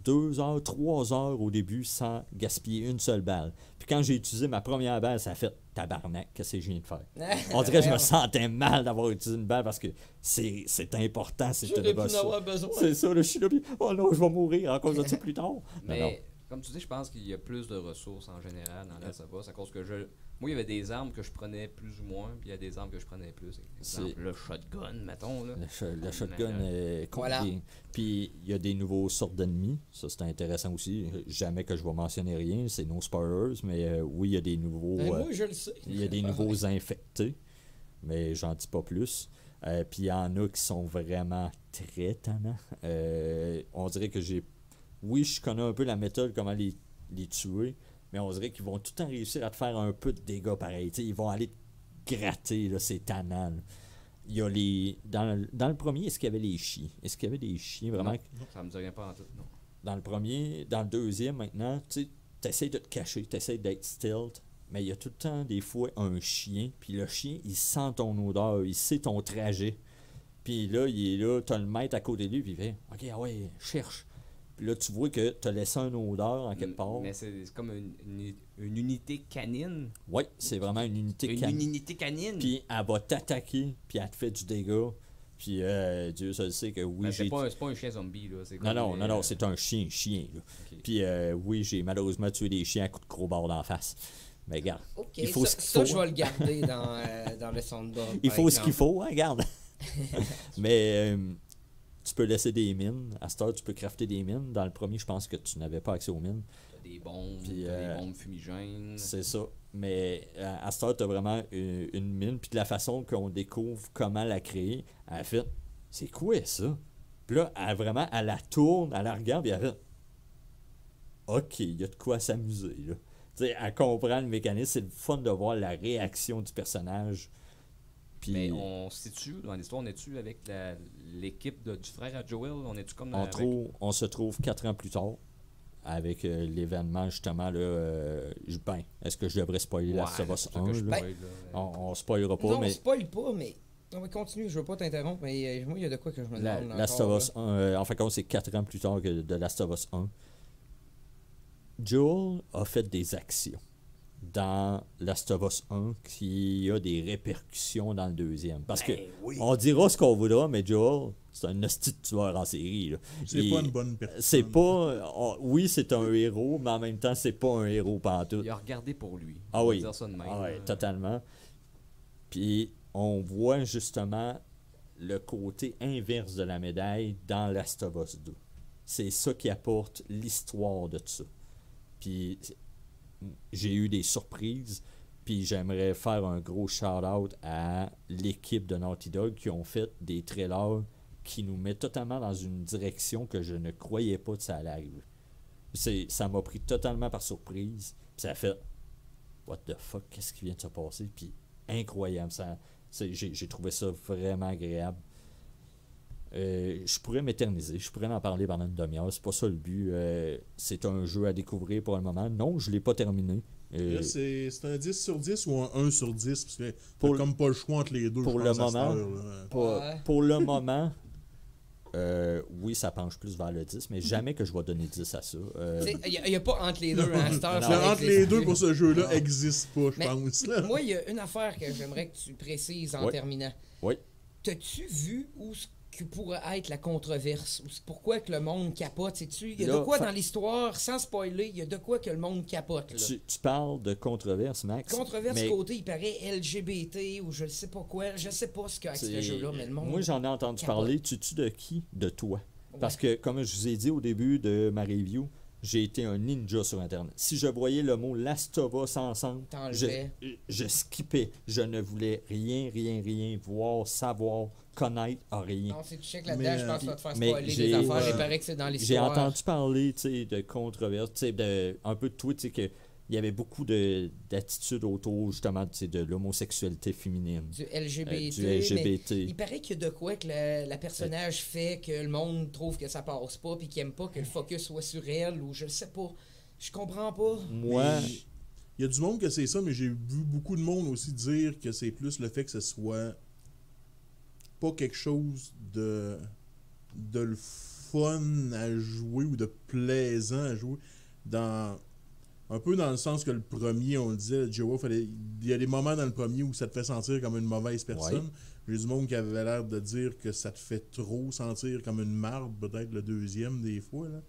deux heures, trois heures au début sans gaspiller une seule balle. Puis quand j'ai utilisé ma première balle, ça a fait tabarnak, qu'est-ce que je viens de faire? On dirait que je me sentais mal d'avoir utilisé une balle parce que c'est, c'est important, c'est J'aurais pu en avoir besoin. C'est ça, là, je suis là, puis oh non, je vais mourir à cause de ça plus tard. Mais, non, non. comme tu dis, je pense qu'il y a plus de ressources en général dans Last of Us, à cause que je... Moi, il y avait des armes que je prenais plus ou moins, puis il y a des armes que je prenais plus. Exemple, C'est- le shotgun, mettons. Là. Le, sh- le shotgun Mais, est Voilà. compliqué. Puis il y a des nouveaux sortes d'ennemis. Ça, c'est intéressant aussi. Jamais que je vais mentionner rien, c'est no spoilers, mais euh, oui, il y a des nouveaux. Ben, euh, moi, je le sais. il y a des nouveaux infectés, mais j'en dis pas plus. Euh, Puis il y en a qui sont vraiment très tannants. Euh, on dirait que j'ai. Oui, je connais un peu la méthode, comment les, les tuer, mais on dirait qu'ils vont tout le temps réussir à te faire un peu de dégâts pareil. T'sais, ils vont aller te gratter, là, c'est tannant. là. Il y a les. Dans le, dans le premier, est-ce qu'il y avait les chiens? Est-ce qu'il y avait des chiens vraiment? Non, ça me dit rien pas en tout, non. Dans le premier, dans le deuxième maintenant, tu essaies de te cacher, tu essaies d'être stealth, mais il y a tout le temps des fois un chien, puis le chien, il sent ton odeur, il sait ton trajet. Puis là, il est là, tu as le maître à côté de lui, puis il fait OK, ah ouais, cherche. Puis là, tu vois que tu as laissé une odeur en quelque part. Mais c'est c'est comme une, une, une unité canine. Oui, c'est vraiment une unité Une, canine. une unité canine. Puis elle va t'attaquer, puis elle te fait du dégât. Puis euh, Dieu seul sait que oui, Ben, j'ai. c'est pas, un- c'est pas un chien zombie, là. C'est Non, comme non, des, non, non, euh, c'est un chien, chien. Là. ok. Puis euh, oui, j'ai malheureusement tué des chiens à coups de crowbar d'en face. Mais regarde, Ok, il faut ça, ce qu'il ça, faut. je vais le garder dans, euh, dans le soundboard. Il par faut ce qu'il exemple. faut, hein, regarde. Mais euh, tu peux laisser des mines. À cette heure, tu peux crafter des mines. Dans le premier, je pense que tu n'avais pas accès aux mines. T'as des bombes, Puis, t'as euh, des bombes fumigènes. C'est ça. Mais euh, à cette heure, tu as vraiment une, une mine. Puis de la façon qu'on découvre comment la créer, elle a fait c'est quoi ça? Puis là, elle vraiment, elle la tourne, elle la regarde, et elle fait OK, il y a de quoi s'amuser. Là. Tu sais, elle comprend le mécanisme. C'est le fun de voir la réaction du personnage. Puis Mais on se situe, dans l'histoire, on est-tu avec la- l'équipe de- du frère à Joel? On est-tu comme dans on, avec- trouve, on se trouve quatre ans plus tard avec euh, l'événement justement là. Euh, je- ben, est-ce que je devrais spoiler Ouais, Last of Us c'est ça un? que je là? spoil, là. On, on spoilera pas, Non, mais spoil pas, mais. On va continuer, je veux pas t'interrompre, mais euh, moi, il y a de quoi que je me la, demande. Last encore, of Us un, euh, en fait, c'est quatre ans plus tard que de Last of Us un. Joel a fait des actions dans Last of Us un qui a des répercussions dans le deuxième. Parce que Ben oui. on dira ce qu'on voudra, mais Joel, c'est un hostie de tueur en série. Là. C'est Il- pas une bonne personne. C'est pas. on- oui, c'est un héros, mais en même temps, c'est pas un héros pantoute. Il a regardé pour lui. Ah On va oui. dire ça de même, Ah ouais, là. totalement. Puis on voit justement le côté inverse de la médaille dans Last of Us deux. C'est ça qui apporte l'histoire de tout ça. Puis c'est- j'ai eu des surprises. Puis j'aimerais faire un gros shout-out à l'équipe de Naughty Dog qui ont fait des trailers qui nous mettent totalement dans une direction que je ne croyais pas que ça allait arriver. C'est, ça m'a pris totalement par surprise. Puis ça a fait what the fuck, qu'est-ce qui vient de se passer? Puis incroyable. Ça, c'est- j'ai, j'ai trouvé ça vraiment agréable. Euh, je pourrais m'éterniser, je pourrais en parler pendant une demi-heure, c'est pas ça le but. Euh, c'est un jeu à découvrir pour le moment. Non, je l'ai pas terminé. Euh, Là, c'est c'est un dix sur dix ou un un sur dix? Parce que Pour t'as le- comme pas le choix entre les deux. pour je le pense, à cette moment, heure, là. pour, Ouais. pour le moment, euh, oui, ça penche plus vers le dix, mais jamais que je vais donner dix à ça. Euh, Il n'y a, pas entre les deux, hein, cette heure, Non. ça Mais entre existe les deux plus. pour ce jeu-là Non. n'existe pas, je Mais pense. Là. Moi, il y a une affaire que j'aimerais que tu précises en Oui. terminant. oui. T'as-tu vu où ce que pourrait être la controverse? Ou c'est pourquoi que le monde capote? Sais-tu? Il y a Là, de quoi fa- dans l'histoire, sans spoiler, il y a de quoi que le monde capote. Là. Tu, tu parles de controverse, Max. Controverse mais côté, il paraît L G B T ou je sais pas quoi. Je sais pas ce qu'il y a avec ce c'est- jeu-là, mais le monde. Moi, j'en ai entendu capote. parler. Tu tu de qui? De toi. Ouais. Parce que, comme je vous ai dit au début de ma review, j'ai été un ninja sur Internet. Si je voyais le mot Last of Us ensemble, je, T'enlevais. je skippais. Je ne voulais rien, rien, rien voir, savoir, connaître, rien. Non, si tu check là-dedans, Mais, je pense que ça va te faire mais spoiler j'ai- des affaires. euh, Il paraît que c'est dans J'ai l'histoire. entendu parler tu sais, de controverses, tu sais, de, un peu de tout, tu sais, que il y avait beaucoup de, d'attitudes autour justement tu sais, de l'homosexualité féminine, Du L G B T. euh, du L G B mais T. il paraît qu'il y a de quoi que la, la personnage fait que le monde trouve que ça passe pas puis qu'il aime pas que le focus soit sur elle ou je sais pas. Je comprends pas. Moi, Mais il y a du monde que c'est ça, mais j'ai vu beaucoup de monde aussi dire que c'est plus le fait que ce soit pas quelque chose de, de le fun à jouer ou de plaisant à jouer. Dans, un peu dans le sens que le premier, on le disait, Joe, fallait, il y a des moments dans le premier où ça te fait sentir comme une mauvaise personne. Ouais. J'ai du monde qui avait l'air de dire que ça te fait trop sentir comme une marde, peut-être le deuxième des fois. Là.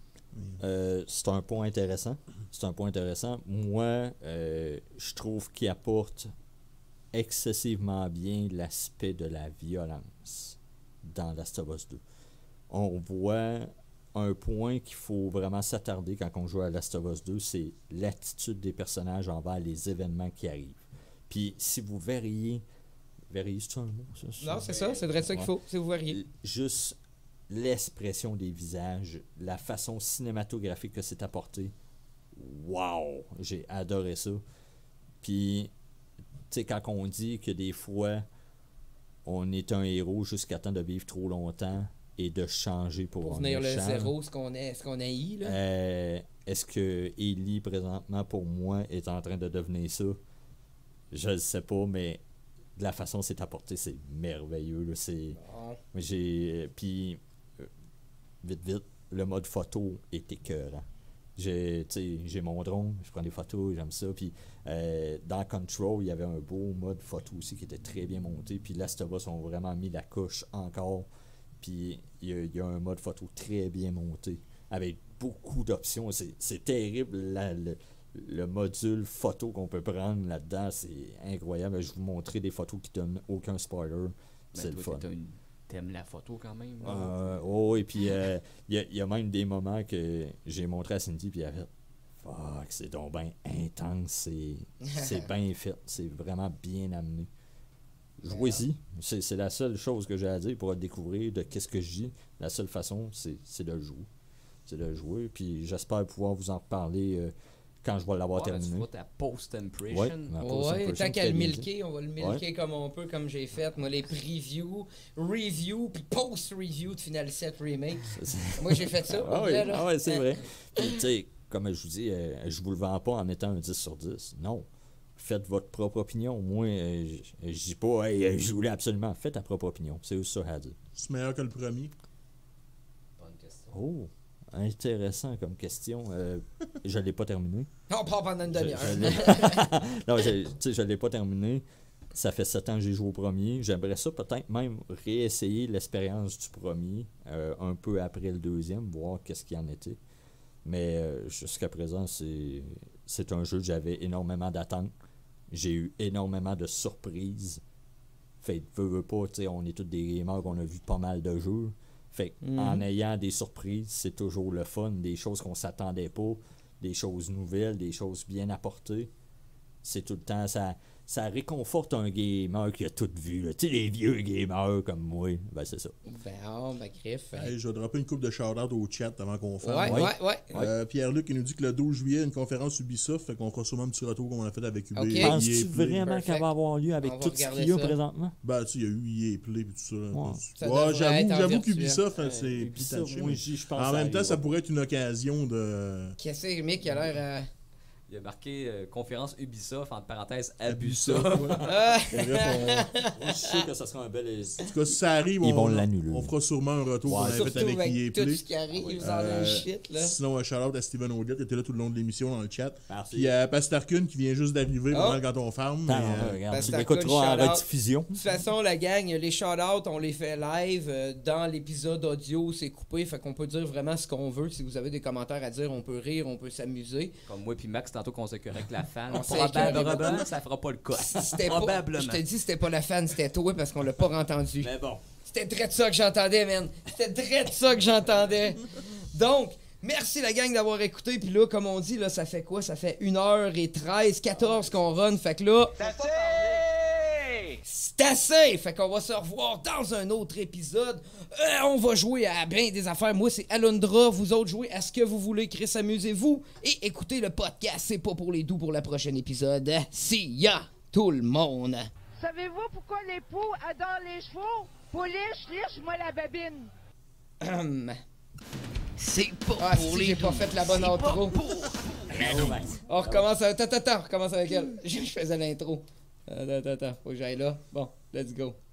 Euh, c'est un point intéressant. C'est un point intéressant. Moi, euh, je trouve qu'il apporte excessivement bien l'aspect de la violence dans Last of Us deux. On voit un point qu'il faut vraiment s'attarder quand on joue à Last of Us deux, c'est l'attitude des personnages envers les événements qui arrivent. Puis si vous verriez... Verriez, c'est un mot? Ça, ça? Non, c'est ça. C'est vrai ça qu'il faut. Si vous verriez. Juste l'expression des visages, la façon cinématographique que c'est apporté. Wow! J'ai adoré ça. Puis, tu sais, quand on dit que des fois, on est un héros jusqu'à temps de vivre trop longtemps et de changer pour, pour venir le zéro, ce qu'on est, ce qu'on haït, là. Euh, est-ce que Ellie, présentement, pour moi, est en train de devenir ça? Je ne sais pas, mais de la façon que c'est apporté, c'est merveilleux, là. C'est... Oh. J'ai... Puis, euh, vite, vite, le mode photo est écœurant. J'ai, j'ai mon drone, je prends des photos, j'aime ça. Puis euh, dans Control, il y avait un beau mode photo aussi qui était très bien monté. Puis Last of Us ont vraiment mis la couche encore. Puis il y, y a un mode photo très bien monté avec beaucoup d'options. C'est, c'est terrible, la, le, le module photo qu'on peut prendre là-dedans. C'est incroyable. Je vais vous montrer des photos qui donnent aucun spoiler. Ben c'est toi, le fun. Une... T'aimes la photo quand même? Euh, oh, et puis il euh, y, y a même des moments que j'ai montré à Cindy, puis elle a fait fuck, c'est donc bien intense, c'est, c'est bien fait, c'est vraiment bien amené. Jouez-y, c'est, c'est la seule chose que j'ai à dire pour le découvrir de qu'est-ce que je dis. La seule façon, c'est, c'est de jouer. C'est de jouer, puis j'espère pouvoir vous en reparler. Euh, quand je vais l'avoir ouais, terminé. Tu vois ta post-impression. Oui, ouais, tant qu'à le milker, on va le milker ouais. comme on peut, comme j'ai fait. Moi, les previews, review, puis post-review de Final sept Remake. Moi, j'ai fait ça. Ah oui, vrai, ah ouais, c'est vrai. Puis, tu sais, comme je vous dis, euh, je vous le vends pas en étant un dix sur dix. Non. Faites votre propre opinion. Moi, euh, je, je dis pas, hey, je voulais absolument. Faites ta propre opinion. C'est aussi ça à dire. C'est meilleur que le premier. Bonne question. Oh. Intéressant comme question. Euh, je ne l'ai pas terminé. On part pendant une demi-heure. Je, je non, je ne l'ai pas terminé. Ça fait sept ans que j'ai joué au premier. J'aimerais ça peut-être même réessayer l'expérience du premier euh, un peu après le deuxième, voir qu'est-ce qu'il en était. Mais euh, jusqu'à présent, c'est, c'est un jeu que j'avais énormément d'attentes. J'ai eu énormément de surprises. Fait que, veux, veux pas, on est tous des gamers, on a vu pas mal de jeux. Fait mm-hmm. en ayant des surprises, c'est toujours le fun, des choses qu'on s'attendait pas, des choses nouvelles, des choses bien apportées. C'est tout le temps, ça, ça réconforte un gamer qui a tout vu. Tu sais, les vieux gamers comme moi, ben c'est ça. Ben, oh, ben, griff. Hein. Hey, je vais dropper une coupe de shout-out au chat avant qu'on fasse. Ouais, ouais, ouais. Euh, Pierre-Luc, il nous dit que le douze juillet, une conférence Ubisoft, fait qu'on fera sûrement un petit retour comme on a fait avec Ubisoft. Okay. Penses-tu vraiment qu'elle va avoir lieu avec tout ce qu'il y a présentement? Ben, tu sais, il y a eu E A Play et tout ça. Ouais. ça ouais, j'avoue, j'avoue qu'Ubisoft, euh, c'est Ubisoft, moi, je pense en même temps, ça pourrait être une occasion de... Qu'est-ce que Mick a l'air... Euh... Il a marqué euh, conférence Ubisoft, entre parenthèses, Abusoft. Ouais. Je sais que ça sera un bel... En tout cas, si ça arrive, Ils on, vont l'annuler. On fera sûrement un retour qu'on avait fait avec E A Play. Tout ce qui arrive dans euh, le shit, là. Sinon, un shout-out à Steven Odette qui était là tout le long de l'émission dans le chat. Merci. Puis à Pastarkun qui vient juste d'arriver oh. quand on farm. Mais, euh, regarde, tu l'écouteras en rediffusion. De toute façon, la gang, les shout-outs, on les fait live. Euh, dans l'épisode audio, c'est coupé. Fait qu'on peut dire vraiment ce qu'on veut. Si vous avez des commentaires à dire, on peut rire, on peut s'amuser. Comme moi puis Max, tantôt qu'on s'est correct la fan. On probablement, ça fera pas le cas. Probablement. Je te dis, c'était pas la fan, c'était toi parce qu'on l'a pas entendu. Mais bon. C'était très de ça que j'entendais, man. C'était très de ça que j'entendais. Donc, merci la gang d'avoir écouté. Puis là, comme on dit, là, ça fait quoi? Ça fait une heure treize, quatorze qu'on run. Fait que là... C'est assez! C'est assez! Fait qu'on va se revoir dans un autre épisode. Euh, on va jouer à bien des affaires. Moi, c'est Alundra. Vous autres, jouez à ce que vous voulez. Chris, amusez-vous. Et écoutez le podcast. C'est pas pour les doux pour le prochain épisode. See ya, tout le monde! Savez-vous pourquoi les poux adorent les chevaux? Pouliche, liche, moi la babine. Hum... C'est pas ah, pour si, les j'ai pas fait la bonne intro. On recommence avec... Attends, attends, on recommence avec elle. Je faisais l'intro. Attends, attends, attends. Faut que j'aille là. Bon, let's go.